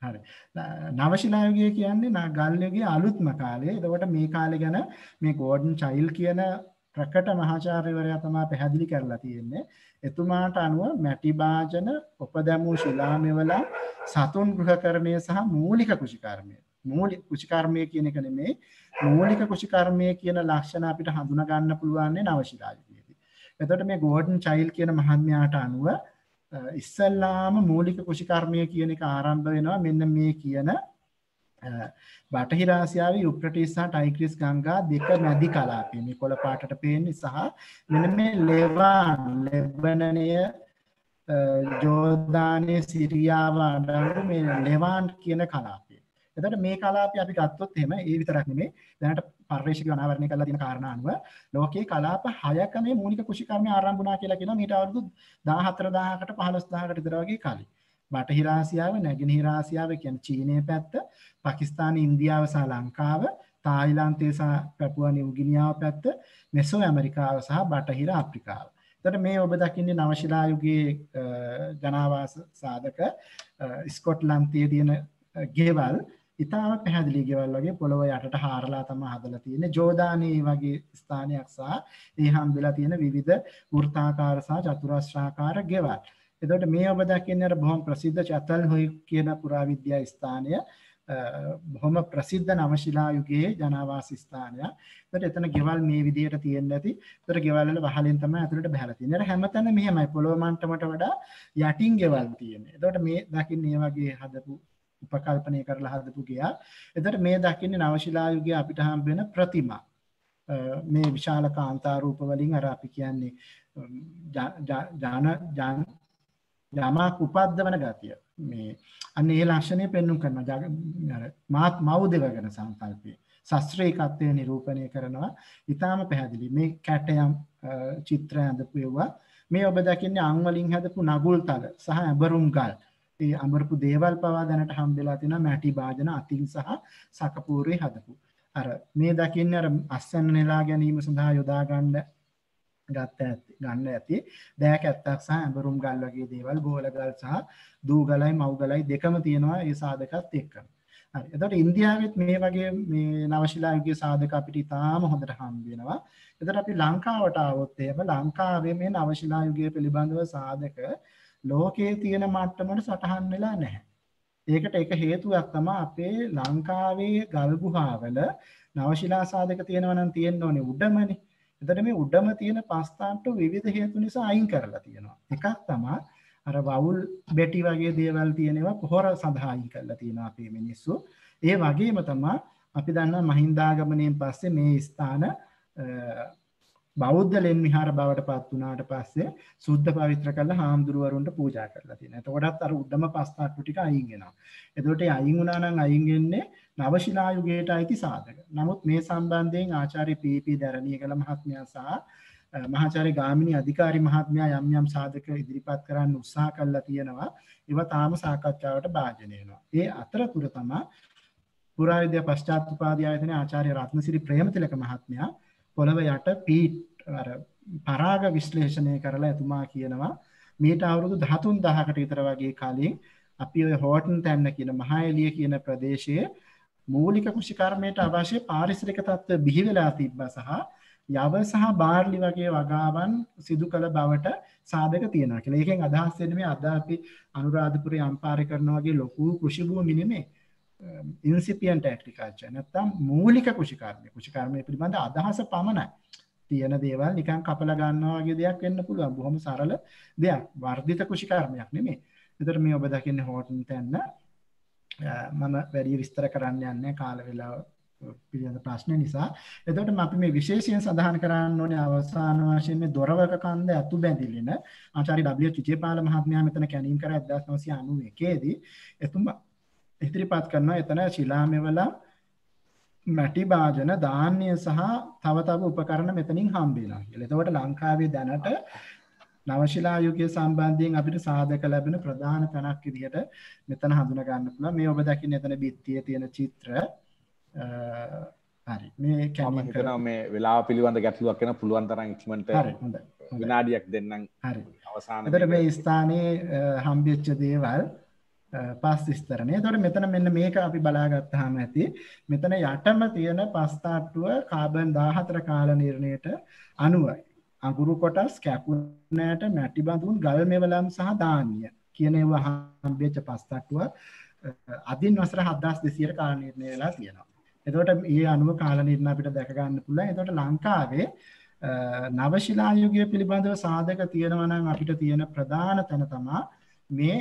Speaker 2: හරි. නව ශිලා යුගය කියන්නේ ගල් යුගයේ අලුත්ම කාලය. එතකොට මේ කාලේ ගැන මේ ගෝඩන් චයිල්ඩ් කියන ප්‍රකට මහාචාර්යවරයා තමයි පැහැදිලි කරලා තියෙන්නේ. එතුමාට අනුව මැටි භාජන, උපදැමූ ශිලා මෙවලා, සතුන් ගෘහකරණය සහ මූලික කෘෂිකර්මය. මූලික කෘෂිකර්මය කියන එක නෙමෙයි, මූලික කෘෂිකර්මය කියන ලක්ෂණ අපිට හඳුනා ගන්න පුළුවන් නව ශිලා යුගයේදී. එතකොට මේ ගෝඩන් චයිල්ඩ් කියන මහත්මයාට අනුව ඉස්සල්ලාම මූලික කෘෂිකර්මය කියන එක ආරම්භ වෙනවා මෙන්න මේ කියන බටහිර ආසියාවේ යුප්‍රටිස් සහ ටයිග්‍රිස් ගංගා දෙක මැදි කලාපයේ මේ කොළ පාටට පේන්නේ සහ මෙන්න මේ ලෙබනනය ජෝර්දානයේ සිරියාව අඩංගු මේ ලෙවාන්ට් කියන කලාපය. එතකොට මේ කලාපය අපි ගත්තොත් එහෙම ඒ විතරක් නෙමෙයි දැනට පරිශීලක අනාවරණය කරලා තියෙන කාරණා අනුව ලෝකයේ කලාප 6ක මේ මූලික කෘෂිකර්මය ආරම්භ වුණා කියලා කියනවා මීට අවුරුදු 14000කට 15000කට විතර වගේ කාලේ. බටහිර ආසියාව, නැගෙනහිර ආසියාව කියන්නේ චීනයේ පැත්ත, පාකිස්තාන, ඉන්දියාව සහ ලංකාව, තායිලන්තය සහ පැපුවා නිව්ගිනියාව පැත්ත, මෙසෝ ඇමරිකාව සහ බටහිර අප්‍රිකාව. එතකොට මේ ඔබ දකින්නේ නව ශිලා යුගයේ ජනාවාස සාධක ස්කොට්ලන්තයේ තියෙන ගෙවල් ඉතාම පැහැදිලි ගෙවල් වගේ පොළොව යටට හාරලා තමයි හදලා තියෙන්නේ. ජෝර්දානයේ වගේ ස්ථානයක් සහ ඒ හම්බෙලා තියෙන විවිධ වෘත්තාකාර සහ චතුරස්‍රාකාර ගෙවල්. එතකොට මේ ඔබ දකින්නේ අර බොහොම ප්‍රසිද්ධ චතල් හොයි කියන පුරාවිද්‍යා ස්ථානය බොහොම ප්‍රසිද්ධ නව ශිලා යුගයේ ජනාවාස ස්ථානයක්. එතකොට එතන ගෙවල් මේ විදිහට තියෙන්නේ නැති. එතකොට ගෙවල් වල වහලෙන් තමයි ඇතුළට බහලා තියෙන්නේ. අර හැමතැන මෙහෙමයි පොළොව මට්ටමට වඩා යටින් ගෙවල් තියෙන්නේ. එතකොට මේ දකින්නේ මේ වගේ හදපු උපකල්පනය කරලා හදපු ගියා. එතකොට මේ දකින්නේ නව ශිලා යුගයේ අපිට හම්බ වෙන ප්‍රතිමා. මේ විශාල කාන්තා රූප වලින් අර අපි කියන්නේ යමක් උපද්දවන ගතිය. මේ අන්න ඒ ලක්ෂණය පෙන්වුම් කරනවා. අර මාත් මව්දෙව ගැන සංකල්පයේ ශාස්ත්‍රීයත්වය නිරූපණය කරනවා. ඊටාම පැහැදිලි. මේ කැටයම් චිත්‍ර ඇඳපු ඒවා මේ ඔබ දකින්නේ අං වලින් හදපු නගුල් තල සහ ඇඹරුම් ගල්. ඒ අඹරපු දේවල් පවා දැනට හම්බෙලා තියෙනවා මැටි භාජන අතින් සහ සකපූරේ හදපු. අර මේ දකින්නේ අර අස්වැන්න නෙලා ගැනීම සඳහා යොදා ගන්න ඇති දෑකැත්තක් සහ ඇඹරුම් ගල් වගේ දේවල්, බෝල ගල් සහ දූ ගලයි මව් ගලයි දෙකම තියෙනවා ඒ සාධකත් එක්කම. හරි. එතකොට ඉන්දියාවෙත් මේ වගේ මේ නව ශිලා යුගයේ සාධක අපිට ඉතාම හොඳට හම්බ වෙනවා. එතකොට අපි ලංකාවට ආවොත් එහෙම ලංකාවේ මේ නව ශිලා යුගයේ පිළිබඳව සාධක ලෝකයේ තියෙන මට්ටමට සටහන් වෙලා නැහැ. ඒකට එක හේතුවක් තමයි අපේ ලංකාවේ ගල් ගුහාවල නව ශිලා සාධක තියෙනවා නම් තියෙන්න ඕනේ උඩමනේ. එතකොට මේ උඩම තියෙන පස්තාන්ට විවිධ හේතු නිසා අයින් කරලා තියෙනවා. එකක් තමයි අර වවුල් බෙටි වගේ දේවල් තියෙනවා පොහොර සඳහා අයින් කරලා තියෙනවා අපේ මිනිස්සු. ඒ වගේම තමයි අපි දන්නවා මහින්දාගමනයෙන් පස්සේ මේ ස්ථාන බෞද්ධ ලෙන් විහාර බවට පත් වුණාට පස්සේ සුද්ධ පවිත්‍ර කරලා හාමුදුරුවරුන්ට පූජා කරලා තියෙනවා. එතකොටත් අර උඩම පස්තාට්ටු ටික අයින් වෙනවා. එතකොට ඒ අයින් වුණා නම් අයින් වෙන්නේ නව ශිලා යුගයට අයිති සාධක. නමුත් මේ සම්බන්ධයෙන් ආචාර්ය පී.පී. දරණීගල මහත්මයා සහ මහාචාර්ය ගාමිණී අධිකාරි මහත්මයා යම් යම් සාධක ඉදිරිපත් කරන්න උත්සාහ කළා තියෙනවා. ඒවා තාම සාකච්ඡාවට භාජනය වෙනවා. ඒ අතරතුර තමයි පුරාවිද්‍යා පශ්චාත් උපාධි ආයතනයේ ආචාර්ය රත්නසිරි ප්‍රේමතිලක මහත්මයා පොළව යට පරාග විශ්ලේෂණය කරලා එතුමා කියනවා මේට අවුරුදු 13000කට විතර වගේ කාලෙකින් අපි ඔය හෝටන් තැන්න කියන මහා එළිය කියන ප්‍රදේශයේ මූලික කෘෂිකර්මයට අවශ්‍ය පාරිසරික තත්ත්ව බිහි වෙලා තිබ්බා සහ යව සහ බාර්ලි වගේ වගාවන් සිදු කළ බවට සාධක තියෙනවා කියලා. ඒකෙන් අදහස් වෙන්නේ මේ අද අපි අනුරාධපුරයේ අම්පාරේ කරනා වගේ ලොකු කෘෂි භූමි නෙමෙයි. ඉන්සිපියන්ට් ඇග්‍රිකල්චර් නැත්නම් මූලික කෘෂිකර්මය. කෘෂිකර්මය පිළිබඳ අදහස පමණයි. තියෙන දේවල් නිකන් කපලා ගන්නවා වගේ දෙයක් වෙන්න පුළුවන්. බොහොම සරල දෙයක්. වර්ධිත කෘෂිකර්මයක් නෙමෙයි. ඒතර මේ ඔබ දකින්නේ හෝටන් තැන්න මම වැඩි විස්තර කරන්න යන්නේ කාල වේලාව පිළිබඳ ප්‍රශ්න නිසා. එතකොට අපි මේ විශේෂයෙන් සඳහන් කරන්න ඕනේ අවසාන වශයෙන් මේ දොරවක කන්ද අතු බැඳිලින ආචාර්ය W.H. විජේපාල මහත්මයා මෙතන කැණීම් කර 1991 දී එතුමා ඉදිරිපත් කරනවා එතන ශිලා මෙවලා මැටි භාජන ධාන්‍ය සහ තව උපකරණ මෙතනින් හම්බ වෙනවා කියලා. එතකොට ලංකාවේ දැනට නව ශිලා යුගයේ සම්බන්ධයෙන් අපිට සාධක ලැබෙන ප්‍රධාන තැනක් විදිහට මෙතන හඳුනා ගන්න පුළුවන්. මේ ඔබ දකින්නේ එතන බිත්තියේ තියෙන චිත්‍ර. හරි. මේ
Speaker 1: කැමෙන් කරනවා මේ වෙලාව පිළිබඳ ගැටලුවක් වෙන පුළුවන් තරම් ඉක්මනට විනාඩියක් දෙන්නම්.
Speaker 2: හරි. අවසානයේ මේ ස්ථානයේ හම්බෙච්ච දේවල් පස් විස්තරණය. එතකොට මෙතන මෙන්න මේක අපි බලාගත්තාම ඇති. මෙතන යටම තියෙන පස් තාට්ටුව කාබන් 14 කාල නිර්ණයට අනුවයි. අඟුරු කොටස්, කැපුණෑට, මැටි බඳුන්, ගල් මෙවලම් සහ ධාන්‍ය කියන ඒවා හම්බෙච්ච පස් තාට්ටුව අදින් වසර 7200ට කාල නිර්ණය වෙලා තියෙනවා. එතකොට මේ අනුව කාල නිර්ණය අපිට දැක ගන්න පුළුවන්. එතකොට ලංකාවේ නව ශිලා යුගය පිළිබඳව සාධක තියෙනවා නම් අපිට තියෙන ප්‍රධාන තැන තමයි මේ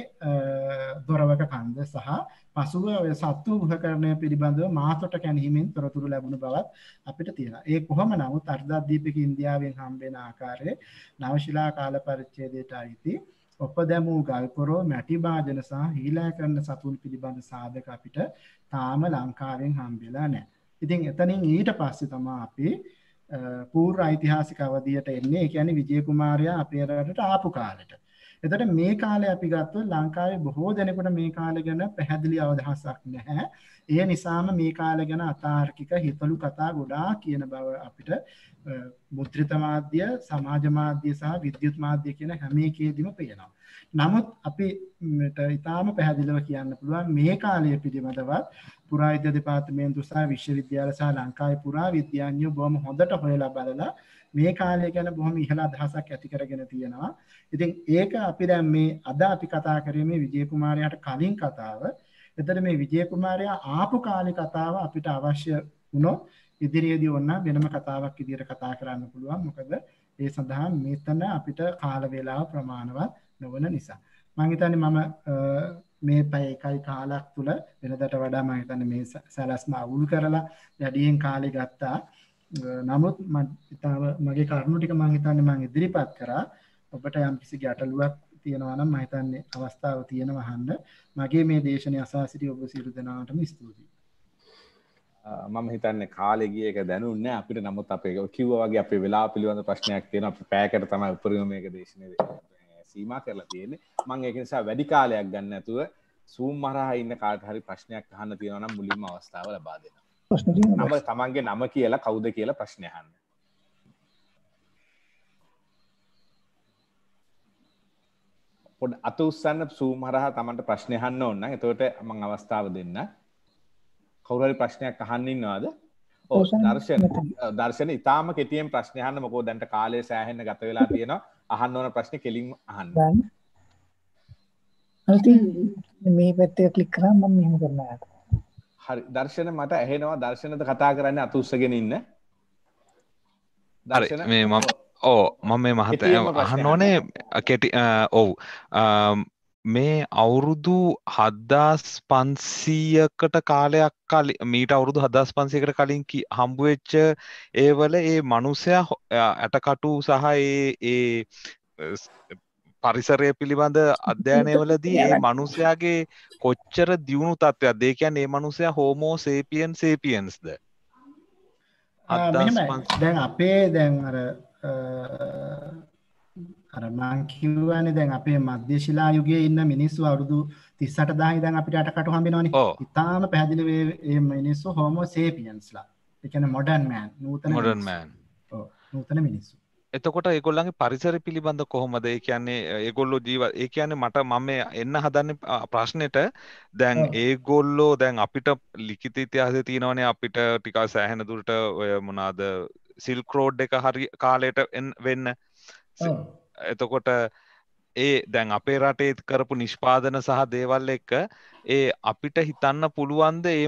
Speaker 2: දොරවක කන්ද සහ පසුව ඔය සත්තු උපකරණය පිළිබඳව මාතොට කැණීමෙන් තොරතුරු ලැබුණ බවත් අපිට තියෙනවා. ඒ කොහොම නමුත් අර්ධද්වීපික ඉන්දියාවෙන් හම්බෙන ආකාරයේ නව ශිලා කාල පරිච්ඡේදයට අයිති ඔපදැමූ ගල්පොරෝ, මැටි භාජන සහ හීලෑ කරන සතුන් පිළිබඳ සාධක අපිට තාම ලංකාවෙන් හම්බෙලා නැහැ. ඉතින් එතනින් ඊට පස්සේ තමයි අපි පූර්ව ඓතිහාසික අවධියට එන්නේ. ඒ කියන්නේ විජය කුමාරයා අපේ රටට ආපු කාලෙට. එතකොට මේ කාලේ අපි ගත්තොත් ලංකාවේ බොහෝ දෙනෙකුට මේ කාලේ ගැන පැහැදිලි අවදහසක් නැහැ. ඒ නිසාම මේ කාලේ ගැන අතාර්කික හිතලු කතා ගොඩාක් කියන බව අපිට මුද්‍රිත මාධ්‍ය, සමාජ මාධ්‍ය සහ විද්‍යුත් මාධ්‍ය කියන හැම එකේදීම පේනවා. නමුත් අපි ඊටාම පැහැදිලිව කියන්න පුළුවන් මේ කාලය පිළිබඳවත් පුරාවිද්‍යා දෙපාර්තමේන්තු සහ විශ්වවිද්‍යාල සහ ලංකාවේ පුරා විද්‍යාඥයෝ බොහොම හොඳට හොයලා බලලා මේ කාලය ගැන බොහොම ඉහළ අදහසක් ඇති කරගෙන තියෙනවා. ඉතින් ඒක අපි දැන් මේ අද අපි කතා කරේ මේ විජය කුමාරයාට කලින් කතාව. එතන මේ විජය වේකුමාරයා ආපු කාලේ කතාව අපිට අවශ්‍ය වුණොත් ඉදිරියේදී ඕන වෙනම කතාවක් විදියට කතා කරන්න පුළුවන්. මොකද ඒ සඳහා මෙතන අපිට කාල වේලාව ප්‍රමාණවත් නොවන නිසා. මම හිතන්නේ මම මේ පැය එකයි කාලක් තුල වෙනදට වඩා මම හිතන්නේ මේ සැලැස්ම අවුල් කරලා වැඩියෙන් කාලේ ගත්තා. නමුත් මගේ කරුණු ටික මම හිතන්නේ මම ඉදිරිපත් කරා. ඔබට යම් කිසි ගැටලුවක් තියෙනවා නම් මම හිතන්නේ අවස්ථාව තියෙනවා අහන්න. මගේ මේ දේශනය අසා සිටි ඔබ සියලු දෙනාටම ස්තුතියි.
Speaker 1: මම හිතන්නේ කාලේ ගිය එක දැනුන්නේ නැහැ අපිට. නමුත් අපේ කිව්වා වගේ අපේ වෙලාව පිළිබඳ ප්‍රශ්නයක් තියෙනවා. අපි පැයකට තමයි උපරිම මේක දේශනේ සීමා කරලා තියෙන්නේ. මම ඒක නිසා වැඩි කාලයක් ගන්න නැතුව Zoom හරහා ඉන්න කාට හරි ප්‍රශ්නයක් අහන්න තියෙනවා නම් මුලින්ම අවස්ථාව ලබා දෙනවා. තමන්ගේ නම කියලා කවුද කියලා ප්‍රශ්න අහන්න. පොඩ්ඩ අත උස්සන්න Zoom හරහා තමන්ට ප්‍රශ්න අහන්න ඕන නම් එතකොට මම අවස්ථාව දෙන්න. කවුරු හරි ප්‍රශ්නයක් අහන්න ඉන්නවද? ඔව් දර්ශන ඉතාලම කෙටියෙන් ප්‍රශ්න අහන්න. මොකද දැන්ට කාලය සෑහෙන්න ගත වෙලා තියෙනවා. අහන්න ඕන ප්‍රශ්න කෙලින් අහන්න.
Speaker 3: මේ පැත්තේ ක්ලික් කරා මම මෙහෙම කරනවා.
Speaker 1: හරි දර්ශන මට ඇහෙනවා. දර්ශනද කතා කරන්නේ අත උස්සගෙන ඉන්න.
Speaker 4: දර්ශන මේ මම මේ මහත්තයා අහන්න ඕනේ කෙටි ඔව් මේ අවුරුදු 7500කට කාලයක් කලින් මීට අවුරුදු 7500කට කලින් හම්බ වෙච්ච ඒවල ඒ මිනිසයා ඇටකටු සහ ඒ පරිසරය පිළිබඳ අධ්‍යයනවලදී ඒ මිනිසයාගේ කොච්චර දියුණු තත්ත්වයක්ද? ඒ කියන්නේ මේ මිනිසයා හෝමෝ සේපියන් සේපියන්ස්ද?
Speaker 2: දැන් අපේ දැන් අර මං කියවනේ දැන් අපේ මධ්‍ය ශිලා යුගයේ ඉන්න මිනිස්සු අවුරුදු 38000 ඉඳන් අපිට අටකටු හම්බෙනවනේ. ඉතාලම පැහැදිලි මේ මිනිස්සු හෝමෝ සේපියන්ස්ලා. ඒ කියන්නේ මොඩර්න් මෑන්, නූතන මිනිස්සු.
Speaker 4: එතකොට ඒගොල්ලන්ගේ පරිසර පිළිබඳ කොහොමද? ඒ කියන්නේ ඒගොල්ලෝ ඒ කියන්නේ මම එන්න හදන්නේ ප්‍රශ්නෙට දැන් ඒගොල්ලෝ දැන් අපිට ලිඛිත ඉතිහාසයේ තියෙනවනේ අපිට ටිකක් සෑහෙන දුරට ඔය මොනවාද සිල්ක් රෝඩ් එක හරි කාලයට වෙන්න. එතකොට දැන් අපේ රටේ කරපු නිෂ්පාදන සහ දේවල් එක්ක අපිට හිතන්න පුළුවන්ද ඒ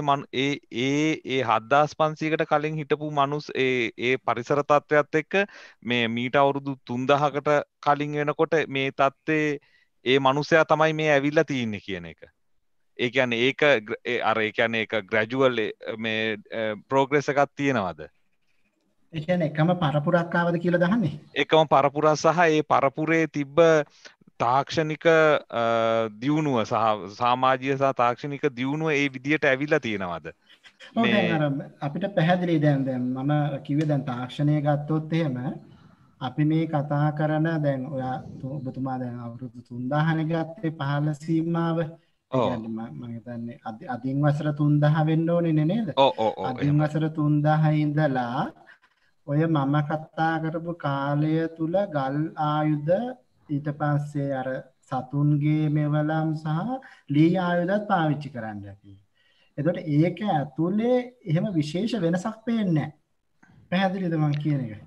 Speaker 4: 7500කට කලින් හිටපු මිනිස් ඒ පරිසර තත්ත්වයක් එක්ක මේ මීට අවුරුදු 3000කට කලින් වෙනකොට මේ තත්ත්වේ ඒ මිනිසයා තමයි මේ ඇවිල්ලා තියෙන්නේ කියන එක. ඒ කියන්නේ ඒක ග්‍රැජුවල් මේ ප්‍රෝග්‍රස් එකක් තියෙනවද?
Speaker 2: ඒ කියන්නේ එකම පරපුරක් ආවද කියලා දහන්නේ.
Speaker 4: එකම පරපුරක් සහ ඒ පරපුරේ තිබ්බ තාක්ෂණික දියුණුව සහ සමාජීය සහ තාක්ෂණික දියුණුව ඒ විදියට ඇවිල්ලා තියෙනවද?
Speaker 2: අපිට පැහැදිලි දැන් මම කිව්වේ දැන් තාක්ෂණය ගත්තොත් එහෙම අපි මේ කතා කරන දැන් ඔබතුමා දැන් අවුරුදු 3000 ගත්තේ පහළ සීමාව. මම හිතන්නේ අදින් වසර 3000 වෙන්න ඕනේ නේද? අදින් වසර 3000 ඉඳලා ඔය මම කතා කරපු කාලය තුල ගල් ආයුධ ඊට පස්සේ අර සතුන්ගේ මෙවලම් සහ ලී ආයුධත් පාවිච්චි කරන්න ඇති. එතකොට ඒක ඇතුලේ එහෙම විශේෂ වෙනසක් පේන්නේ නැහැ. පැහැදිලිද මං කියන එක?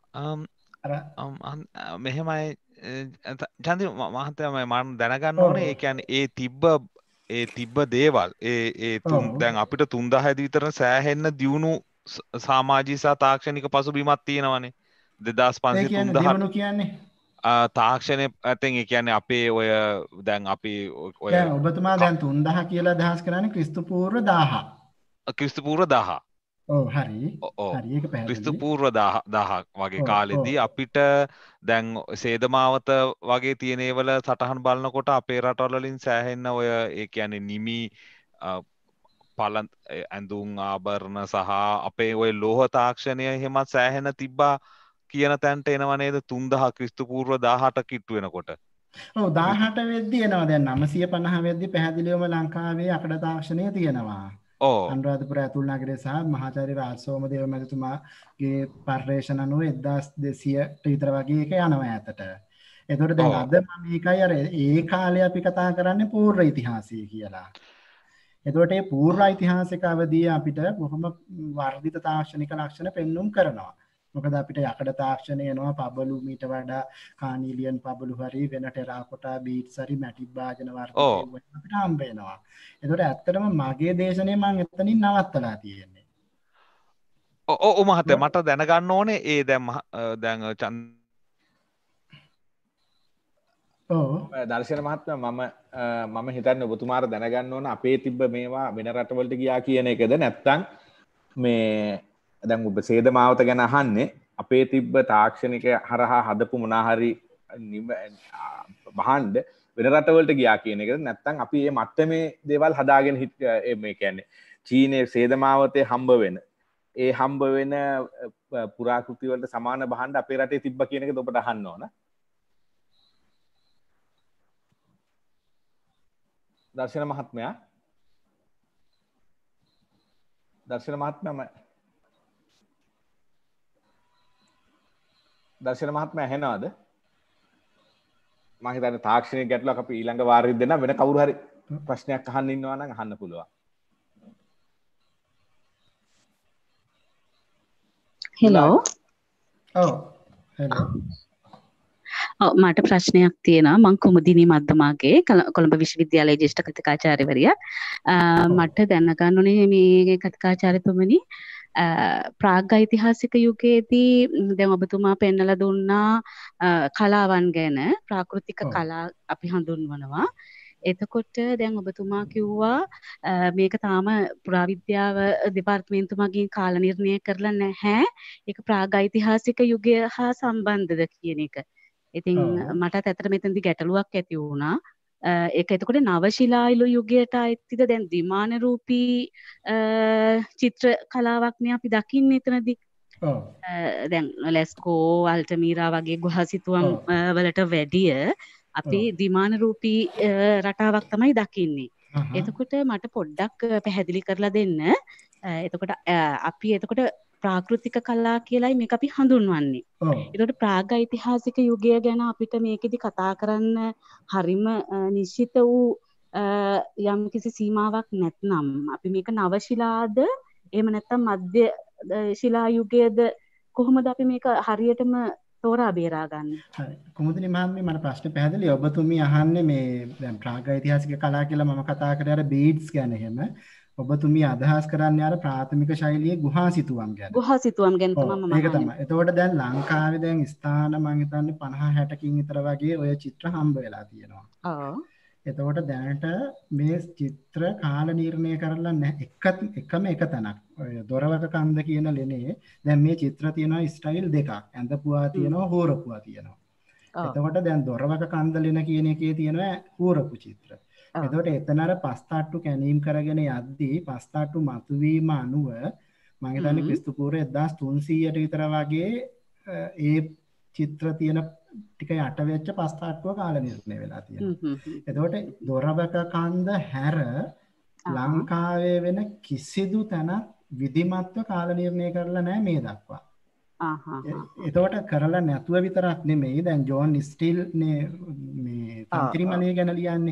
Speaker 4: මෙහෙමයි චන්දි මහත්තයා මම දැනගන්න ඕනේ ඒ කියන්නේ ඒ තිබ්බ දේවල් දැන් අපිට 3000 විතර සෑහෙන්න දියුණු සමාජීය සහ තාක්ෂණික පසුබිමක් තියෙනවානේ 2500 3000
Speaker 2: කියන්නේ
Speaker 4: තාක්ෂණය ඇතෙන් ඒ කියන්නේ අපේ ඔය දැන් අපි ඔය
Speaker 2: දැන් ඔබතුමා දැන් 3000 කියලා අදහස් කරන්නේ ක්‍රිස්තු පූර්ව 1000.
Speaker 4: ක්‍රිස්තු පූර්ව 1000.
Speaker 2: ඔව් හරි. හරි ඒක පැහැදිලි.
Speaker 4: ක්‍රිස්තු පූර්ව 1000 වගේ කාලෙදී අපිට දැන් සේදමාවත වගේ තියෙන ඒවල සටහන් බලනකොට අපේ රටවල වලින් සෑහෙන්න ඔය ඒ කියන්නේ නිමි පළඳ ඇඳුම් ආභරණ සහ අපේ ඔය ලෝහ තාක්ෂණය එහෙමත් සෑහෙන තිබ්බා කියන තැනට එනවා නේද 3000 ක්‍රිස්තු පූර්ව 18 කිට්ටු වෙනකොට.
Speaker 2: ඔව් 18 වෙද්දි එනවා දැන් 950 වෙද්දි පැහැදිලිවම ලංකාවේ අකඩ තාක්ෂණය තියෙනවා. අනුරාධපුර ඇතුල් නගරය සහ මහාචාර්ය රාජසෝමදේව මැතිතුමාගේ පර්යේෂණ අනුව 1200ට විතර වගේ එක යනවා ඈතට. එතකොට දැන් අද මම මේකයි අර ඒ කාලේ අපි කතා කරන්නේ පූර්ව ඉතිහාසය කියලා. එතකොට මේ පූර්ව ඓතිහාසික අවධිය අපිට බොහොම වර්ධිත තාක්ෂණික ලක්ෂණ පෙන්눔 කරනවා. මොකද අපිට යකඩ තාක්ෂණය එනවා පබළු මීට වඩා කානීලියන් පබළු හරි වෙන ටෙරාකොටා බීට්ස් හරි මැටික් භාජන වර්ග අපිට හම්බ වෙනවා. එතකොට ඇත්තටම මගේ දේශනේ මම එතනින් නවත්තලා තියෙන්නේ.
Speaker 4: ඔව් මහත්තයා මට දැනගන්න ඕනේ ඒ දැන්
Speaker 1: දර්ශන මහත්මයා මම හිතන්නේ ඔබතුමාට දැනගන්න ඕන අපේ තිබ්බ මේවා වෙන රටවලට ගියා කියන එකද නැත්නම් මේ දැන් ඔබ සේදමාවත ගැන අහන්නේ අපේ තිබ්බ තාක්ෂණික හරහා හදපු මොනා හරි භාණ්ඩ වෙන රටවලට ගියා කියන එකද නැත්නම් අපි මේ මට්ටමේ දේවල් හදාගෙන මේ කියන්නේ චීනයේ සේදමාවතේ හම්බ වෙන පුරාකෘති වලට සමාන භාණ්ඩ අපේ රටේ තිබ්බ කියන එකද ඔබට අහන්න ඕන. දර්ශන මහත්මයා දර්ශන මහත්මයා ඇහෙනවද? මම හිතන්නේ තාක්ෂණික ගැටලුවක් අපි ඊළඟ වාරෙදි දෙන්න වෙන කවුරු හරි ප්‍රශ්නයක් අහන්න ඉන්නවා නම් අහන්න පුළුවන්.
Speaker 5: හෙලෝ.
Speaker 2: හෙලෝ.
Speaker 5: මට ප්‍රශ්නයක් තියෙනවා මං කුමුදිනී මද්දමාගේ කොළඹ විශ්වවිද්‍යාලයේ ජ්‍යෙෂ්ඨ කතිකාචාර්යවරියක්. මට දැනගන්න ඕනේ මේ කතිකාචාර්යතුමනි ප්‍රාග් ඓතිහාසික යුගයේදී දැන් ඔබතුමා පෙන්නලා දුන්නා කලාවන් ගැන ප්‍රාකෘතික කලා අපි හඳුන්වනවා. එතකොට දැන් ඔබතුමා කිව්වා මේක තාම පුරාවිද්‍යාව දෙපාර්තමේන්තු මගින් කාල නිර්ණය කරලා නැහැ. ඒක ප්‍රාග් ඓතිහාසික යුගය හා සම්බන්ධද කියන එක. ඉතින් මටත් ඇත්තට මෙතනදී ගැටලුවක් ඇති වුණා. ඒක එතකොට නවශිලායු යුගයට අයිතිද දැන් ද්විමාන රූපී චිත්‍ර කලාවක්නේ අපි දකින්නේ එතනදී. දැන් ලෙස්කෝ අල්ටමීරා වගේ ගුහාසිතුවම් වලට වැඩිය අපි ද්විමාන රූපී රටාවක් තමයි දකින්නේ. එතකොට මට පොඩ්ඩක් පැහැදිලි කරලා දෙන්න. එතකොට අපි එතකොට ප්‍රාකෘතික කලා කියලායි මේක අපි හඳුන්වන්නේ. ඒකට ප්‍රාග් ඓතිහාසික යුගය ගැන අපිට මේකෙදි කතා කරන්න හරිම නිශ්චිත වූ යම් කිසි සීමාවක් නැත්නම් අපි මේක නවශිලාද එහෙම නැත්නම් මධ්‍ය ශිලා යුගයේද කොහොමද අපි මේක හරියටම තෝරා බේරා ගන්න?
Speaker 2: හරි. කුමුදිනී මහත්මිය මට ප්‍රශ්නේ පැහැදිලි. ඔබතුමී අහන්නේ මේ දැන් ප්‍රාග් ඓතිහාසික කලා කියලා මම කතා කරේ අර බීඩ්ස් ගැන එහෙම. ඔබතුමී අදහස් කරන්නේ අර ප්‍රාථමික ශෛලියේ ගුහාසිතුවම් ගැන.
Speaker 5: ගුහාසිතුවම් ගැන තමයි මම
Speaker 2: ඒක තමයි. එතකොට දැන් ලංකාවේ දැන් ස්ථාන මම හිතන්නේ 50 60කින් විතර වගේ ඔය චිත්‍ර හම්බ වෙලා තියෙනවා.
Speaker 5: ඔව්.
Speaker 2: එතකොට දැනට මේ චිත්‍ර කාල නිර්ණය කරලා නැහැ. එකම එක තැනක්. ඔය දොරවක කන්ද කියන ලෙනේ දැන් මේ චිත්‍ර තියෙනවා ස්ටයිල් දෙකක්. ඇඳපුවා තියෙනවා හෝරපුවා තියෙනවා. එතකොට දැන් දොරවක කන්ද ලෙන කියන එකේ තියෙනවා හෝරපු චිත්‍ර. එතකොට එතන අර පස්තාට්ටු කැනීම් කරගෙන යද්දී පස්තාට්ටු මතුවීම අනුව මම හිතන්නේ ක්‍රිස්තු පූර්ව 1300ට විතර වගේ ඒ චිත්‍ර තියෙන ටික යට වෙච්ච පස්තාට්ටුව කාල නිර්ණය වෙලා තියෙනවා. එතකොට දොරවක කන්ද හැර ලංකාවේ වෙන කිසිදු තැනක් විධිමත්ව කාල නිර්ණය කරලා නැහැ මේ දක්වා. එතකොට කරලා නැතුව විතරක් නෙමෙයි දැන් ජෝන් ස්ටිල් මේ තන්ත්‍රිමලය ගැන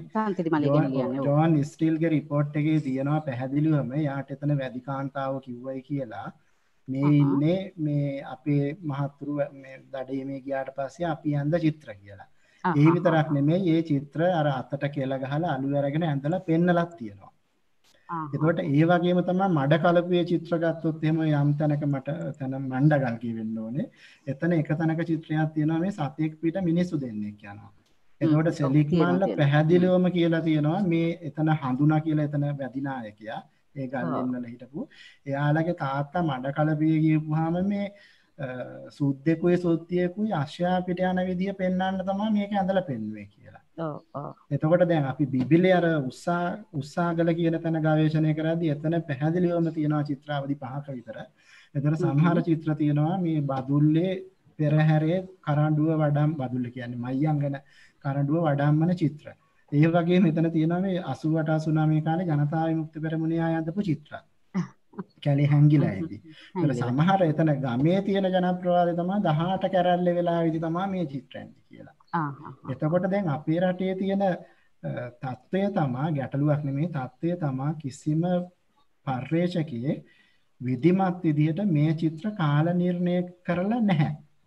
Speaker 2: ලියන්නේ ජෝන් ස්ටිල්ගේ රිපෝට් එකේ තියෙනවා පැහැදිලිවම යාට එතන වැඩි කාන්තාව කිව්වයි කියලා මේ ඉන්නේ මේ අපේ මහතුරු මේ දඩේ මේ ගියාට පස්සේ අපි ඇඳ චිත්‍ර කියලා. ඒ විතරක් නෙමෙයි ඒ චිත්‍ර අර අතට කෙල ගහලා අලු අරගෙන ඇඳලා පෙන්නලක් තියෙනවා. එතකොට ඒ වගේම තමයි මඩ කලපුවේ චිත්‍ර ගත්තොත් එහෙම යම් තැනක මට තන මණ්ඩගල් කියවෙන්න ඕනේ. එතන එක තැනක චිත්‍රයක් තියෙනවා මේ සතෙක් පිට මිනිස්සු දෙන්නෙක් යනවා. එතකොට සෙලික්මන්ලා පැහැදිලිවම කියලා තියෙනවා මේ එතන හඳුනා කියලා එතන වැදිනායකයා ඒ ගල්ලෙන් වල හිටපු එයාලගේ තාත්තා මඩ කලපුවේ ගියපුවාම මේ සුද්දෙකුයි සොත්තියෙකුයි අශ්වයා පිට යන විදිය පෙන්වන්න තමයි මේක ඇඳලා පෙන්වුවේ කියලා. එතකොට දැන් අපි බිබිලේ අර උස්සාගල කියන තැන ගවේෂණය කරද්දී එතන පැහැදිලිවම තියෙනවා චිත්‍රාවලි 5ක විතර. එතන සමහර චිත්‍ර තියෙනවා මේ බදුල්ලේ පෙරහැරේ කරඬුව වඩම් බදුල්ල කියන්නේ මයංගන කරඬුව වඩම්මන චිත්‍ර. ඒ වගේම එතන තියෙනවා මේ 88 89 කාලේ ජනතා විමුක්ති පෙරමුණේ ආයන්දපු චිත්‍ර. කැලේ හැංගිලා ඉදි. ඒතර සමහර එතන ගමේ තියෙන ජනප්‍රවාදය තමයි 18 කැරැල්ලේ වෙලාවෙදි තමයි මේ චිත්‍ර ඇන්නේ කියලා. එතකොට දැන් අපේ රටේ තියෙන තත්ත්වය තමයි ගැටලුවක් නෙමෙයි තත්ත්වය තමයි කිසිම පර්යේෂකයේ විධිමත් විදිහට මේ චිත්‍ර කාල නිර්ණය කරලා නැහැ.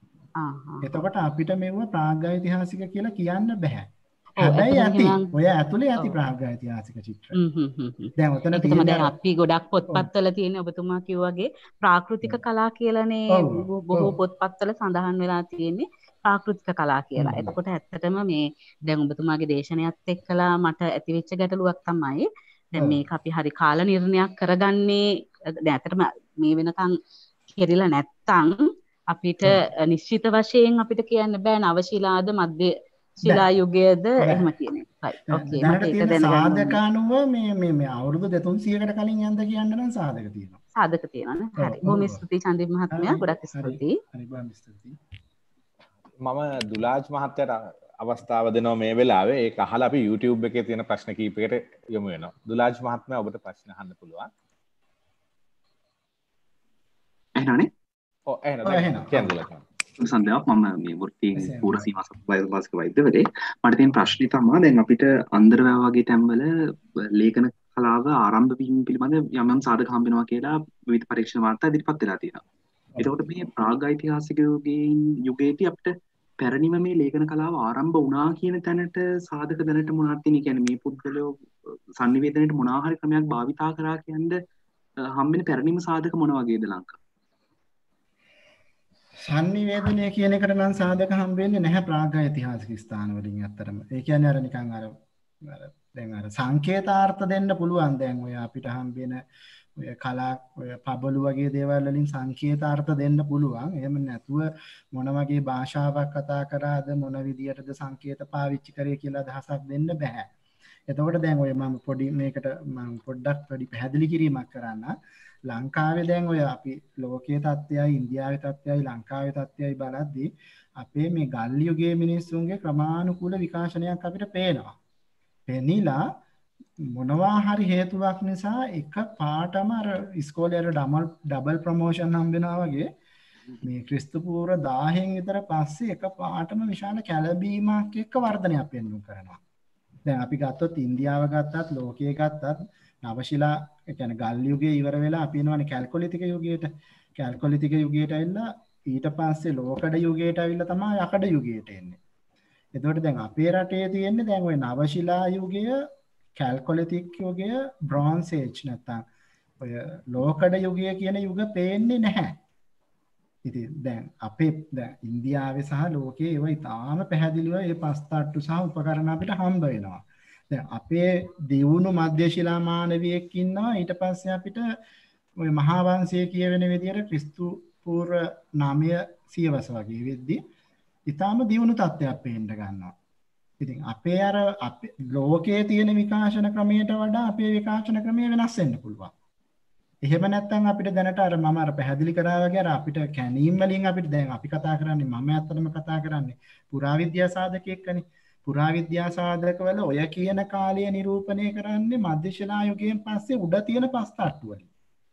Speaker 2: එතකොට අපිට මෙව ප්‍රාග්ඓතිහාසික කියලා කියන්න බෑ. හැබැයි ඇති ඔය ඇතුලේ ඇති ප්‍රාග්ඓතිහාසික චිත්‍ර. දැන් ඔතන තියෙන
Speaker 5: දැන් අපි ගොඩක් පොත්පත්වල තියෙන ඔබතුමා කිව්වාගේ ප්‍රාකෘතික කලා කියලානේ බොහෝ පොත්පත්වල සඳහන් වෙලා තියෙන්නේ ප්‍රාකෘතික කලා කියලා. එතකොට ඇත්තටම මේ දැන් ඔබතුමාගේ දේශනයත් එක්කලා මට ඇතිවෙච්ච ගැටලුවක් තමයි දැන් මේක අපි හරි කාල නිර්ණයක් කරගන්නේ දැන් ඇත්තටම මේ වෙනකන් කෙරිලා නැත්තම් අපිට නිශ්චිත වශයෙන් අපිට කියන්න බෑ නව ශිලාද මධ්‍ය ශිලා යුගයේද එහෙම කියන එකයි. ඕකේ මට ඒක දැනගන්න
Speaker 2: සාධකානුව මේ අවුරුදු 200කට කලින් යන්ද කියන්න නම් සාධක තියෙනවා.
Speaker 5: සාධක තියෙනවා නේ. හරි. බොහොම ස්තුතියි චන්දිම මහත්මයා. ගොඩක් ස්තුතියි.
Speaker 2: හරි බොහොම ස්තුතියි.
Speaker 1: මම දුලාජ් මහත්තයට අවස්ථාව දෙනවා මේ වෙලාවේ ඒක අහලා අපි YouTube එකේ තියෙන ප්‍රශ්න කීපයකට යමු වෙනවා. දුලාජ් මහත්මයා ඔබට ප්‍රශ්න අහන්න පුළුවන්.
Speaker 6: එහෙනනේ?
Speaker 1: ඔව් එහෙනම් කියන්න දුලාජ්.
Speaker 6: සන්ධ්‍යාවක් මම මේ වෘත්ති පූර්ණ සීමා සම්බන්ධ වෛද්‍යවරේ මට තියෙන ප්‍රශ්නේ තමයි දැන් අපිට අන්දරවැව වගේ තැන්වල ලේඛන කලාව ආරම්භ වීම පිළිබඳ යම් යම් සාධක හම්බ වෙනවා කියලා විවිධ පරීක්ෂණ වාර්තා ඉදිරිපත් වෙලා තියෙනවා. එතකොට මේ ප්‍රාග්ඓතිහාසික යුගයේදී අපිට පැරණිම මේ ලේඛන කලාව ආරම්භ වුණා කියන තැනට සාධක දැනට මොනවද තියෙන්නේ? කියන්නේ මේ පුද්ගලයෝ sannivedanayට මොනවා හරි ක්‍රමයක් භාවිතා කරා කියන්නේ හම්බෙන පැරණිම සාධක මොන වගේද ලංකාවේ?
Speaker 2: sannivedanaya කියන එකට නම් සාධක හම්බෙන්නේ නැහැ ප්‍රාග්ඓතිහාසික ස්ථාන වලින් අත්‍තරම. ඒ කියන්නේ අර නිකන් අර දැන් අර සංකේතාර්ථ දෙන්න පුළුවන් දැන් ඔය අපිට හම්බෙන ඔය කලා ඔය පබළු වගේ දේවල් වලින් සංකේතාර්ථ දෙන්න පුළුවන්. එහෙම නැතුව මොන වගේ භාෂාවක් කතා කරාද මොන විදියටද සංකේත පාවිච්චි කරේ කියලා අදහසක් දෙන්න බෑ. එතකොට දැන් ඔය මම පොඩි මේකට මම පොඩ්ඩක් වැඩි පැහැදිලි කිරීමක් කරන්න. ලංකාවේ දැන් ඔය අපි ලෝකයේ තත්ත්වයයි ඉන්දියාවේ තත්ත්වයයි ලංකාවේ තත්ත්වයයි බලද්දී අපේ මේ ගල් යුගයේ මිනිස්සුන්ගේ ක්‍රමානුකූල විකාශනයක් අපිට පේනවා. පෙනිලා මොනවා හරි හේතුවක් නිසා එක පාටම අර ඉස්කෝලේ අර ඩබල් ප්‍රොමෝෂන් හම්බ වෙනවා වගේ මේ ක්‍රිස්තු පූර්ව 1000න් විතර පස්සේ එක පාටම විශාල කැළඹීමක් එක්ක වර්ධනයක් වෙන්නු කරනවා. දැන් අපි ගත්තොත් ඉන්දියාව ගත්තත් ලෝකයේ ගත්තත් නවශිලා ඒ කියන්නේ ගල් යුගයේ ඉවර වෙලා අපි එනවානේ කැල්කොලිතික යුගයට. කැල්කොලිතික යුගයට ඇවිල්ලා ඊට පස්සේ ලෝකඩ යුගයට ඇවිල්ලා තමයි යකඩ යුගයට එන්නේ. එතකොට දැන් අපේ රටේ තියෙන්නේ දැන් ওই නවශිලා යුගය කැල්කොලිතික් යුගය බ්‍රෝන්ස් ඒජ් නැත්තම් ඔය ලෝකඩ යුගය කියන යුග පේන්නේ නැහැ. ඉතින් දැන් අපේ දැන් ඉන්දියාවේ සහ ලෝකයේ ඒවා ඉතාම පැහැදිලිව ඒ පස්තට්ටු සහ උපකරණ අපිට හම්බ වෙනවා. දැන් අපේ දියුණු මධ්‍ය ශිලා මානවියෙක් ඉන්නවා ඊට පස්සේ අපිට ওই මහා වංශය කියවෙන විදිහට ක්‍රිස්තු පූර්ව 9 සියවස වගේ වෙද්දී ඉතාම දියුණු තත්ත්වයක් පේන්න ගන්නවා. ඉතින් අපේ අර අපේ ලෝකයේ තියෙන විකාශන ක්‍රමයට වඩා අපේ විකාශන ක්‍රමය වෙනස් වෙන්න පුළුවන්. එහෙම නැත්නම් අපිට දැනට අර මම අර පැහැදිලි කරා වගේ අර අපිට කැණීම් වලින් අපිට දැන් අපි කතා කරන්නේ මම ඇත්තටම කතා කරන්නේ පුරාවිද්‍යා සාධක එක්කනේ. පුරාවිද්‍යා සාධක වල ඔය කියන කාලය නිරූපණය කරන්නේ මධ්‍ය ශිලා යුගයෙන් පස්සේ උඩ තියෙන පස්තට්ටු වලින්.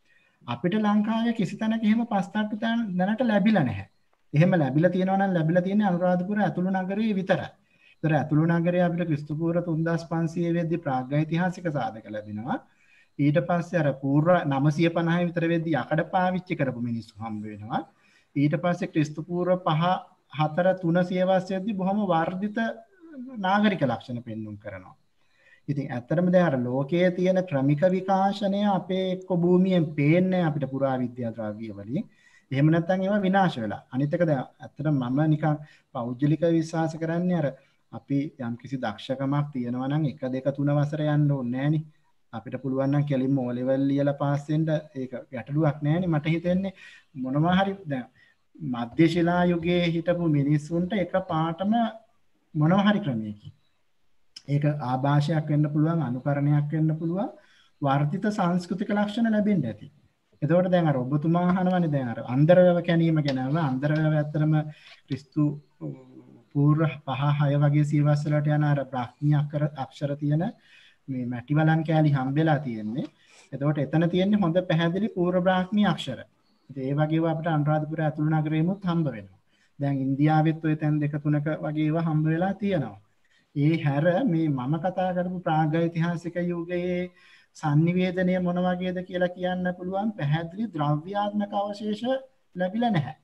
Speaker 2: අපිට ලංකාවේ කිසි තැනක එහෙම පස්තට්ටු දැනට ලැබිලා නැහැ. එහෙම ලැබිලා තියෙනවා නම් ලැබිලා තියෙන්නේ අනුරාධපුර ඇතුළු නගරයේ විතරයි. ඒතර ඇතුළු නගරයේ අපිට ක්‍රිස්තු පූර්ව 3500 වෙද්දී ප්‍රාග්ෛතිහාසික සාධක ලැබෙනවා. ඊට පස්සේ අර පූර්ව 950 විතර වෙද්දී යකඩ පාවිච්චි කරපු මිනිස්සු හම්බ වෙනවා. ඊට පස්සේ ක්‍රිස්තු පූර්ව 4 300 වසරේදී බොහොම වර්ධිත නාගරික ලක්ෂණ පෙන්වුම් කරනවා. ඉතින් ඇත්තටම දැන් අර ලෝකයේ තියෙන ක්‍රමික විකාශනය අපේ එක්ක භූමියෙන් පේන්නේ අපිට පුරාවිද්‍යා ද්‍රව්‍ය වලින්. එහෙම නැත්නම් ඒවා විනාශ වෙලා. අනිත් එක දැන් ඇත්තටම මම නිකන් පෞද්ගලිකව විශ්වාස කරන්නේ අර අපි යම් කිසි දක්ෂකමක් තියෙනවා නම් 1 2 3 වසර යන්න ඕනේ නෑනේ. අපිට පුළුවන් නම් කෙලින්ම O level ලියලා පාස් වෙන්න ඒක ගැටලුවක් නෑනේ. මට හිතෙන්නේ මොනවා හරි දැන් මධ්‍ය ශිලා යුගයේ හිටපු මිනිස්සුන්ට එක පාටම මොනවා හරි ක්‍රමයකින් ඒක ආభాෂයක් වෙන්න පුළුවන්, අනුකරණයක් වෙන්න පුළුවන්, වර්ධිත සංස්කෘතික ලක්ෂණ ලැබෙන්න ඇති. එතකොට දැන් අර ඔබතුමා අහනවානේ දැන් අර අන්දරවැව කැණීම ගැනම අන්දරවැව ඇත්තටම ක්‍රිස්තු පූර්ව 5 6 වගේ සියවස් වලට යන අර බ්‍රාහ්මී අක්ෂර තියෙන මේ මැටි වලන් කෑලි හම්බෙලා තියෙන්නේ. එතකොට එතන තියෙන්නේ හොඳ පැහැදිලි පූර්ව බ්‍රාහ්මී අක්ෂර. ඉතින් ඒ වගේ ඒවා අපිට අනුරාධපුර ඇතුළු නගරෙමුත් හම්බ වෙනවා. දැන් ඉන්දියාවෙත් ඔය තැන් 2 3ක වගේ ඒවා හම්බ වෙලා තියෙනවා. ඒ හැර මේ මම කතා කරපු ප්‍රාග්ෛතිහාසික යුගයේ sannivedanaya මොන වගේද කියලා කියන්න පුළුවන් පැහැදිලි ද්‍රව්‍යාත්මක අවශේෂ ලැබිලා නැහැ.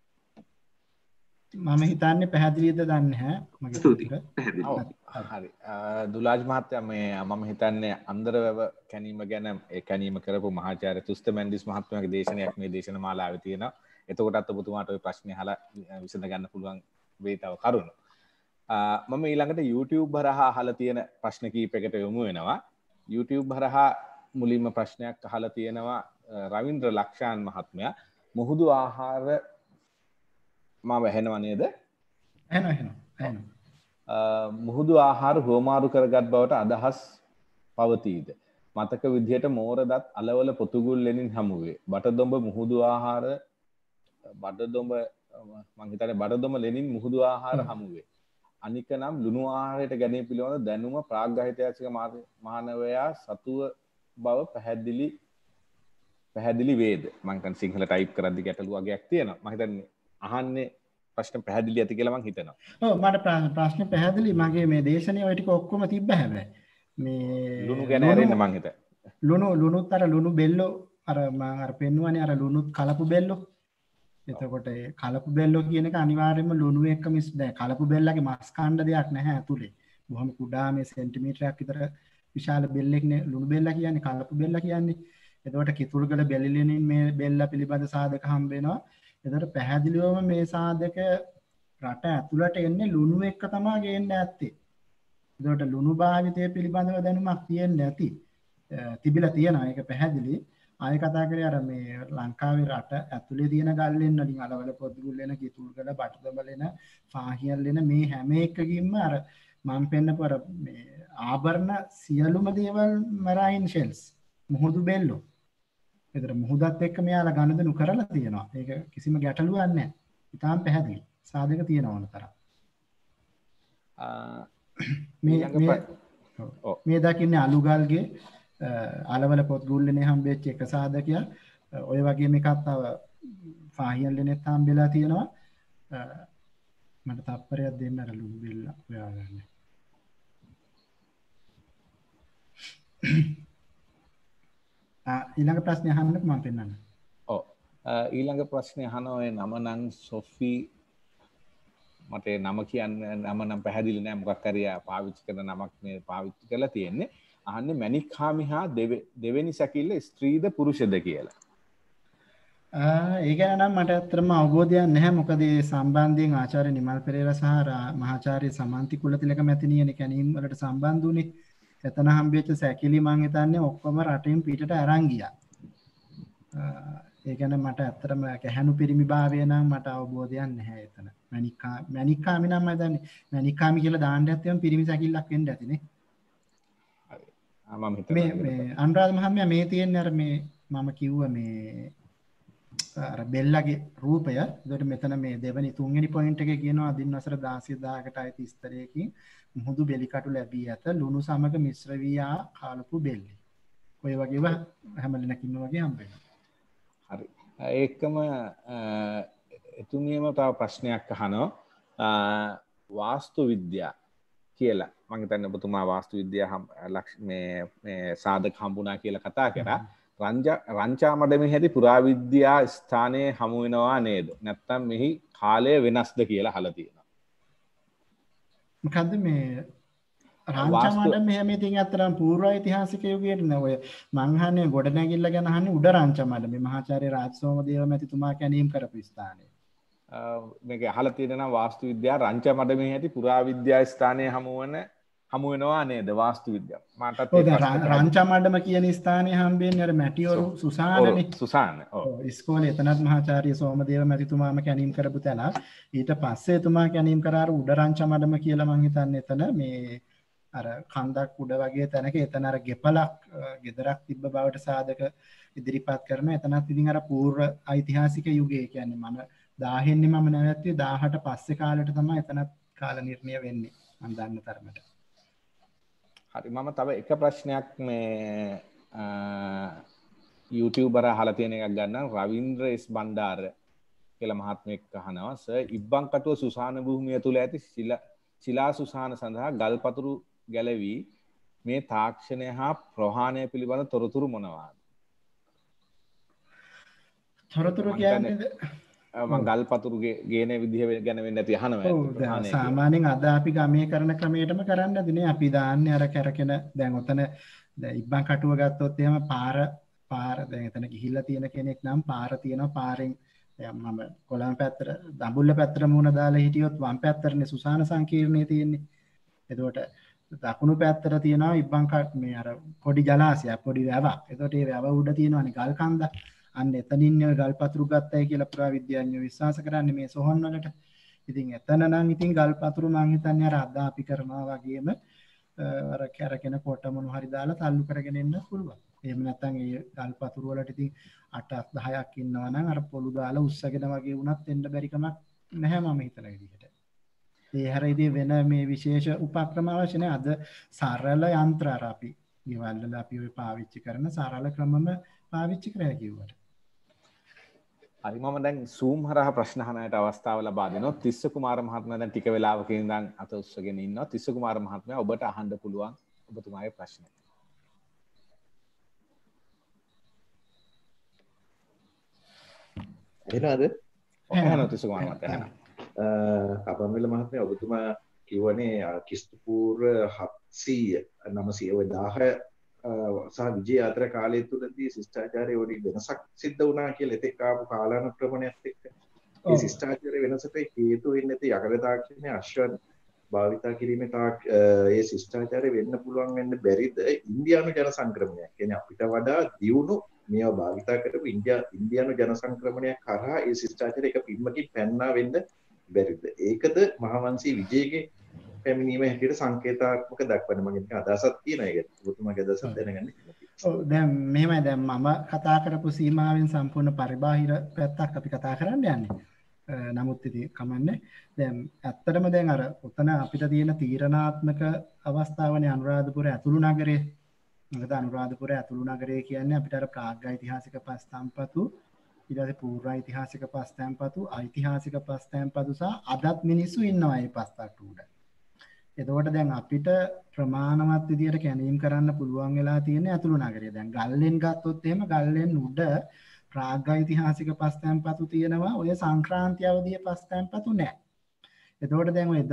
Speaker 2: මම හිතන්නේ පැහැදිලිද දන්නේ නැහැ. මගේ
Speaker 6: ස්තුතියි. පැහැදිලි.
Speaker 1: හරි. දුලාජ් මහත්තයා මේ මම හිතන්නේ අන්දරවැව කැණීම ගැන ඒ කැණීම කරපු මහාචාර්ය තුස්ත මැන්ඩිස් මහත්මයාගේ දේශනයක් මේ දේශන මාලාවේ තියෙනවා. එතකොටත් ඔබතුමාට ওই ප්‍රශ්නේ අහලා විසඳ ගන්න පුළුවන් වෙයි තව කරුණු. මම ඊළඟට YouTube හරහා අහලා තියෙන ප්‍රශ්න කීපයකට යොමු වෙනවා. YouTube හරහා මුලින්ම ප්‍රශ්නයක් අහලා තියෙනවා රවින්ද්‍ර ලක්ෂාන් මහත්මයා. මුහුදු ආහාර මම ඇහෙනව නේද?
Speaker 2: ඇහෙනවා.
Speaker 1: මුහුදු ආහාර හුවමාරු කරගත් බවට අදහස් පවතීද? මතක විදිහට මෝරදත් අලවල පොතුගුල් ලෙනින් හමුවේ. බටදොඹ මුහුදු ආහාර බඩදොඹ මං හිතන්නේ බඩදොඹ ලෙනින් මුහුදු ආහාර හමුවේ. අනික නම් ලුණු ආහාරයට ගැනීම පිළිබඳ දැනුම ප්‍රාග්ෛතිහාසික මානවයා සතුව බව පැහැදිලි වේද? මං හිතන්නේ සිංහල ටයිප් කරද්දි ගැටලු වගේක් තියෙනවා. මං හිතන්නේ අහන්නේ ප්‍රශ්න පැහැදිලි ඇති කියලා මං හිතනවා.
Speaker 2: ඔව් මට ප්‍රශ්න පැහැදිලි. මගේ මේ දේශනේ ඔය ටික ඔක්කොම තිබ්බ හැබැයි. මේ
Speaker 1: ලුණු ගැන හරින්න මං හිතා.
Speaker 2: ලුණුත් අර ලුණු බෙල්ලෝ අර මං අර පෙන්නුවනේ අර ලුණුත් කලපු බෙල්ලෝ. එතකොට ඒ කලපු බෙල්ලෝ කියන එක අනිවාර්යයෙන්ම ලුණු එක්ක මිස් දැන් කලපු බෙල්ලගේ මස් කණ්ඩ දෙයක් නැහැ ඇතුලේ. බොහොම කුඩා මේ සෙන්ටිමීටරයක් විතර විශාල බෙල්ලෙක් නේ ලුණු බෙල්ල කියන්නේ කලපු බෙල්ල කියන්නේ. එතකොට කිතුල්ගල බෙලිලෙනින් මේ බෙල්ල පිළිබඳ සාධක හම්බ වෙනවා. එතකොට පැහැදිලිවම මේ සාධක රට ඇතුළට එන්නේ ලුණු එක්ක තමයි ගේන්න ඇත්තේ. එතකොට ලුණු භාවිතය පිළිබඳව දැනුමක් තියෙන්න ඇති. තිබිලා තියෙනවා ඒක පැහැදිලි. ආයෙ කතා කරේ අර මේ ලංකාවේ රට ඇතුලේ තියෙන ගල්ලෙන් වලින් අලවල පොත්ගුල් වෙන කිතුල්ගල බටදොඹල එන ෆාහියල් එන මේ හැම එකකින්ම අර මම පෙන්නපු අර මේ ආභරණ සියලුම දේවල් මරයින් ෂෙල්ස් මුහුදු බෙල්ලෝ. ඒතර මුහුදත් එක්ක මෙයාලා ගනුදෙනු කරලා තියෙනවා. ඒක කිසිම ගැටලුවක් නැහැ. ඉතාලම පැහැදිලි. සාධක තියෙනවා ඕන තරම්. මේ දකින්නේ අලුගල්ගේ අලවල පොත්ගුල්ලනේ හම්බෙච්ච එක සාධකයක්. ඔය වගේ මේකක් තව ෆාහියල්ලෙනෙත් හම්බෙලා තියෙනවා. මට තප්පරයක් දෙන්න අර ලුණු බෙල්ල හොයාගන්න. ඊළඟ ප්‍රශ්නේ අහන්නකො මම පෙන්නන්න.
Speaker 1: ඔව්. ඊළඟ ප්‍රශ්නේ අහන ඔය නම නම් සොෆි මට නම කියන්න නම නම් පැහැදිලි නෑ මොකක් හරි පාවිච්චි කරන නමක් මේ පාවිච්චි කරලා තියෙන්නේ. අහන්නේ මණික්කාමි හා දෙවෙනි සැකිල්ල ස්ත්‍රීද පුරුෂද කියලා.
Speaker 2: ඒ ගැන නම් මට ඇත්තටම අවබෝධයක් නැහැ. මොකද ඒ සම්බන්ධයෙන් ආචාර්ය නිමල් පෙරේරා සහ මහාචාර්ය සමන්ති කුලතිලක මැතිණියනේ කැණීම් වලට සම්බන්ධ වුණේ. එතන හම්බෙච්ච සැකිලි මං හිතන්නේ ඔක්කොම රටින් පිටට අරන් ගියා. ඒ ගැන මට ඇත්තටම කැහැණු පිරිමිභාවය නම් මට අවබෝධයක් නැහැ එතන. මණික්කාමි නම් මම දන්නේ මණික්කාමි කියලා දාන්න ඇත්තම පිරිමි සැකිල්ලක් වෙන්න ඇතිනේ. මේ අනුරාධ මහත්මයා මේ තියෙන්නේ අර මේ මම කිව්ව මේ අර බෙල්ලගේ රූපය. ඒකට මෙතන මේ දෙවෙනි තුන්වෙනි පොයින්ට් එකේ කියනවා අදින් වසර 16000කට අයිති ස්තරයකින් මුහුදු බෙලිකටු ලැබී ඇත ලුණු සමග මිශ්‍ර වී ආ කාලපු බෙල්ලි. ඔය වගේව හැමලෙනකින් වගේ හම්බ වෙනවා.
Speaker 1: හරි. ඒකම එතුමියම තව ප්‍රශ්නයක් අහනවා වාස්තු විද්‍යා කියලා. මම හිතන්නේ ඔබතුමා වාස්තු විද්‍යා මේ සාධක හම්බුණා කියලා කතා කරා. රංචා මඩමේ හැටි පුරාවිද්‍යා ස්ථානයේ හමු වෙනවා නේද? නැත්නම් මෙහි කාලය වෙනස්ද කියලා අහලා තියෙනවා.
Speaker 2: මොකද්ද මේ රංචා මඩම මෙහෙම ඉතින් අතරම පූර්ව ඓතිහාසික යුගයට නේ ඔය මං අහන්නේ ගොඩනැගිල්ල ගැන අහන්නේ උඩ රංචා මඩම මහාචාර්ය රාජසෝමදේව මැතිතුමා කැණීම් කරපු ස්ථානය.
Speaker 1: මේක අහලා තියෙනවා වාස්තු විද්‍යාව රංචා මඩමේ හැටි පුරාවිද්‍යා ස්ථානයේ හමු වෙනවා නේද වාස්තු විද්‍යාව. මටත්
Speaker 2: රංචා මඩම කියන ස්ථානයේ හම්බෙන්නේ අර මැටිවරු සුසානනේ.
Speaker 1: සුසාන. ඔව්.
Speaker 2: ඉස්කෝලේ එතනත් මහාචාර්ය සෝමදේව මැතිතුමාම කැණීම් කරපු තැන. ඊට පස්සේ එතුමා කැණීම් කරා අර උඩ රංචා මඩම කියලා මං හිතන්නේ එතන මේ අර කන්දක් උඩ වගේ තැනක එතන අර ගෙපලක් ගෙදරක් තිබ්බ බවට සාධක ඉදිරිපත් කරන එතනත් ඉතින් අර පූර්ව ඓතිහාසික යුගයේ කියන්නේ මම 1000 න්නේ මම නැවැත්තුවේ 1000ට පස්සේ කාලෙට තමයි එතනත් කාල නිර්ණය වෙන්නේ මම දන්න තරමට.
Speaker 1: හරි මම තව එක ප්‍රශ්නයක් මේ YouTuber අහලා තියෙන එකක් ගන්නම් රවින්ද්‍ර එස් බණ්ඩාර කියලා මහත්මයෙක් අහනවා සර් ඉබ්බන්කටුව සුසාන භූමිය තුල ඇති ශිලා සුසාන සඳහා ගල්පතුරු ගැලවි මේ තාක්ෂණය හා ප්‍රහාණය පිළිබඳ තොරතුරු මොනවාද?
Speaker 2: තොරතුරු කියන්නේ
Speaker 1: මම ගල්පතුරු ගේන විදිහ ගැන වෙන්නේ නැති අහනවා.
Speaker 2: සාමාන්‍යයෙන් අද අපි ගමේ කරන ක්‍රමයටම කරන්නද නේ අපි දාන්නේ අර කරකෙන දැන් ඔතන දැන් ඉබ්බන් කටුව ගත්තොත් එහෙම පාර දැන් එතන ගිහිල්ලා තියෙන කෙනෙක් නම් පාර තියෙනවා පාරෙන් දැන් මම කොළඹ පැත්තට දඹුල්ල පැත්තට මුණ දාලා හිටියොත් වම් පැත්තටනේ සුසාන සංකීර්ණය තියෙන්නේ. එතකොට දකුණු පැත්තට තියෙනවා ඉබ්බන් මේ අර පොඩි ජලාශයක් පොඩි වැවක්. එතකොට ඒ වැව උඩ තියෙනවානේ ගල් කන්දක්. අන්න එතනින් ගල්පතුරු ගත්තයි කියලා පුරාවිද්‍යාඥයෝ විශ්වාස කරන්නේ මේ සොහොන් වලට. ඉතින් එතන නම් ඉතින් ගල්පතුරු මං හිතන්නේ අර අද අපි කරනවා වගේම අර කැරකෙන කොට මොන හරි දාලා තල්ලු කරගෙන එන්න පුළුවන්. එහෙම නැත්නම් ඒ ගල්පතුරු වලට ඉතින් 8ක් 10ක් ඉන්නවා නම් අර පොළු දාලා උස්සගෙන වගේ වුණත් එන්න බැරි කමක් නැහැ මම හිතන විදිහට. ඒ හැර ඉතින් වෙන මේ විශේෂ උපක්‍රම අවශ්‍ය නැහැ. අද සරල යන්ත්‍ර අර අපි ගෙවල් වල අපි ඔය පාවිච්චි කරන සරල ක්‍රමම පාවිච්චි කරලා කිව්වට.
Speaker 1: හරි මම දැන් Zoom හරහා ප්‍රශ්න අහන අයට අවස්ථාව ලබා දෙනවා. තිස්ස කුමාර මහත්මයා දැන් ටික වෙලාවක ඉඳන් අත උස්සගෙන ඉන්නවා. තිස්ස කුමාර මහත්මයා ඔබට අහන්න පුළුවන් ඔබතුමාගේ ප්‍රශ්න.
Speaker 7: එහෙනවද?
Speaker 1: එහෙනම් තිස්ස කුමාර මහත්මයා එහෙනම්.
Speaker 7: අපම්බෙල මහත්මයා ඔබතුමා කියවනේ ක්‍රිස්තු පූර්ව 700 900 සහ විජය අතර කාලය තුළදී ශිෂ්ටාචාරයේ වලින් වෙනසක් සිද්ධ වුණා කියලා එතෙක් ආපු කාලානුක්‍රමණයත් එක්ක ඒ ශිෂ්ටාචාර වෙනසට හේතු වෙන්නේ නැති යකඩ තාක්ෂණයේ අශ්වයන් භාවිතා කිරීමේ ඒ ශිෂ්ටාචාරය වෙන්න පුළුවන් වෙන්න බැරිද ඉන්දියානු ජන සංක්‍රමණයක් කියන්නේ අපිට වඩා දියුණු මේවා භාවිතා කරපු ඉන්දියානු ජන සංක්‍රමණයක් කරා ඒ ශිෂ්ටාචාරය එක පිම්මකින් පැන්නා වෙන්න බැරිද ඒකද මහවංශී විජයගේ පැමිණීම හැටියට සංකේතාත්මක දක්වන්න මගේ අදහසක් තියෙනවා ඒක ඔබතුමාගේ අදහසක් දැනගන්න.
Speaker 2: ඔව් දැන් මෙහෙමයි දැන් මම කතා කරපු සීමාවෙන් සම්පූර්ණ පරිබාහිර පැත්තක් අපි කතා කරන්න යන්නේ. නමුත් ඉතින් කමන්නේ. දැන් ඇත්තටම දැන් අර උතන අපිට තියෙන තීරණාත්මක අවස්ථාවනේ අනුරාධපුර ඇතුළු නගරේ. මොකද අනුරාධපුර ඇතුළු නගරේ කියන්නේ අපිට අර ප්‍රාග් ඓතිහාසික පස්තම්පතු ඊට පස්සේ පූර්ව ඓතිහාසික පස්තම්පතු ඓතිහාසික පස්තම්පතු සහ අදත් මිනිස්සු ඉන්නවා මේ පස්තට්ටු උඩ. එතකොට දැන් අපිට ප්‍රමාණවත් විදියට කැණීම් කරන්න පුළුවන් වෙලා තියෙන්නේ අතුළු නගරය. දැන් ගල්ලෙන් ගත්තොත් එහෙම ගල්ලෙන් උඩ ප්‍රාග් ඓතිහාසික පස්තම්පතු තියෙනවා. ඔය සංක්‍රාන්ති අවධියේ පස්තම්පතු නැහැ. එතකොට දැන් ඔය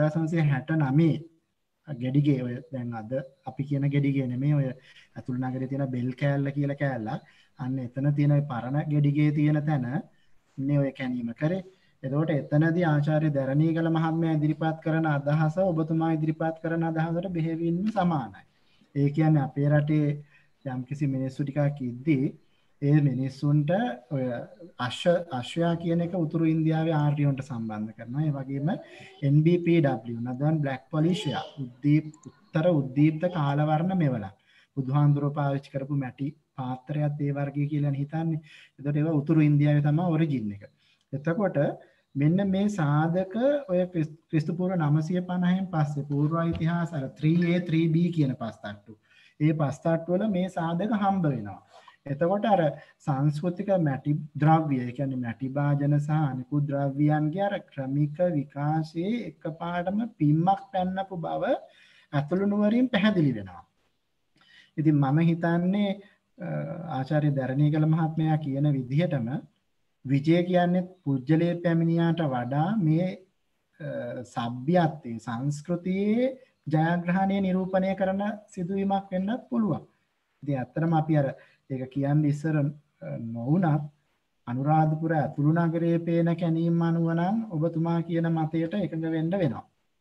Speaker 2: 1969 ගෙඩිගේ ඔය දැන් අද අපි කියන ගෙඩිගේ නෙමෙයි ඔය අතුළු නගරේ තියෙන බෙල් කෑල්ල කියලා කෑල්ල. අන්න එතන තියෙන ඔය පරණ ගෙඩිගේ තියෙන තැන මේ ඔය කැණීම කරේ. එතකොට එතනදී ආචාර්ය දරණීගල මහත්මයා ඉදිරිපත් කරන අදහස ඔබතුමා ඉදිරිපත් කරන අදහසට බෙහෙවින්ම සමානයි. ඒ කියන්නේ අපේ රටේ යම්කිසි මිනිස්සු ටිකක් ඉද්දී ඒ මිනිස්සුන්ට ඔය අශ්වයා කියන එක උතුරු ඉන්දියාවේ ආර්යයන්ට සම්බන්ධ කරනවා. ඒ වගේම NBPW නදන් බ්ලැක් පොලිෂියා උත්තර උද්දීප්ත කාලවර්ණ මෙවලක්. බුදුහාඳුරෝ පාවිච්චි කරපු මැටි පාත්‍රයත් ඒ වර්ගයේ කියලා හිතන්නේ. එතකොට ඒවා උතුරු ඉන්දියාවේ තමයි ඔරිජින් එක. එතකොට මෙන්න මේ සාධක ඔය ක්‍රිස්තු පූර්ව 950න් පස්සේ පූර්ව ඉතිහාස 3A 3B කියන පස්තට්ටු. ඒ පස්තට්ටු වල මේ සාධක හම්බ වෙනවා. එතකොට අර සංස්කෘතික මැටි ද්‍රව්‍ය, ඒ කියන්නේ මැටි භාජන සහ අනිකුත් ද්‍රව්‍යයන්ගේ අර ක්‍රමික විකාශයේ එකපාරටම පිම්මක් පැන්නපු බව අතුළු නුවරින් පැහැදිලි වෙනවා. ඉතින් මම හිතන්නේ ආචාර්ය දරණීගල මහත්මයා කියන විදිහටම විජය කියන්නේ පුජ්‍යලේ පැමිණියාට වඩා මේ සભ્યත්වයේ සංස්කෘතියේ ජයග්‍රහණය නිරූපණය කරන සිදුවීමක් වෙන්නත් පුළුවන්. ඉතින් ඇත්තටම අපි අර ඒක කියන්නේ ඉස්සර නොවුනත් අනුරාධපුර ඇතුළු නගරයේ පේන කැණීම් අනුව නම් ඔබතුමා කියන මතයට එකඟ වෙන්න වෙනවා.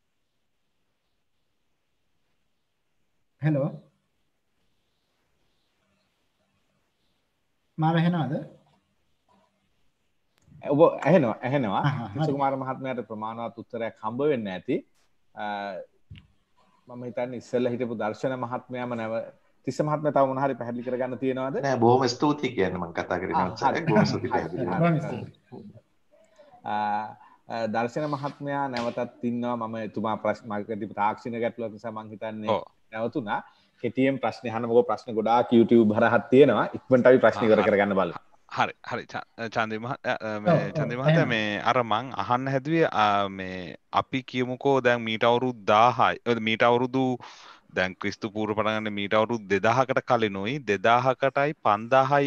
Speaker 2: හෙලෝ මාව ඇහෙනවද?
Speaker 1: ඔබ ඇහෙනවා තිස්ස කුමාර මහත්මයාට ප්‍රමාණවත් උත්තරයක් හම්බ වෙන්න ඇති. මම හිතන්නේ ඉස්සෙල්ලා හිටපු දර්ශන මහත්මයාම නැව තිස්ස මහත්මයා තව මොන හරි පැහැදිලි කරගන්න තියෙනවද?
Speaker 8: නෑ බොහොම ස්තුතියි කියන්නේ මම කතා කරේ නවත්සරක් බොහොම ස්තුතියි පැහැදිලි.
Speaker 1: දර්ශන මහත්මයා නැවතත් ඉන්නවා. මම එතුමා ප්‍රශ්න තාක්ෂණික ගැටලුවක් නිසා මම හිතන්නේ නැවතුණා. කෙටියෙන් ප්‍රශ්න අහන්න මොකද ප්‍රශ්න ගොඩාක් YouTube හරහත් තියෙනවා. ඉක්මනට අපි ප්‍රශ්න ඉවර කරගන්න බලමු.
Speaker 4: හරි චන්දි මහත්තයා මේ අර මං අහන්න හැදුවේ මේ අපි කියමුකෝ දැන් මීට අවුරුදු 1000යි මීට අවුරුදු දැන් ක්‍රිස්තු පූර්ව පටන් ගන්න මීට අවුරුදු 2000කට කලිනුයි 2000කටයි 5000යි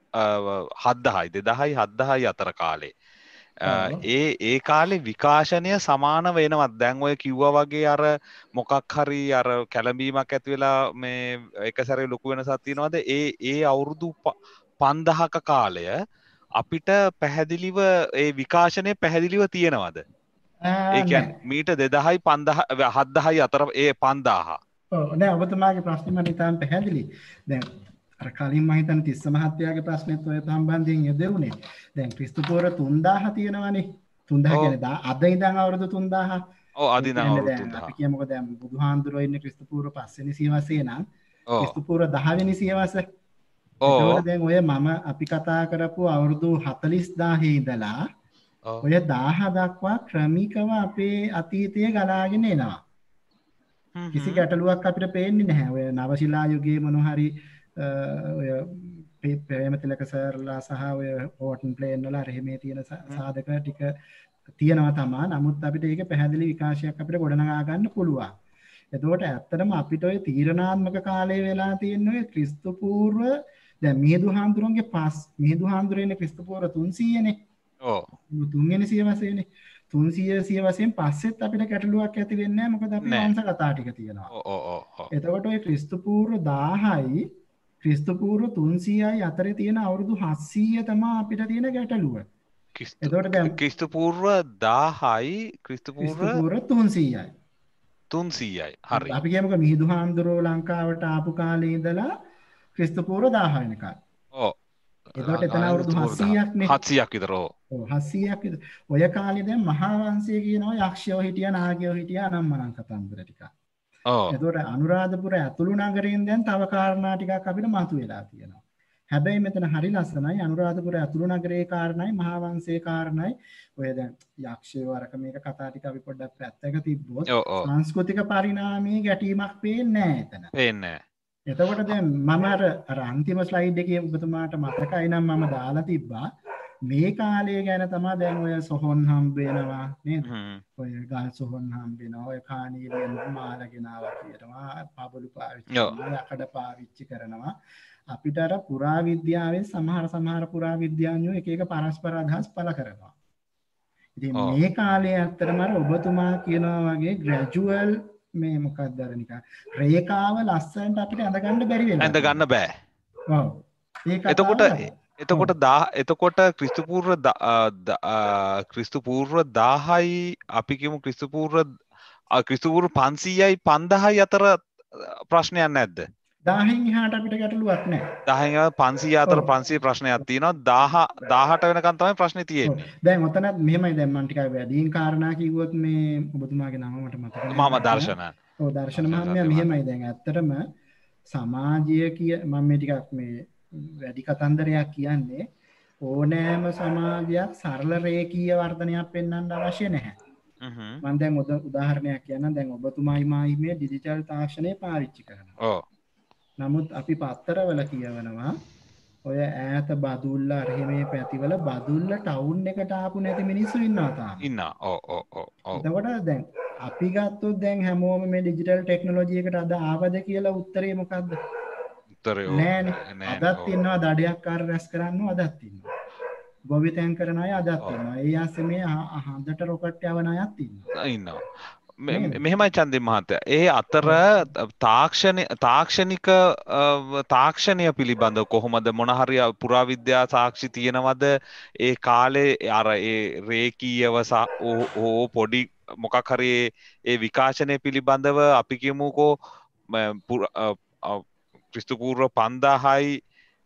Speaker 4: 7000යි 2000යි අතර කාලේ ඒ කාලේ විකාශනය සමාන වෙනවත්. දැන් ඔය කිව්වා වගේ අර මොකක් හරි අර කැළඹීමක් ඇති වෙලා මේ එක සැරේ ලොකු වෙනසක් තියෙනවද? ඒ අවුරුදු 5000ක කාලය අපිට පැහැදිලිව ඒ විකාශනය පැහැදිලිව තියෙනවද? ඒ කියන්නේ මීට 2000යි 5000 7000යි අතර ඒ 5000.
Speaker 2: ඔව් නෑ ඔබතුමාගේ ප්‍රශ්නේ මට ඉතාලම පැහැදිලි. දැන් අර කලින් මම හිතන්නේ තිස්ස මහත්තයාගේ ප්‍රශ්නෙත් ඔය සම්බන්ධයෙන් යෙදුනේ. දැන් ක්‍රිස්තු පූර්ව 3000 තියෙනවනේ. 3000 කියන්නේ අද ඉඳන් අවුරුදු 3000.
Speaker 4: ඔව් අද ඉඳන් අවුරුදු 3000.
Speaker 2: අපි කියමුකෝ දැන් බුදුහාඳුරෝ ඉන්නේ ක්‍රිස්තු පූර්ව 5 වෙනි සියවසේ නම් ක්‍රිස්තු පූර්ව 10 වෙනි සියවසේ. ඒකවල දැන් ඔය මම අපි කතා කරපු අවුරුදු 40000 ඉඳලා ඔය 1000 දක්වා ක්‍රමිකව අපේ අතීතයේ ගලාගෙන එනවා. කිසි ගැටලුවක් අපිට පේන්නේ නැහැ. ඔය නවශිලා යුගයේ මොන හරි ඔය ප්‍රේමතිලක සර්ලා සහ ඔය ඕටන් ප්ලේන් වල අර එහෙම තියෙන සාධක ටික තියෙනවා තමයි. නමුත් අපිට ඒක පැහැදිලි විකාශයක් අපිට ගොඩනගා ගන්න පුළුවන්. එතකොට ඇත්තටම අපිට ඔය තීරණාත්මක කාලය වෙලා තියෙන ඔය ක්‍රිස්තු පූර්ව දැන් මිහිඳු හාමුදුරන්ගේ මිහිඳු හාමුදුරනේ ක්‍රිස්තු පූර්ව 300නේ. ඔව් 3 වෙනි සියවසේනේ. 300 සියවසෙන් පස්සෙත් අපිට ගැටලුවක් ඇති වෙන්නේ නැහැ. මොකද අපි වංශ කතා ටික තියෙනවා. එතකොට ඔය ක්‍රිස්තු පූර්ව 1000යි ක්‍රිස්තු පූර්ව 300යි අතරේ තියෙන අවුරුදු 700 තමයි අපිට තියෙන ගැටලුව. එතකොට දැන්
Speaker 4: ක්‍රිස්තු පූර්ව 1000යි ක්‍රිස්තු පූර්ව
Speaker 2: 300යි
Speaker 4: 300යි. හරි.
Speaker 2: අපි කියමුකෝ මිහිඳු හාමුදුරුවෝ ලංකාවට ආපු කාලේ ඉඳලා ක්‍රිස්තු පූර්ව 1000 වෙනකල්.
Speaker 4: ඔව්.
Speaker 2: එතකොට එතන අවුරුදු 700ක්නේ.
Speaker 4: 700ක් විතර. ඔව්
Speaker 2: 700ක් විතර. ඔය කාලේ දැන් මහා වංශය කියනවා යක්ෂයෝ හිටියා නාගයෝ හිටියා අනම්මනම් කතන්දර ටිකක්. ඔව්. එතකොට අනුරාධපුර ඇතුළු නගරයෙන් දැන් තව කාරණා ටිකක් අපිට මතුවලා තියෙනවා. හැබැයි මෙතන හරි ලස්සනයි අනුරාධපුර ඇතුළු නගරයේ කාරණයි මහා වංශයේ කාරණයි ඔය දැන් යක්ෂයෝ අරක මේක කතා ටික අපි පොඩ්ඩක් පැත්තක තිබ්බොත් සංස්කෘතික පරිණාමයේ ගැටීමක් පේන්නේ නැහැ එතන.
Speaker 4: පේන්නේ නැහැ.
Speaker 2: එතකොට දැන් මම අර අන්තිම ස්ලයිඩ් එකේ ඔබතුමාට මතකයි නම් මම දාලා තිබ්බා මේ කාලය ගැන තමයි දැන් ඔය සොහොන් හම්බ වෙනවා නේද? ඔය ගල් සොහොන් හම්බ වෙනවා. ඔය කාණීලියන් මාළගෙනාවා කියනවා. පබළු පාවිච්චි කරනවා. යකඩ පාවිච්චි කරනවා. අපිට අර පුරාවිද්‍යාවේ සමහර පුරාවිද්‍යාඥයෝ එක එක පරස්පර අදහස් පළ කරනවා. ඉතින් මේ කාලේ ඇත්තටම අර ඔබතුමා කියනවා වගේ ග්‍රැජුවල් මේ මොකක්ද අර නිකන් රේඛාව ලස්සනට අපිට ඇඳ ගන්න බැරි වෙනවා.
Speaker 4: ඇඳ ගන්න බෑ.
Speaker 2: ඔව්.
Speaker 4: එතකොට ක්‍රිස්තු පූර්ව 1000යි අපි කියමු ක්‍රිස්තු පූර්ව 500යි 5000යි අතර ප්‍රශ්නයක් නැද්ද?
Speaker 2: 1000න් එහාට අපිට ගැටලුවක් නැහැ.
Speaker 4: 1000 500 අතර 500 ප්‍රශ්නයක් තියෙනවා. 18 වෙනකන් තමයි ප්‍රශ්නේ තියෙන්නේ.
Speaker 2: දැන් ඔතනත් මෙහෙමයි දැන් මම ටිකක් වැඩියෙන් කාරණා කිව්වොත් මේ ඔබතුමාගේ නම මට මතක නැහැ.
Speaker 4: මම දර්ශන.
Speaker 2: ඔව් දර්ශන මහත්මයා මෙහෙමයි දැන් ඇත්තටම සමාජය මම මේ ටිකක් මේ වැඩි කතන්දරයක් කියන්නේ ඕනෑම සමාජයක් සරල රේඛීය වර්ධනයක් පෙන්වන්න අවශ්‍ය නැහැ. මම දැන් උදාහරණයක් කියන්නම්. දැන් ඔබතුමායි මායි මේ ඩිජිටල් තාක්ෂණය පාවිච්චි කරනවා. ඔව්. නමුත් අපි පත්තරවල කියවනවා ඔය ඈත බදුල්ල අරහෙමේ පැතිවල බදුල්ල ටවුන් එකට ආපු නැති මිනිස්සු ඉන්නවා තාම.
Speaker 4: ඉන්නවා. ඔව්.
Speaker 2: එතකොට දැන් අපි ගත්තොත් දැන් හැමෝම මේ ඩිජිටල් ටෙක්නොලොජි එකට අද ආවද කියලා උත්තරේ මොකද්ද?
Speaker 4: උත්තරේ
Speaker 2: නෑනේ. අදත් ඉන්නවා දඩයක්කාර රැස් කරන්නව අදත් ඉන්නවා. ගොවිතැන් කරන අය අදත් ඉන්නවා. ඒ ආසේ මේ හඳට රොකට් යවන අයත්
Speaker 4: ඉන්නවා. මෙහෙමයි චන්දින් මහත්තයා. ඒ අතර තාක්ෂණය පිළිබඳ කොහොමද මොන හරි පුරාවිද්‍යා සාක්ෂි තියෙනවද? ඒ කාලේ අර ඒ රේකීයව පොඩි මොකක් හරි ඒ විකාශනය පිළිබඳව අපි කියමුකෝ ක්‍රිස්තු පූර්ව 5000යි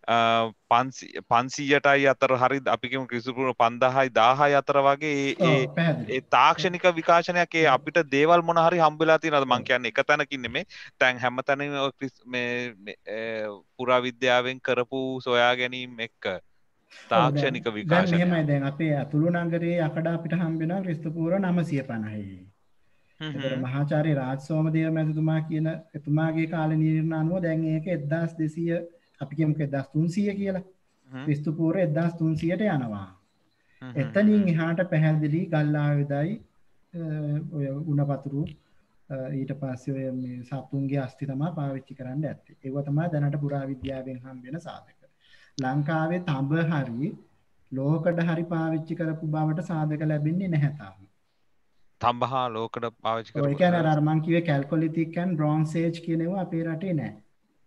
Speaker 4: 500ටයි අතර හරි අපි කියමු ක්‍රිස්තු පූර්ව 5000යි 1000යි අතර වගේ ඒ තාක්ෂණික විකාශනයක් ඒ අපිට දේවල් මොන හරි හම්බෙලා තියෙනවද? මං කියන්නේ එක තැනකින් නෙමෙයි. දැන් හැමතැනම මේ පුරාවිද්‍යාවෙන් කරපු සොයා ගැනීම එක්ක තාක්ෂණික විකාශනය.
Speaker 2: දැන් මෙහෙමයි දැන් අපේ අතුළු නගරයේ යකඩ අපිට හම්බෙනවා ක්‍රිස්තු පූර්ව 950යි. ඒතර මහාචාර්ය රාජ් සෝමදේව මැතිතුමා කියන එතුමාගේ කාල නිර්ණය අනුව දැන් ඒක 1200 අපි කියමු 1300 කියලා. ක්‍රිස්තු පූර්ව 1300ට යනවා. එතනින් එහාට පැහැදිලි ගල් ආයුධයි ඔය උණපතුරු ඊට පස්සේ ඔය මේ සතුන්ගේ අස්ථි තමයි පාවිච්චි කරන්න ඇත්තේ. ඒව තමයි දැනට පුරාවිද්‍යාවෙන් හම්බෙන සාධක. ලංකාවේ තඹ හරි ලෝකඩ හරි පාවිච්චි කරපු බවට සාධක ලැබෙන්නේ නැහැ තාම.
Speaker 4: තඹහා ලෝකඩ පාවිච්චි කරපු.
Speaker 2: ඔය කියන්නේ අර මං කිව්වේ කැල්කොලිතික් and බ්‍රෝන්ස් ඒජ් කියන ඒවා අපේ රටේ නැහැ.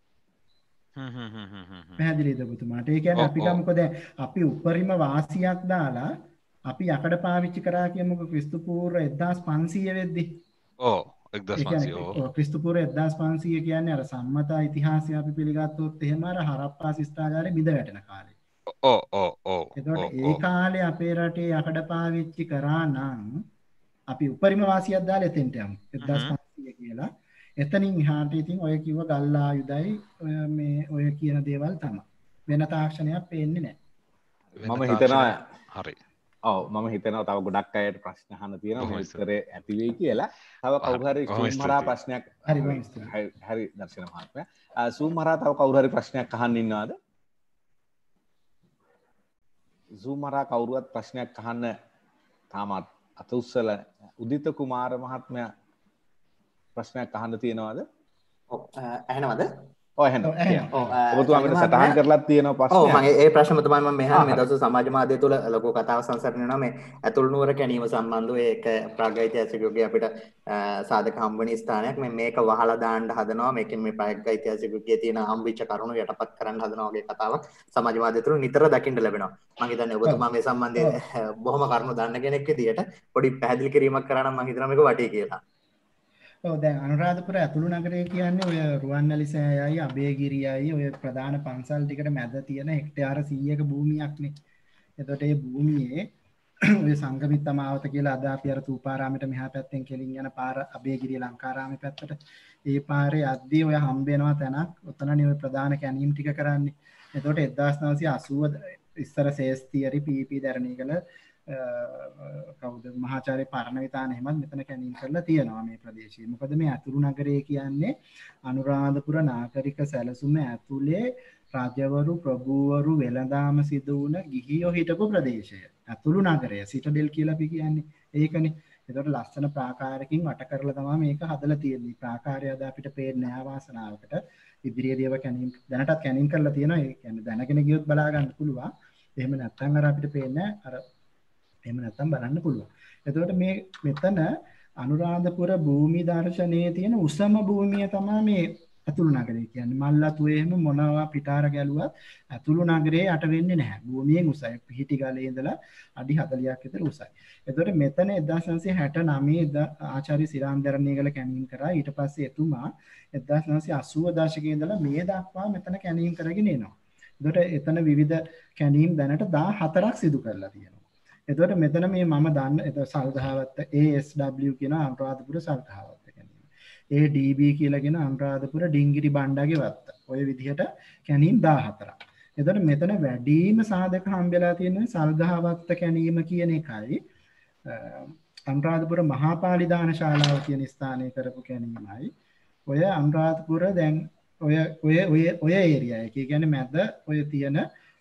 Speaker 2: පැහැදිලිද ඔබතුමාට? ඒ කියන්නේ අපි ගමුකෝ දැන් අපි උපරිම වාසියක් දාලා අපි යකඩ පාවිච්චි කරා කියමුකෝ ක්‍රිස්තු පූර්ව 1500 වෙද්දි.
Speaker 4: ඔව් 1500.
Speaker 2: ක්‍රිස්තු පූර්ව 1500 කියන්නේ අර සම්මත ඉතිහාසය අපි පිළිගත්තොත් එහෙම අර හරප්පා ශිෂ්ටාචාරයේ බිඳ වැටෙන කාලේ.
Speaker 4: ඔව්.
Speaker 2: එතකොට ඒ කාලේ අපේ රටේ යකඩ පාවිච්චි කරා නම් අපි උපරිම වාසියක් දාලා එතෙන්ට යමු 1500 කියලා. එතනින් එහාට ඉතින් ඔය කිව්ව ගල් ආයුධයි මේ ඔය කියන දේවල් තමයි. වෙන තාක්ෂණයක් පේන්නේ නැහැ.
Speaker 1: මම හිතනවා
Speaker 4: හරි.
Speaker 1: ඔව් මම හිතනවා තව ගොඩක් අයට ප්‍රශ්න අහන්න තියෙනවා මේ උත්තරේ ඇති වෙයි කියලා. තව කවුරු හරි සූම්හරා ප්‍රශ්නයක් හරි දර්ශන මහත්මයා. සූම්හරා තව කවුරු හරි ප්‍රශ්නයක් අහන්න ඉන්නවද? සූම්හරා කවුරුවත් ප්‍රශ්නයක් අහන්න තාමත් අත උස්සලා උදිත කුමාර මහත්මයා ප්‍රශ්නයක් අහන්න තියෙනවද?
Speaker 9: ඔව් ඇහෙනවද?
Speaker 1: ඔව් ඇහෙනවා. ඔබතුමාට සටහන් කරලා තියෙනවා ප්‍රශ්නයක්.
Speaker 9: ඔව් මම ඒ ප්‍රශ්න තමයි මම මෙහා මේ දවස් සමාජ මාධ්‍ය තුල ලොකු කතාවක් සංසරණ වෙනවා මේ ඇතුළු නුවර කැණීම සම්බන්ධව ඒක ප්‍රාග්ෛතිහාසිකයෝගේ අපිට සාධක හම්බවෙන ස්ථානයක්. මේක වහලා දාන්න හදනවා. මේකෙන් මේ ප්‍රාග්ෛතිහාසිකයෝගේ තියෙන හම්බෙච්ච කරුණු යටපත් කරන්න හදනවා වගේ කතාවක් සමාජ මාධ්‍ය තුල නිතර දකින්න ලැබෙනවා. මම හිතන්නේ ඔබතුමා මේ සම්බන්ධයෙන් බොහොම කරුණු දන්න කෙනෙක් විදියට පොඩි පැහැදිලි කිරීමක් කරා නම් මම හිතනවා මේක වටේ කියලා.
Speaker 2: ඔව් දැන් අනුරාධපුර ඇතුළු නගරය කියන්නේ ඔය රුවන්වැලි සෑයයි අබේගිරියයි ඔය ප්‍රධාන පන්සල් ටිකට මැද තියෙන හෙක්ටයාර 100ක භූමියක්නේ. එතකොට මේ භූමියේ ඔය සංගමිත්තමාවත කියලා අද අපි අර තූපාරාමයට මෙහා පැත්තෙන් කෙලින් යන පාර අබේගිරිය ලංකාරාමේ පැත්තට ඒ පාරේ අද්දී ඔය හම්බ වෙනවා තැනක්. ඔතනනේ ඔය ප්‍රධාන කැණීම් ටික කරන්නේ. එතකොට 1980 ඉස්සර සේස්තියරි පීපී දරණීගල කවුද මහාචාර්ය පරණවිතාන එහෙමත් මෙතන කැණීම් කරලා තියෙනවා මේ ප්‍රදේශයේ. මොකද මේ අතුරු නගරය කියන්නේ අනුරාධපුර නාගරික සැලසුම ඇතුලේ රජවරු ප්‍රභූවරු වෙළඳාම සිදු වුණ ගිහියෝ හිටපු ප්‍රදේශය. අතුරු නගරය සිටඩෙල් කියලා අපි කියන්නේ ඒකනේ. ඒකට ලස්සන ප්‍රාකාරයකින් වට කරලා තමයි මේක හදලා තියෙන්නේ. ප්‍රාකාරය අද අපිට පේන්නේ නැහැ වාසනාවකට. ඉදිරියේදීව කැණීම් දැනටත් කැණීම් කරලා තියෙනවා. ඒ කියන්නේ දැනගෙන ගියොත් බලා ගන්න පුළුවන්. එහෙම නැත්නම් අර අපිට පේන්නේ අර එහෙම නැත්නම් බලන්න පුළුවන්. එතකොට මේ මෙතන අනුරාධපුර භූමි දර්ශනයේ තියෙන උසම භූමිය තමයි මේ ඇතුළු නගරය කියන්නේ. මල්ලතුවේ එහෙම මොනවා පිටාර ගැලුවත් ඇතුළු නගරේ යට වෙන්නේ නැහැ. භූමියෙන් උසයි. පිහිටි ගලේ ඉඳලා අඩි 40ක් විතර උසයි. එතකොට මෙතන 1969 ආචාර්ය සිරාම් දරණීගල කැණීම් කරා. ඊට පස්සේ එතුමා 1980 දශකයේ ඉඳලා මේ දක්වා මෙතන කැණීම් කරගෙන එනවා. එතකොට එතන විවිධ කැණීම් දැනට 14ක් සිදු කරලා තියෙනවා. එතකොට මෙතන මේ මම දන්න සල්ගහවත්ත ASW කියන අනුරාධපුර සල්ගහවත්ත කැණීම. ADB කියලා කියන අනුරාධපුර ඩිංගිරි බණ්ඩාගේ වත්ත. ඔය විදිහට කැණීම් 14ක්. එතකොට මෙතන වැඩිම සාධක හම්බෙලා තියෙන සල්ගහවත්ත කැණීම කියන එකයි අනුරාධපුර මහා පාලිදාන ශාලාව කියන ස්ථානයේ කරපු කැණීමයි. ඔය අනුරාධපුර දැන් ඔය ඒරියා එක. ඒ කියන්නේ මැද ඔය තියෙන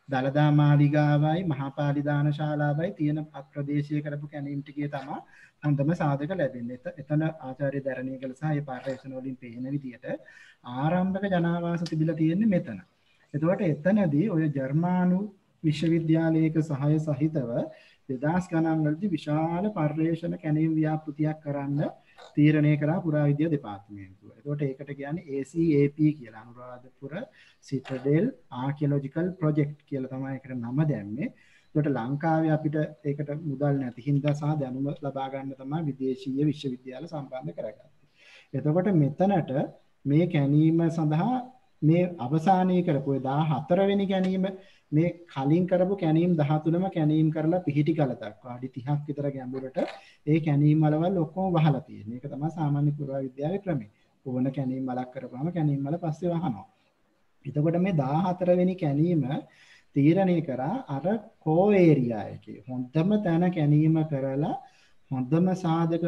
Speaker 2: දළදා මාලිගාවයි මහපාලිදාන ශාලාවයි තියෙන ප්‍රදේශයේ කරපු කැණීම් ටිකේ තමයි හොඳම සාධක ලැබෙන්නේ. එතන ආචාර්ය දරණීගල සහ ඒ පර්යේෂණ වලින් පේන විදිහට ආරම්භක ජනාවාස තිබිලා තියෙන්නේ මෙතන. එතකොට එතනදී ඔය ජර්මානු විශ්වවිද්‍යාලයක සහාය සහිතව 2000 ගණන් වලදී විශාල පර්යේෂණ කැණීම් ව්‍යාපෘතියක් කරන්න තීරණය කරා පුරාවිද්‍යා දෙපාර්තමේන්තුව. එතකොට ඒකට කියන්නේ ACAP කියලා අනුරාධපුර සිටඩෙල් ආකියොලොජිකල් ප්‍රොජෙක්ට් කියලා තමයි ඒකට නම දැම්මේ. ඒකට ලංකාවේ අපිට ඒකට මුදල් නැති හින්දා සහ දැනුම ලබා ගන්න තමයි විදේශීය විශ්වවිද්‍යාල සම්බන්ධ කරගත්තේ. එතකොට මෙතනට මේ කැණීම සඳහා මේ අවසානයේ කරපු 14 වෙනි කැණීම මේ කලින් කරපු කැණීම් 13ම කැණීම් කරලා පිහිටි කල දක්වා අඩි 30ක් විතර ගැඹුරට ඒ කැණීම් වලවල් ඔක්කොම වහලා තියෙනවා. ඒක තමයි සාමාන්‍ය පුරාවිද්‍යාවේ ක්‍රමය. ඕන කැණීම් වලක් කරපුවාම කැණීම් වල පස්සේ වහනවා. එතකොට මේ 14 වෙනි කැණීම තීරණය කරා අර කෝ ඒරියා එකේ හොඳම තැන කැණීම කරලා හොඳම සාධක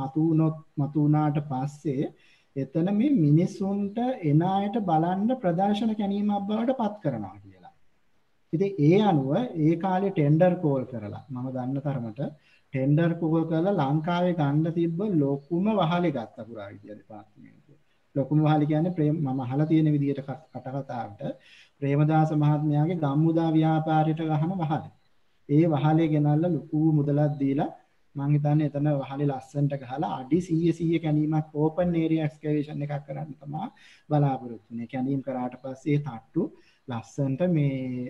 Speaker 2: මතුුණාට පස්සේ එතන මේ මිනිසුන්ට එන අයට බලන්න ප්‍රදර්ශන කැණීමක් බවට පත් කරනවා කියලා. ඉතින් ඒ අනුව ඒ කාලේ ටෙන්ඩර් කෝල් කරලා මම දන්න තරමට ටෙන්ඩර් කෝල් කරලා ලංකාවේ ගන්න තිබ්බ ලොකුම වහලේ ගත්ත පුරාවිද්‍යා දෙපාර්තමේන්තුව. ලොකුම වහලේ කියන්නේ මම අහලා තියෙන විදිහට කතාවට ප්‍රේමදාස මහත්මයාගේ ගම්මුදා ව්‍යාපාරයට ගහන වහලේ. ඒ වහලේ ගෙනල්ලා ලොකු මුදලක් දීලා මම හිතන්නේ එතන වහලේ ලස්සනට ගහලා අඩි 100 කැණීමක් ඕපන් ඒරියා එක්ස්කේවේෂන් එකක් කරන්න තමයි බලාපොරොත්තු වෙන්නේ. කැණීම් කරාට පස්සේ තට්ටු ලස්සනට මේ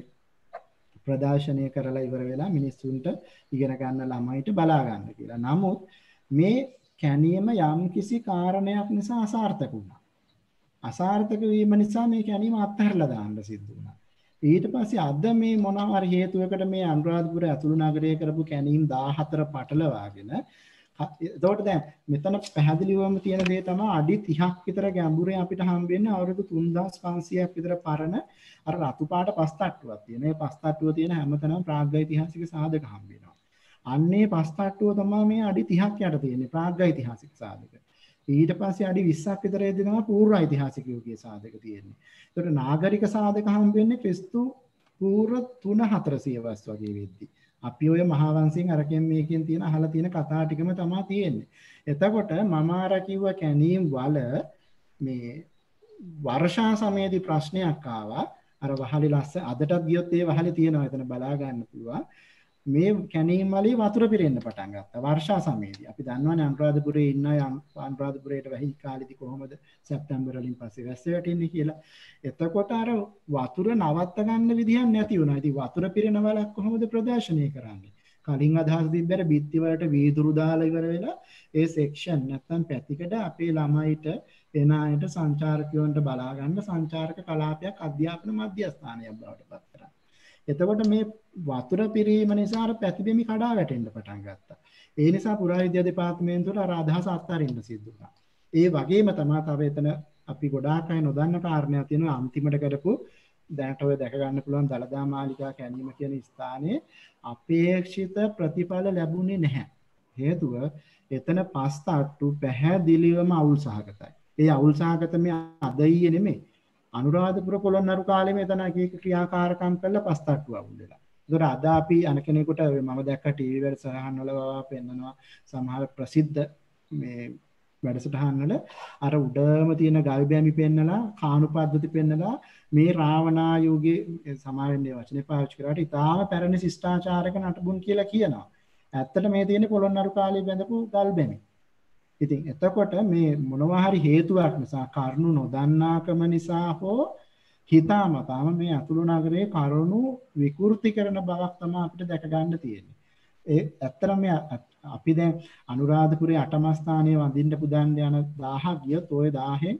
Speaker 2: ප්‍රදර්ශනය කරලා ඉවර වෙලා මිනිස්සුන්ට ඉගෙන ගන්න ළමයිට බලා ගන්න කියලා. නමුත් මේ කැණීම යම් කිසි කාරණයක් නිසා අසාර්ථක වුණා. අසාර්ථක වීම නිසා මේ කැණීම අත්හැරලා දාන්න සිද්ධ වුණා. ඊට පස්සේ අද මේ මොනවා හරි හේතුවකට මේ අනුරාධපුර ඇතුළු නගරයේ කරපු කැණීම් 14 පටලවාගෙන එතකොට දැන් මෙතන පැහැදිලිවම තියෙන දේ තමයි අඩි 30ක් විතර ගැඹුරේ අපිට හම්බෙන්නේ අවුරුදු 3500ක් විතර පරණ අර රතු පාට පස් තට්ටුවක් තියෙන. මේ පස් තට්ටුව තියෙන හැමතැනම ප්‍රාග්ෛතිහාසික සාධක හම්බ වෙනවා. අන්නේ පස් තට්ටුව තමයි මේ අඩි 30ක් යට තියෙන්නේ ප්‍රාග්ෛතිහාසික සාධක. ඊට පස්සේ අඩි 20ක් විතර එදිනවා පූර්ව ඓතිහාසික යුගයේ සාධක තියෙන්නේ. ඒකට නාගරික සාධක හම්බ වෙන්නේ ක්‍රිස්තු පූර්ව 3-400 වස් වගේ වෙද්දි. අපි ඔය මහාවංශයෙන් අරකින් මේකෙන් තියෙන අහලා තියෙන කතා ටිකම තමයි තියෙන්නේ. එතකොට මම අර කිව්ව කැණීම් වල මේ වර්ෂා සමයේදී ප්‍රශ්නයක් ආවා. අර වහලේ ලස්ස අදටත් ගියොත් ඒ වහලේ තියෙනවා එතන බලා ගන්න පුළුවන්. මේ කැණීම් වලේ වතුර පිරෙන්න පටන් ගත්තා වර්ෂා සමයේදී. අපි දන්නවනේ අනුරාධපුරේ ඉන්න අනුරාධපුරේට වැහි කාලෙදි කොහොමද සැප්තැම්බර් වලින් පස්සේ වැස්ස වැටෙන්නේ කියලා. එතකොට අර වතුර නවත්ත ගන්න විදිහක් නැති වුණා. ඉතින් වතුර පිරෙන වලක් කොහොමද ප්‍රදර්ශනය කරන්නේ? කලින් අදහස් තිබ්බර බිත්ති වලට වීදුරු දාලා ඉවර වෙලා ඒ සෙක්ෂන් නැත්තම් පැතිකඩ අපේ ළමයිට එන අයට සංචාරකයන්ට බලා ගන්න සංචාරක කලාපයක් අධ්‍යාපන මධ්‍යස්ථානයක් බවට පත් කරා. එතකොට මේ වතුර පිරීම නිසා අර පැතිබෙමි කඩා වැටෙන්න පටන් ගත්තා. ඒ නිසා පුරාවිද්‍යා දෙපාර්තමේන්තුවට අර අදහස අත්හරින්න සිද්ධ වුණා. ඒ වගේම තමයි තව එතන අපි ගොඩාක් අය නොදන්න කාරණයක් තියෙනවා අන්තිමට කරපු දැනට ඔය දැක ගන්න පුළුවන් දළදා මාලිගා කැණීම කියන ස්ථානයේ අපේක්ෂිත ප්‍රතිඵල ලැබුණේ නැහැ. හේතුව එතන පස් තට්ටු පැහැදිලිවම අවුල් සහගතයි. ඒ අවුල් සහගත මේ අද ඊයේ නෙමෙයි. අනුරාධපුර පොළොන්නරු කාලෙම එතන එක ක්‍රියාකාරකම් කරලා පස් තට්ටු අවුල් වෙලා. ඒතර අද අපි අන කෙනෙකුට මම දැක්ක ටීවී වැඩසටහන් වල පෙන්නනවා සමහර ප්‍රසිද්ධ මේ වැඩසටහන් වල අර උඩම තියෙන ගල් බැමි පෙන්නලා කාණු පද්ධති පෙන්නලා මේ රාවණා යුගයේ සමාවෙන්නේ වචනේ පාවිච්චි කරාට ඉතාලම පැරණි ශිෂ්ටාචාරක නටබුන් කියලා කියනවා. ඇත්තට මේ තියෙන්නේ පොළොන්නරු කාලේ බැඳපු ගල් බැමි. ඉතින් එතකොට මේ මොනවා හරි හේතුවක් නිසා කරුණු නොදන්නාකම නිසා හෝ හිතාමතාම මේ අතුරු නගරයේ කරුණු විකෘති කරන බවක් තමයි අපිට දැක ගන්න තියෙන්නේ. ඒ ඇත්තටම අපි දැන් අනුරාධපුරයේ 8ම ස්ථානයේ වඳින්න පුදන්න යන 1000 ගියොත් ওই 1000න්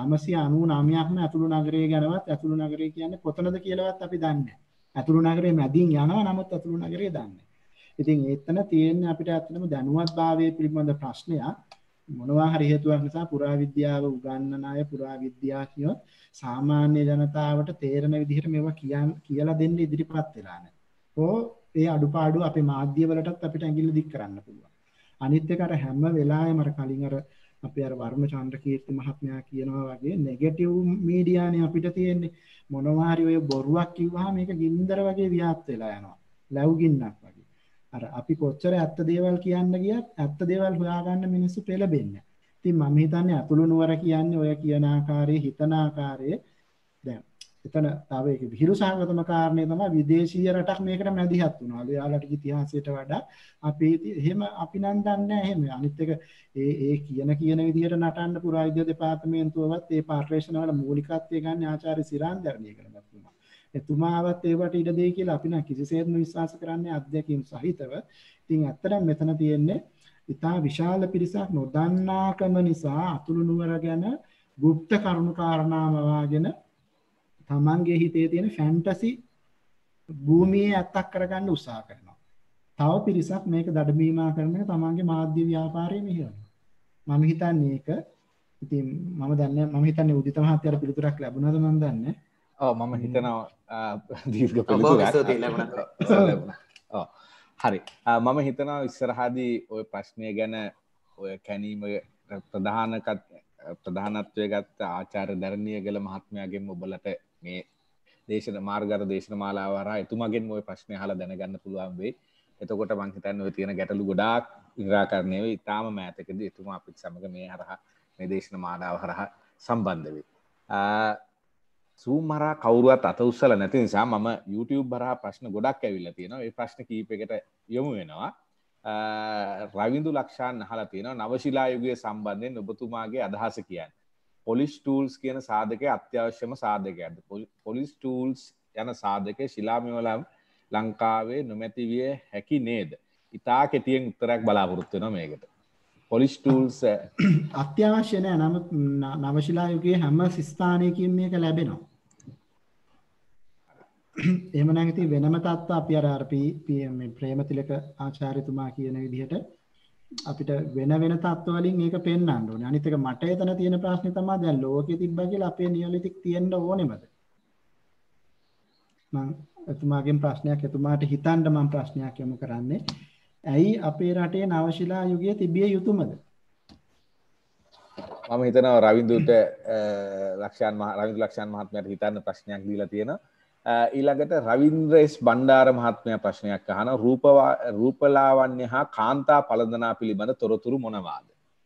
Speaker 2: 999ක්ම අතුරු නගරයේ ගැනවත් අතුරු නගරය කියන්නේ කොතනද කියලාවත් අපි දන්නේ නැහැ. අතුරු නගරයේ මැදින් යනවා නමුත් අතුරු නගරය දන්නේ නැහැ. ඉතින් එතන තියෙන්නේ අපිට ඇත්තටම දැනුවත්භාවයේ පිළිබඳ ප්‍රශ්නයක්. මොනවා හරි හේතුවක් නිසා පුරාවිද්‍යාව උගන්වන අය පුරාවිද්‍යාඥයෝ සාමාන්‍ය ජනතාවට තේරෙන විදිහට මේවා කියලා දෙන්න ඉදිරිපත් වෙලා නැහැ. ඒ අඩුපාඩු අපේ මාධ්‍යවලටත් අපිට ඇඟිල්ල දික් කරන්න පුළුවන්. අනිත් එක අර හැම වෙලාවෙම අර කලින් අර අපි අර වර්ණ චන්ද්‍රකීර්ති මහත්මයා කියනවා වගේ නෙගටිව් මීඩියානේ අපිට තියෙන්නේ. මොනවා හරි ඔය බොරුවක් කිව්වහම මේක ගින්දර වගේ ව්‍යාප්ත වෙලා යනවා. ලැබු ගින්නක් වගේ. අර අපි කොච්චර ඇත්ත දේවල් කියන්න ගියත් ඇත්ත දේවල් හොයාගන්න මිනිස්සු පෙළඹෙන්නේ. ඉතින් මම හිතන්නේ අතුළු නුවර කියන්නේ ඔය කියන ආකාරයේ හිතන ආකාරයේ දැන් එතන තව එක විහිළු සහගතම කාරණේ තමයි විදේශීය රටක් මේකට මැදිහත් වුණා. යාලට ඉතිහාසයට වඩා අපේ එහෙම අපි නම් දන්නේ නැහැ එහෙම. අනිත් එක ඒ කියන විදිහට නටන්න පුරාවිද්‍යා දෙපාර්තමේන්තුවවත් ඒ පාර්ශ්වේෂණ වල මූලිකත්වය ගන්න ආචාර්ය සිරාන්දර්ණිය කරගත්තා. එතුමාවත් ඒවට ඉඩ දෙයි කියලා අපි නම් කිසිසේත්ම විශ්වාස කරන්නේ අධ්‍යක්ීම් සහිතව. ඉතින් ඇත්තටම මෙතන තියෙන්නේ ඉතා විශාල පිරිසක් නොදන්නාකම නිසා අතුළු නුවර ගැන গুপ্ত කරුණු කාරණාම වාගෙන තමන්ගේ හිතේ තියෙන ෆැන්ටසි භූමියේ ඇත්තක් කරගන්න උත්සාහ කරනවා. තව පිරිසක් මේක දඩමීමා කරන තමන්ගේ මාධ්‍ය ව්‍යාපාරයේ මෙහෙයනවා. මම හිතන්නේ ඒක ඉතින් මම හිතන්නේ උදිත මහත්තයාට පිළිතුරක් ලැබුණාද මම දන්නේ.
Speaker 1: ඔව් මම හිතනවා දීර්ඝ පිළිතුරක්. ඔව් හරි. මම හිතනවා ඉස්සරහදී ওই ප්‍රශ්නය ගැන ඔය කැනීම ප්‍රධානත්වය ගත්ත ආචාර්ය ධර්ණීයගල මහත්මයාගෙන් ඔබලට මේ දේශන මාර්ගර දේශන මාලාව හරහා එතුමාගෙන් ওই ප්‍රශ්නේ අහලා දැනගන්න පුළුවන් වෙයි. එතකොට මම හිතන්නේ ඔය තියෙන ගැටලු ගොඩාක් निराකරණය වෙයි. ඊටාම මෑතකදී එතුමා අපිත් සමග මේ හරහා මේ දේශන මාලාව හරහා සම්බන්ධ වෙයි. Zoom හරහා කවුරුවත් අත උස්සලා නැති නිසා මම YouTube හරහා ප්‍රශ්න ගොඩක් ඇවිල්ලා තියෙනවා. ඒ ප්‍රශ්න කීපයකට යොමු වෙනවා. රවින්දු ලක්ෂාන් අහලා තියෙනවා නවශිලා යුගයේ සම්බන්ධයෙන් ඔබතුමාගේ අදහස කියන්නේ. පොලිෂ් ටූල්ස් කියන සාධකයේ අත්‍යවශ්‍යම සාධකයක්ද? පොලිෂ් ටූල්ස් යන සාධකයේ ශිලාමයවලම් ලංකාවේ නොමැති විය හැකි නේද? ඉතා කෙටියෙන් උත්තරයක් බලාපොරොත්තු වෙනවා මේකට. පොලිෂ් ටූල්ස්
Speaker 2: අත්‍යවශ්‍ය නෑ. නමුත් නවශිලා යුගයේ හැම ස්ථානයකින් මේක ලැබෙනවා. එහෙම නම් ඉතින් වෙනම තත්ත්ව අපි අර මේ ප්‍රේමතිලක ආචාර්යතුමා කියන විදිහට අපිට වෙන තත්ත්ව වලින් මේක පෙන්වන්න ඕනේ. අනිත් එක මට එතන තියෙන ප්‍රශ්නේ තමයි දැන් ලෝකෙ තිබ්බා කියලා අපේ නියොලිතික් තියෙන්න ඕනෙමද? මම එතුමාගෙන් ප්‍රශ්නයක් එතුමාට හිතන්න මම ප්‍රශ්නයක් යොමු කරන්නේ. ඇයි අපේ රටේ නවශිලා යුගයේ තිබිය යුතුමද?
Speaker 1: මම හිතනවා රවින්දු ලක්ෂාන් මහත්මයාට හිතන්න ප්‍රශ්නයක් දීලා තියෙනවා. ඊළඟට රවින්ද්‍ර එස් බණ්ඩාර මහත්මයා ප්‍රශ්නයක් අහනවා රූපලාවන්‍ය හා කාන්තා පළඳනා පිළිබඳ තොරතුරු මොනවාද?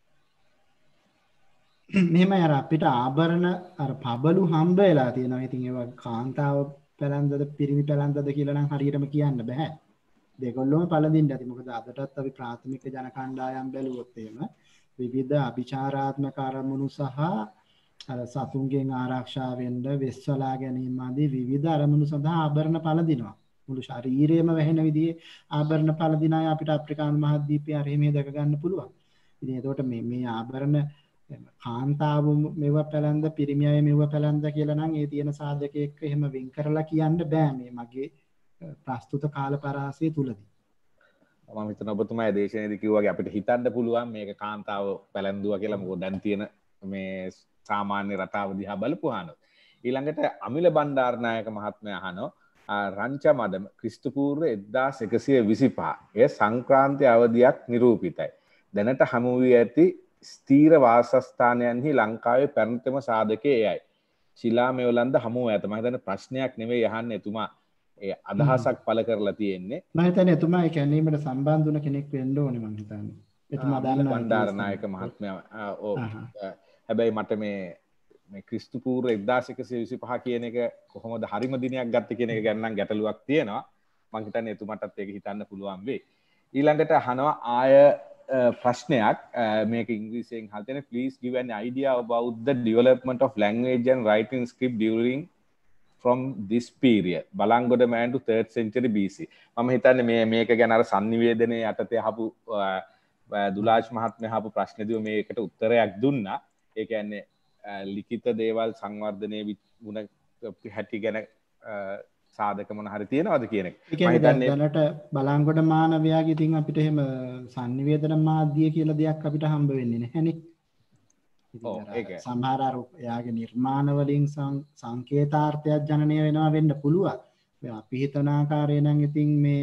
Speaker 2: මෙහෙමයි අර අපිට ආභරණ අර පබළු හම්බ වෙලා තියෙනවා. ඉතින් ඒවා කාන්තාව පැලඳද පිරිමි පැලඳද කියලා නම් හරියටම කියන්න බෑ. දෙකොල්ලම පළඳින්න ඇති. මොකද අදටත් අපි ප්‍රාථමික ජන කණ්ඩායම් බැලුවොත් එහෙම විවිධ අභිචාරාත්මක අරමුණු සහ අර සතුන්ගෙන් ආරක්ෂා වෙන්න වෙස්වලා ගැනීම ආදී විවිධ අරමුණු සඳහා ආභරණ පළඳිනවා. මුළු ශරීරයේම වැහෙන විදිහේ ආභරණ පළඳින අය අපිට අප්‍රිකානු මහද්වීපයේ අර එහෙම දැක ගන්න පුළුවන්. ඉතින් ඒකට මේ ආභරණ කාන්තාව මෙව පැලඳ පිරිමි අය මෙව පැලඳ කියලා නම් ඒ තියෙන සාධක එක්ක එහෙම වෙන් කරලා කියන්න බෑ මේ මගේ ප්‍රස්තුත කාල පරාසය තුලදී.
Speaker 1: මම හිතන ඔබතුමා දේශනයේදී කිව්වා වගේ අපිට හිතන්න පුළුවන් මේක කාන්තාව පැලඳුවා කියලා. මොකද දැන් තියෙන මේ සාමාන්‍ය රටාව දිහා බලපුවාම ඊළඟට අමිල බණ්ඩාරනායක මහත්මයා අහනවා රංච මඩම ක්‍රිස්තු පූර්ව 1125 එය සංක්‍රාන්ති අවධියක් නිරූපිතයි. දැනට හමු වී ඇති ස්ථීර වාසස්ථානයන්හි ලංකාවේ පැරණිතම සාධකයේ එයයි. ශිලා මෙවලන්ද හමු ඇත. මම හිතන්නේ ප්‍රශ්නයක් නෙවෙයි අහන්නේ එතුමා ඒ අදහසක් පළ කරලා තියෙන්නේ.
Speaker 2: මම හිතන්නේ එතුමා ඒ කැණීමට සම්බන්ධ වුණ කෙනෙක් වෙන්න ඕනේ මම හිතන්නේ. එතුමා දන්නා
Speaker 1: බණ්ඩාරනායක මහත්මයා හැබැයි මට මේ ක්‍රිස්තු පූර්ව 1125 කියන එක කොහොමද හරිම දිනයක් ගත්ත කියන එක ගැන නම් ගැටලුවක් තියෙනවා. මම හිතන්නේ එතුමාටත් ඒක හිතන්න පුළුවන් වෙයි. ඊළඟට අහනවා ආය ප්‍රශ්නයක් මේක ඉංග්‍රීසියෙන් අහලා තියෙන please give an idea about the development of language and writing script during from this period Balanggoda man to 3rd century BC. මම හිතන්නේ මේක ගැන අර sannivedanaye යටතේ අහපු දුලාජ් මහත්මයා අහපු ප්‍රශ්නේදී මේකට උත්තරයක් දුන්නා. ඒ කියන්නේ ලිඛිත දේවල් සංවර්ධනයේ වුණ හැටි ගැන සාධක මොන හරි තියෙනවද කියන එක.
Speaker 2: මම හිතන්නේ දැනට බලංගොඩ මානවයාගේ ඉතින් අපිට එහෙම sannivedana මාධ්‍ය කියලා දෙයක් අපිට හම්බ වෙන්නේ නැහැනේ. ඔව් ඒක සමහර අර එයාගේ නිර්මාණ වලින් සංකේතාර්ථයක් ජනනය වෙනවා වෙන්න පුළුවන්. අපි හිතන ආකාරය නම් ඉතින් මේ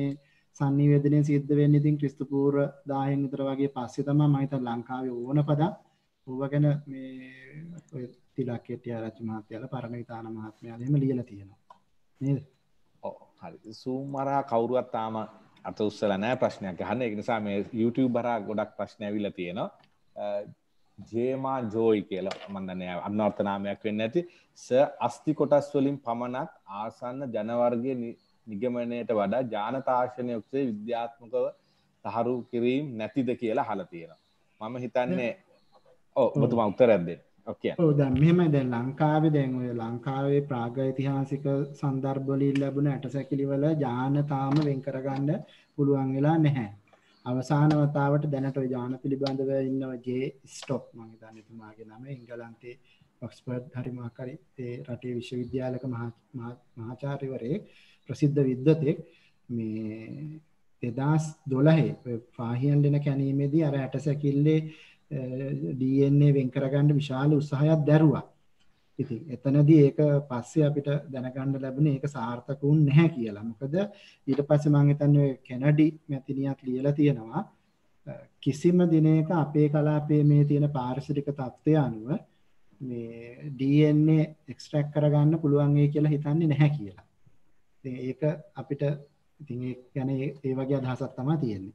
Speaker 2: sannivedanaye සිද්ධ වෙන්නේ ඉතින් ක්‍රිස්තු පූර්ව 1000 විතර වගේ පස්සේ තමයි මම හිතන්නේ ලංකාවේ ඕන පදක් ඌව ගැන මේ ඔය තිලක්කේටි ආරච්චි මහත්තයාලා පරණවිතාන මහත්මයාලා එහෙම ලියලා තියෙනවා නේද?
Speaker 1: ඔව් හරි. Zoom හරහා කවුරුවත් තාම අත උස්සලා නැහැ ප්‍රශ්නයක් අහන්න. ඒ නිසා මේ YouTube හරහා ගොඩක් ප්‍රශ්න ඇවිල්ලා තියෙනවා. ජේමා ජෝයි කියලා මම දන්නේ අන්වර්ථ නාමයක් වෙන්නේ නැති සර් අස්ති කොටස් වලින් පමණක් ආසන්න ජන වර්ගයේ නිගමනයට වඩා ජාන තාක්ෂණය ඔස්සේ විද්‍යාත්මකව තහරු කිරීම නැතිද කියලා අහලා තියෙනවා. මම හිතන්නේ ඔව් ඔබතුමා උත්තරයක් දෙන්න. ඔකේ.
Speaker 2: ඔව් දැන් මෙහෙමයි දැන් ලංකාවේ දැන් ඔය ලංකාවේ ප්‍රාගෛතිහාසික සන්දර්භ වලින් ලැබුණ ඇටසැකිලි වල ජාන තාම වෙන් කරගන්න පුළුවන් වෙලා නැහැ. අවසාන වතාවට දැනට ඔය ජාන පිළිබඳව ඉන්නව ජේ ස්ටොක් මම හිතන්නේ එතුමාගේ නම එංගලන්තේ ඔක්ස්ෆර්ඩ් හරි මොකක් හරි ඒ රටේ විශ්වවිද්‍යාලයක මහාචාර්යවරයෙක් ප්‍රසිද්ධ විද්වතෙක් මේ 2012 පාහියන් දෙන කැණීමේදී අර ඇටසැකිල්ලේ DNA වෙන් කරගන්න විශාල උත්සාහයක් දැරුවා. ඉතින් එතනදී ඒක පස්සේ අපිට දැනගන්න ලැබුණේ ඒක සාර්ථක වුණ නැහැ කියලා. මොකද ඊට පස්සේ මම හිතන්නේ කෙනඩි මැතිනියක් ලියලා තියෙනවා කිසිම දිනයක අපේ කලාපයේ මේ තියෙන පාරිසරික තත්ත්වය අනුව මේ DNA එක්ස්ට්‍රැක්ට් කරගන්න පුළුවන් වෙයි කියලා හිතන්නේ නැහැ කියලා. ඉතින් ඒක අපිට ඉතින් ඒ කියන්නේ ඒ වගේ අදහසක් තමයි තියෙන්නේ.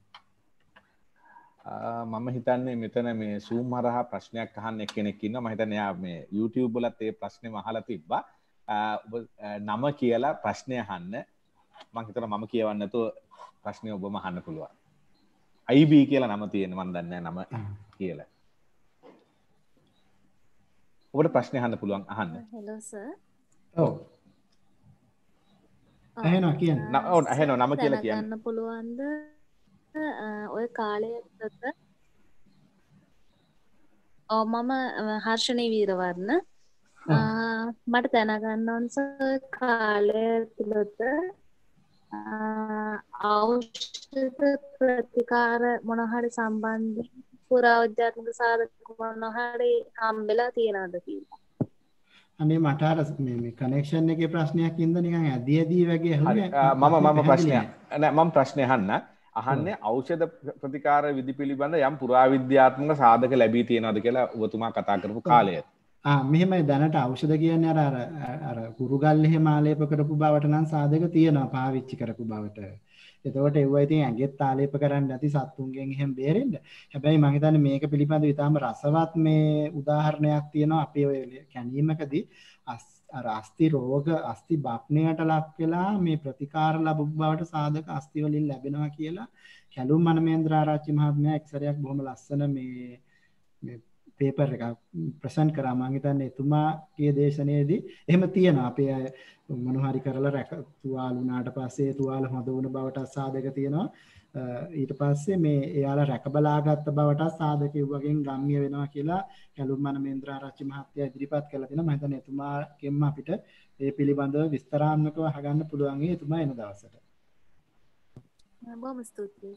Speaker 1: මම හිතන්නේ මෙතන මේ Zoom හරහා ප්‍රශ්නයක් අහන්න එක්කෙනෙක් ඉන්නවා. මම හිතන්නේ එයා මේ YouTube වලත් ඒ ප්‍රශ්නේම අහලා තිබ්බා. ඔබ නම කියලා ප්‍රශ්නය අහන්න. මම හිතනවා මම කියවන්න නැතුව ප්‍රශ්නේ ඔබම අහන්න පුළුවන්. IB කියලා නම තියෙන මම දන්නේ නැහැ නම කියලා. ඔබට ප්‍රශ්නේ අහන්න පුළුවන් අහන්න.
Speaker 10: Hello sir.
Speaker 2: ඔව්. ඇහෙනවා කියන්න.
Speaker 1: ඔව් ඇහෙනවා නම කියලා කියන්න.
Speaker 10: ගන්න පුළුවන්ද? ඔය කාලය තුළ මම හර්ෂණී වීරවර්ණ මට දැනගන්න ඕන කාලය තුළත ඖෂධ ප්‍රතිකාර මොන හරි සම්බන්ධයෙන් පුරාවිද්‍යාත්මක සාධක මොන හරි හම්බෙලා තියනවද කියලා.
Speaker 2: අනේ මට අර මේ කනෙක්ෂන් එකේ ප්‍රශ්නයක් ඉඳන් නිකන් ඇදී වගේ ඇහුනේ.
Speaker 1: මම ප්‍රශ්නයක් නෑ මම ප්‍රශ්නේ අහන්නේ ඖෂධ ප්‍රතිකාර විධි පිළිබඳ යම් පුරාවිද්‍යාත්මක සාධක ලැබී තියෙනවද කියලා ඔබතුමා කතා කරපු කාලය.
Speaker 2: මෙහෙමයි දැනට ඖෂධ කියන්නේ අර කුරුගල් එහෙම ආලේප කරපු බවට නම් සාධක තියෙනවා පාවිච්චි කරපු බවට. එතකොට ඒවා ඉතින් ඇඟෙත් ආලේප කරන්නේ නැති සත්තුන්ගෙන් එහෙම බේරෙන්න. හැබැයි මම හිතන්නේ මේක පිළිබඳව ඊටාම රසවත් මේ උදාහරණයක් තියෙනවා අපේ ඔය කැණීමකදී අර අස්ථි රෝග අස්ථි බක්ණයට ලක් වෙලා මේ ප්‍රතිකාර ලැබු බවට සාධක අස්ථි වලින් ලැබෙනවා කියලා කැලුම් මනමේන්ද්‍ර ආරච්චි මහත්මයා එක්සරයක් බොහොම ලස්සන මේ පේපර් එකක් ප්‍රසන්ට් කරා. මම හිතන්නේ එතුමාගේ දේශනාවේදී එහෙම තියෙනවා. අපේ අය මොන හරි කරලා තුවාල වුණාට පස්සේ තුවාල හොඳ වුණ බවට සාධක තියෙනවා. ඊට පස්සේ මේ එයාලා රැක බලාගත්ත බවට සාධක වගේන් ගම්ම්‍ය වෙනවා කියලා කැලුම් මනමේන්ද්‍ර ආරච්චි මහත්තයා ඉදිරිපත් කළා තියෙනවා. මම හිතන්නේ එතුමාගෙන්ම අපිට මේ පිළිබඳව විස්තරාත්මකව අහගන්න පුළුවන් එතුමා එන දවසට.
Speaker 10: බොහොම ස්තුතියි.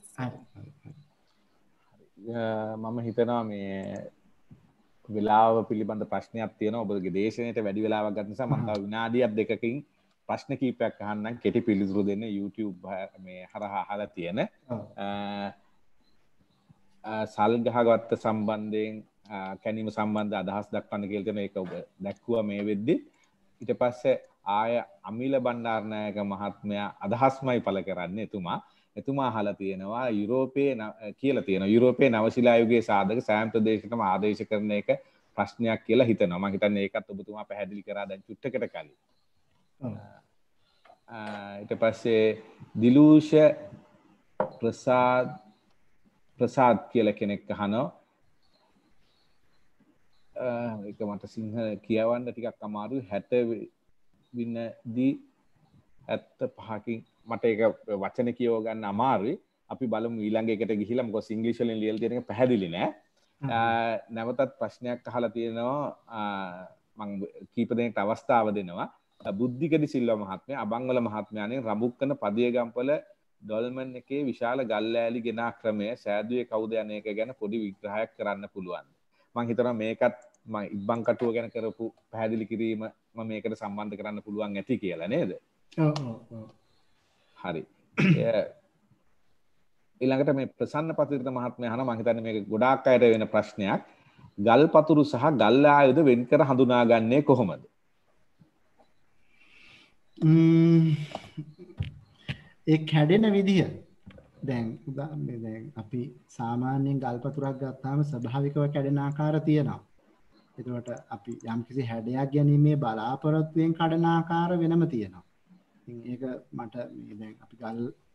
Speaker 1: මම හිතනවා මේ වෙලාව පිළිබඳ ප්‍රශ්නයක් තියෙනවා. ඔබගේ දේශනයට වැඩි වෙලාවක් ගන්න නිසා මම තව විනාඩියක් දෙකකින් ප්‍රශ්න කීපයක් අහන්නම් කෙටි පිළිතුරු දෙන්න YouTube මේ හරහා අහලා තියෙන සල්ගහගත්ත සම්බන්ධයෙන් කැණීම සම්බන්ධ අදහස් දක්වන්න කියලා තියෙන ඒක ඔබ දැක්කුවා මේ වෙද්දි. ඊට පස්සේ ආය අමිල බණ්ඩාරනායක මහත්මයා අදහස්මයි පළ කරන්නේ එතුමා අහලා තියෙනවා යුරෝපයේ කියලා තියෙනවා යුරෝපයේ නවශිලා යුගයේ සාධක සෑම ප්‍රදේශයකම ආදේශ කරන එක ප්‍රශ්නයක් කියලා හිතනවා. මම හිතන්නේ ඒකත් ඔබතුමා පැහැදිලි කරා දැන් චුට්ටකට කලින්. ඊට පස්සේ දිලූෂ ප්‍රසාද් කියලා කෙනෙක් අහනවා. ඒක මට සිංහල කියවන්න ටිකක් අමාරුයි. 60 විනදී 75කින් මට ඒක වචන කියව ගන්න අමාරුයි. අපි බලමු ඊළඟ එකට ගිහිල්ලා මොකද ඉංග්‍රීසි වලින් ලියලා තියෙන එක පැහැදිලි නෑ. නැවතත් ප්‍රශ්නයක් අහලා තියෙනවා. මම කීප දෙනෙක්ට අවස්ථාව දෙනවා. බුද්ධිකදි සිල්වා මහත්මයා අබංගල මහත්මයාණන් රඹුක්කන පදියගම්පල ඩොල්මන් එකේ විශාල ගල්ලෑලි ගෙනා ක්‍රමය සෑදුවේ කවුද යන එක ගැන පොඩි විග්‍රහයක් කරන්න පුළුවන්. මම හිතනවා මේකත් මම ඉබ්බන් කටුව ගැන කරපු පැහැදිලි කිරීම මම මේකට සම්බන්ධ කරන්න පුළුවන් ඇති කියලා නේද? හරි. ඊළඟට මේ ප්‍රසන්න පතිරත මහත්මයා අහනවා මම හිතන්නේ මේක ගොඩාක් අයට වෙන ප්‍රශ්නයක්. ගල් පතුරු සහ ගල් ආයුධ වෙන් කර හඳුනාගන්නේ කොහොමද?
Speaker 2: ඒ කැඩෙන විදිහ දැන් අපි සාමාන්‍යයෙන් ගල් පතුරක් ගත්තාම ස්වභාවිකව කැඩෙන ආකාර තියෙනවා. එතකොට අපි යම්කිසි හැඩයක් ගැනීමේ බලාපොරොත්තුවෙන් කඩන ආකාර වෙනම තියෙනවා. ඉතින් ඒක මට දැන් අපි ගල්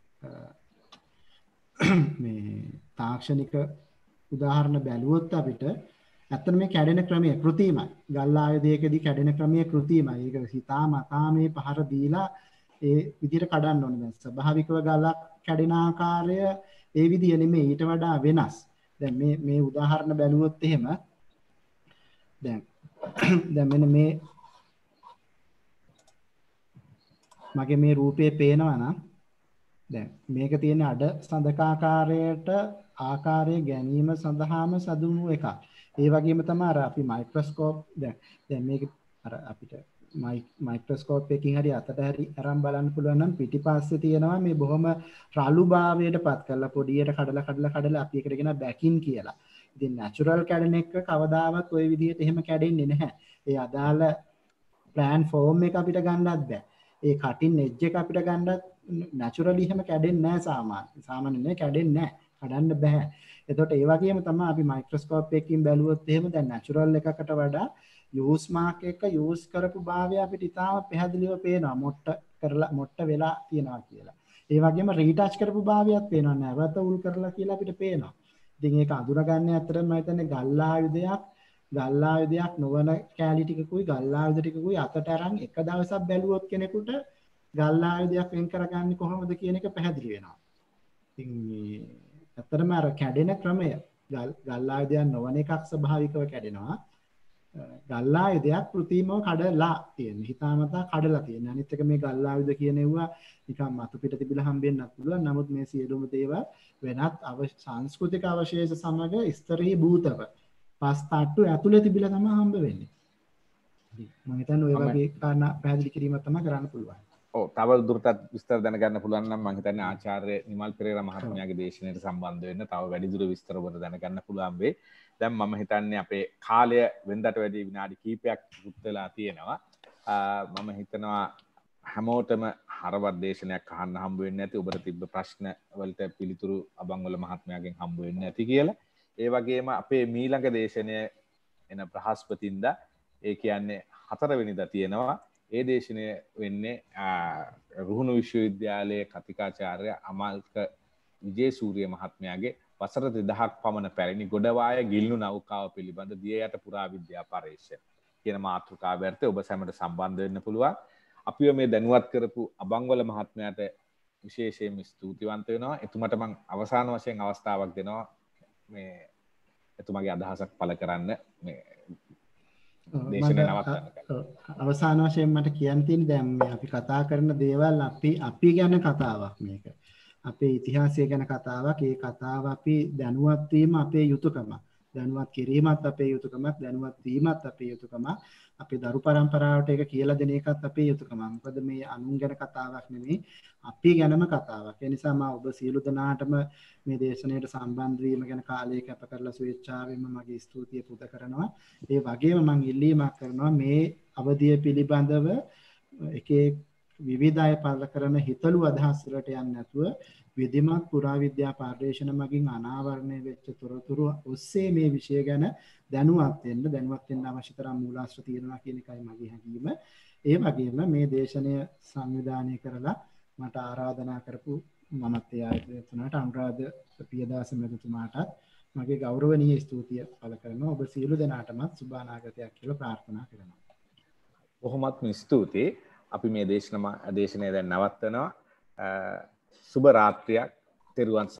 Speaker 2: මේ තාක්ෂණික උදාහරණ බැලුවොත් අපිට ඇත්තට මේ කැඩෙන ක්‍රමය કૃතිමයි. ගල් ආයුධයකදී කැඩෙන ක්‍රමය කෘතිමයි. ඒක හිතා මතා මේ පහර දීලා ඒ විදිහට කඩන්න ඕනේ. දැන් ස්වභාවිකව ගලක් කැඩෙන ආකාරය ඒ විදිහ නෙමෙයි, ඊට වඩා වෙනස්. දැන් මේ උදාහරණ බැලුවොත් එහෙම දැන් මෙන්න මේ මගේ මේ රූපේ පේනවා නම් දැන් මේක තියෙන අඩ සඳකාකාරයට ආකාරය ගැනීම සඳහාම සදුණු එකක්. ඒ වගේම තමයි අර අපි මයික්‍රොස්කෝප් දැන් මේක අර අපිට මයික්‍රොස්කෝප් එකකින් හරි අතට හරි අරන් බලන්න පුළුවන් නම් පිටිපස්සේ තියෙනවා මේ බොහොම රළු භාවයට පත් කරලා පොඩියට කඩලා අපි එකට කියන බැකින් කියලා. ඉතින් නැචරල් කැඩෙන එක කවදාවත් ওই විදිහට එහෙම කැඩෙන්නේ නැහැ. ඒ අදාළ ප්ලෑන් ෆෝම් එක අපිට ගන්නත් බෑ. ඒ කටින් එජ් එක අපිට ගන්නත් නැචරලි එහෙම කැඩෙන්නේ නැහැ සාමාන්‍යයෙන් කැඩෙන්නේ නැහැ. කඩන්න බෑ. එතකොට ඒ වගේම තමයි අපි මයික්‍රොස්කෝප් එකකින් බැලුවොත් එහෙම දැන් නැචරල් එකකට වඩා යූස් මාක් එක යූස් කරපු භාවය අපිට ඉතාම පැහැදිලිව පේනවා. මොට්ට වෙලා තියෙනවා කියලා. ඒ වගේම රීටච් කරපු භාවයත් පේනවා. නැවත උල් කරලා කියලා අපිට පේනවා. ඉතින් ඒක අඳුරගන්න ඇත්තටම මම හිතන්නේ ගල් ආයුධයක් නොවන කැලි ටිකකුයි ගල් ආයුධ ටිකකුයි අතට අරන් එක දවසක් බැලුවොත් කෙනෙකුට ගල් ආයුධයක් වෙන් කරගන්නේ කොහොමද කියන එක පැහැදිලි වෙනවා. ඉතින් මේ ඇත්තටම අර කැඩෙන ක්‍රමය ගල් ආයුධයක් නොවන එකක් ස්වභාවිකව කැඩෙනවා. ගල් ආයුධයක් કૃතිමව කඩලා තියෙනවා. හිතාමතා කඩලා තියෙනවා. අනිත් එක මේ ගල් ආයුධ කියන ඒවා නිකන් මතු පිට තිබිලා හම්බෙන්නත් පුළුවන්. නමුත් මේ සියලුම දේවල් වෙනත් සංස්කෘතික අවශේෂ සමග ස්තරී භූතව පස් තට්ටු ඇතුලේ තිබිලා තමයි හම්බ වෙන්නේ. මම හිතන්නේ ඔය වගේ කාරණා පැහැදිලි කිරීමක් තමයි කරන්න පුළුවන්.
Speaker 1: ඔව් තව දුරටත් විස්තර දැනගන්න පුළුවන් නම් මම හිතන්නේ ආචාර්ය නිමල් පෙරේරා මහත්මයාගේ දේශනාවට සම්බන්ධ වෙන්න තව වැඩිදුර විස්තර වල දැනගන්න පුළුවන් වෙයි. දැන් මම හිතන්නේ අපේ කාලය වෙනදට වැඩි විනාඩි කිහිපයක් පුත් වෙලා තියෙනවා. මම හිතනවා හැමෝටම හරවත් දේශනයක් අහන්න හම්බ වෙන්නේ නැති, ඔබට තිබ්බ ප්‍රශ්න වලට පිළිතුරු අබංගොල්ල මහත්මයාගෙන් හම්බ වෙන්නේ නැති කියලා. ඒ වගේම අපේ මීළඟ දේශනය එන බ්‍රහස්පතින්දා ඒ කියන්නේ 4 වෙනිදා තියෙනවා. ඒ දේශනය වෙන්නේ රුහුණු විශ්වවිද්‍යාලයේ කතිකාචාර්ය අමල්ක විජේසූරිය මහත්මයාගේ වසර 2000ක් පමණ පැරණි ගොඩවාය ගිල්නු නෞකාව පිළිබඳ දිය යට පුරාවිද්‍යා පරීක්ෂණ කියන මාතෘකාව යටතේ ඔබ සැමට සම්බන්ධ වෙන්න පුළුවන්. අපිව මේ දැනුවත් කරපු අබංගොල මහත්මයාට විශේෂයෙන්ම ස්තුතිවන්ත වෙනවා. එතුමට මම අවසාන වශයෙන් අවස්ථාවක් දෙනවා මේ එතුමාගේ අදහසක් පළ කරන්න මේ දේශනය නවත්තන්න.
Speaker 2: අවසාන වශයෙන් මට කියන්න තියෙන්නේ දැන් මේ අපි කතා කරන දේවල් අපි ගැන කතාවක් මේක. අපේ ඉතිහාසය ගැන කතාවක්. ඒ කතාව අපි දැනුවත් වීම අපේ යුතුයකමක්. දැනුවත් කිරීමත් අපේ යුතුයකමක්. දැනුවත් වීමත් අපේ යුතුයකමක්. අපේ දරු පරම්පරාවට ඒක කියලා දෙන එකත් අපේ යුතුයකමක්. මොකද මේ අනුන් ගැන කතාවක් නෙමෙයි අපි ගැනම කතාවක්. ඒ නිසා මම ඔබ සියලු දෙනාටම මේ දේශනාවට සම්බන්ධ වීම ගැන කාලය කැප කරලා ස්වේච්ඡාවෙන්ම මගේ ස්තුතිය පුද කරනවා. ඒ වගේම මම ඉල්ලීමක් කරනවා මේ අවධිය පිළිබඳව විවිධ අය පළ කරන හිතලු අදහස් වලට යන්නේ නැතුව විධිමත් පුරාවිද්‍යා පර්යේෂණ මගින් අනාවරණය වෙච්ච තොරතුරු ඔස්සේ මේ විෂය ගැන දැනුවත් වෙන්න අවශ්‍ය තරම් මූලාශ්‍ර තියෙනවා කියන එකයි මගේ හැඟීම. ඒ වගේම මේ දේශනය සංවිධානය කරලා මට ආරාධනා කරපු මමත් ඒ ආයතනයට අනුරාධ පියදාස මැතිතුමාටත් මගේ ගෞරවනීය ස්තුතිය පළ කරනවා. ඔබ සියලු දෙනාටම සුබ අනාගතයක් කියලා ප්‍රාර්ථනා කරනවා.
Speaker 1: බොහොමත්ම ස්තුතියි. අපි මේ දේශනය දැන් නවත්වනවා. සුබ රාත්‍රියක්. තෙරුවන්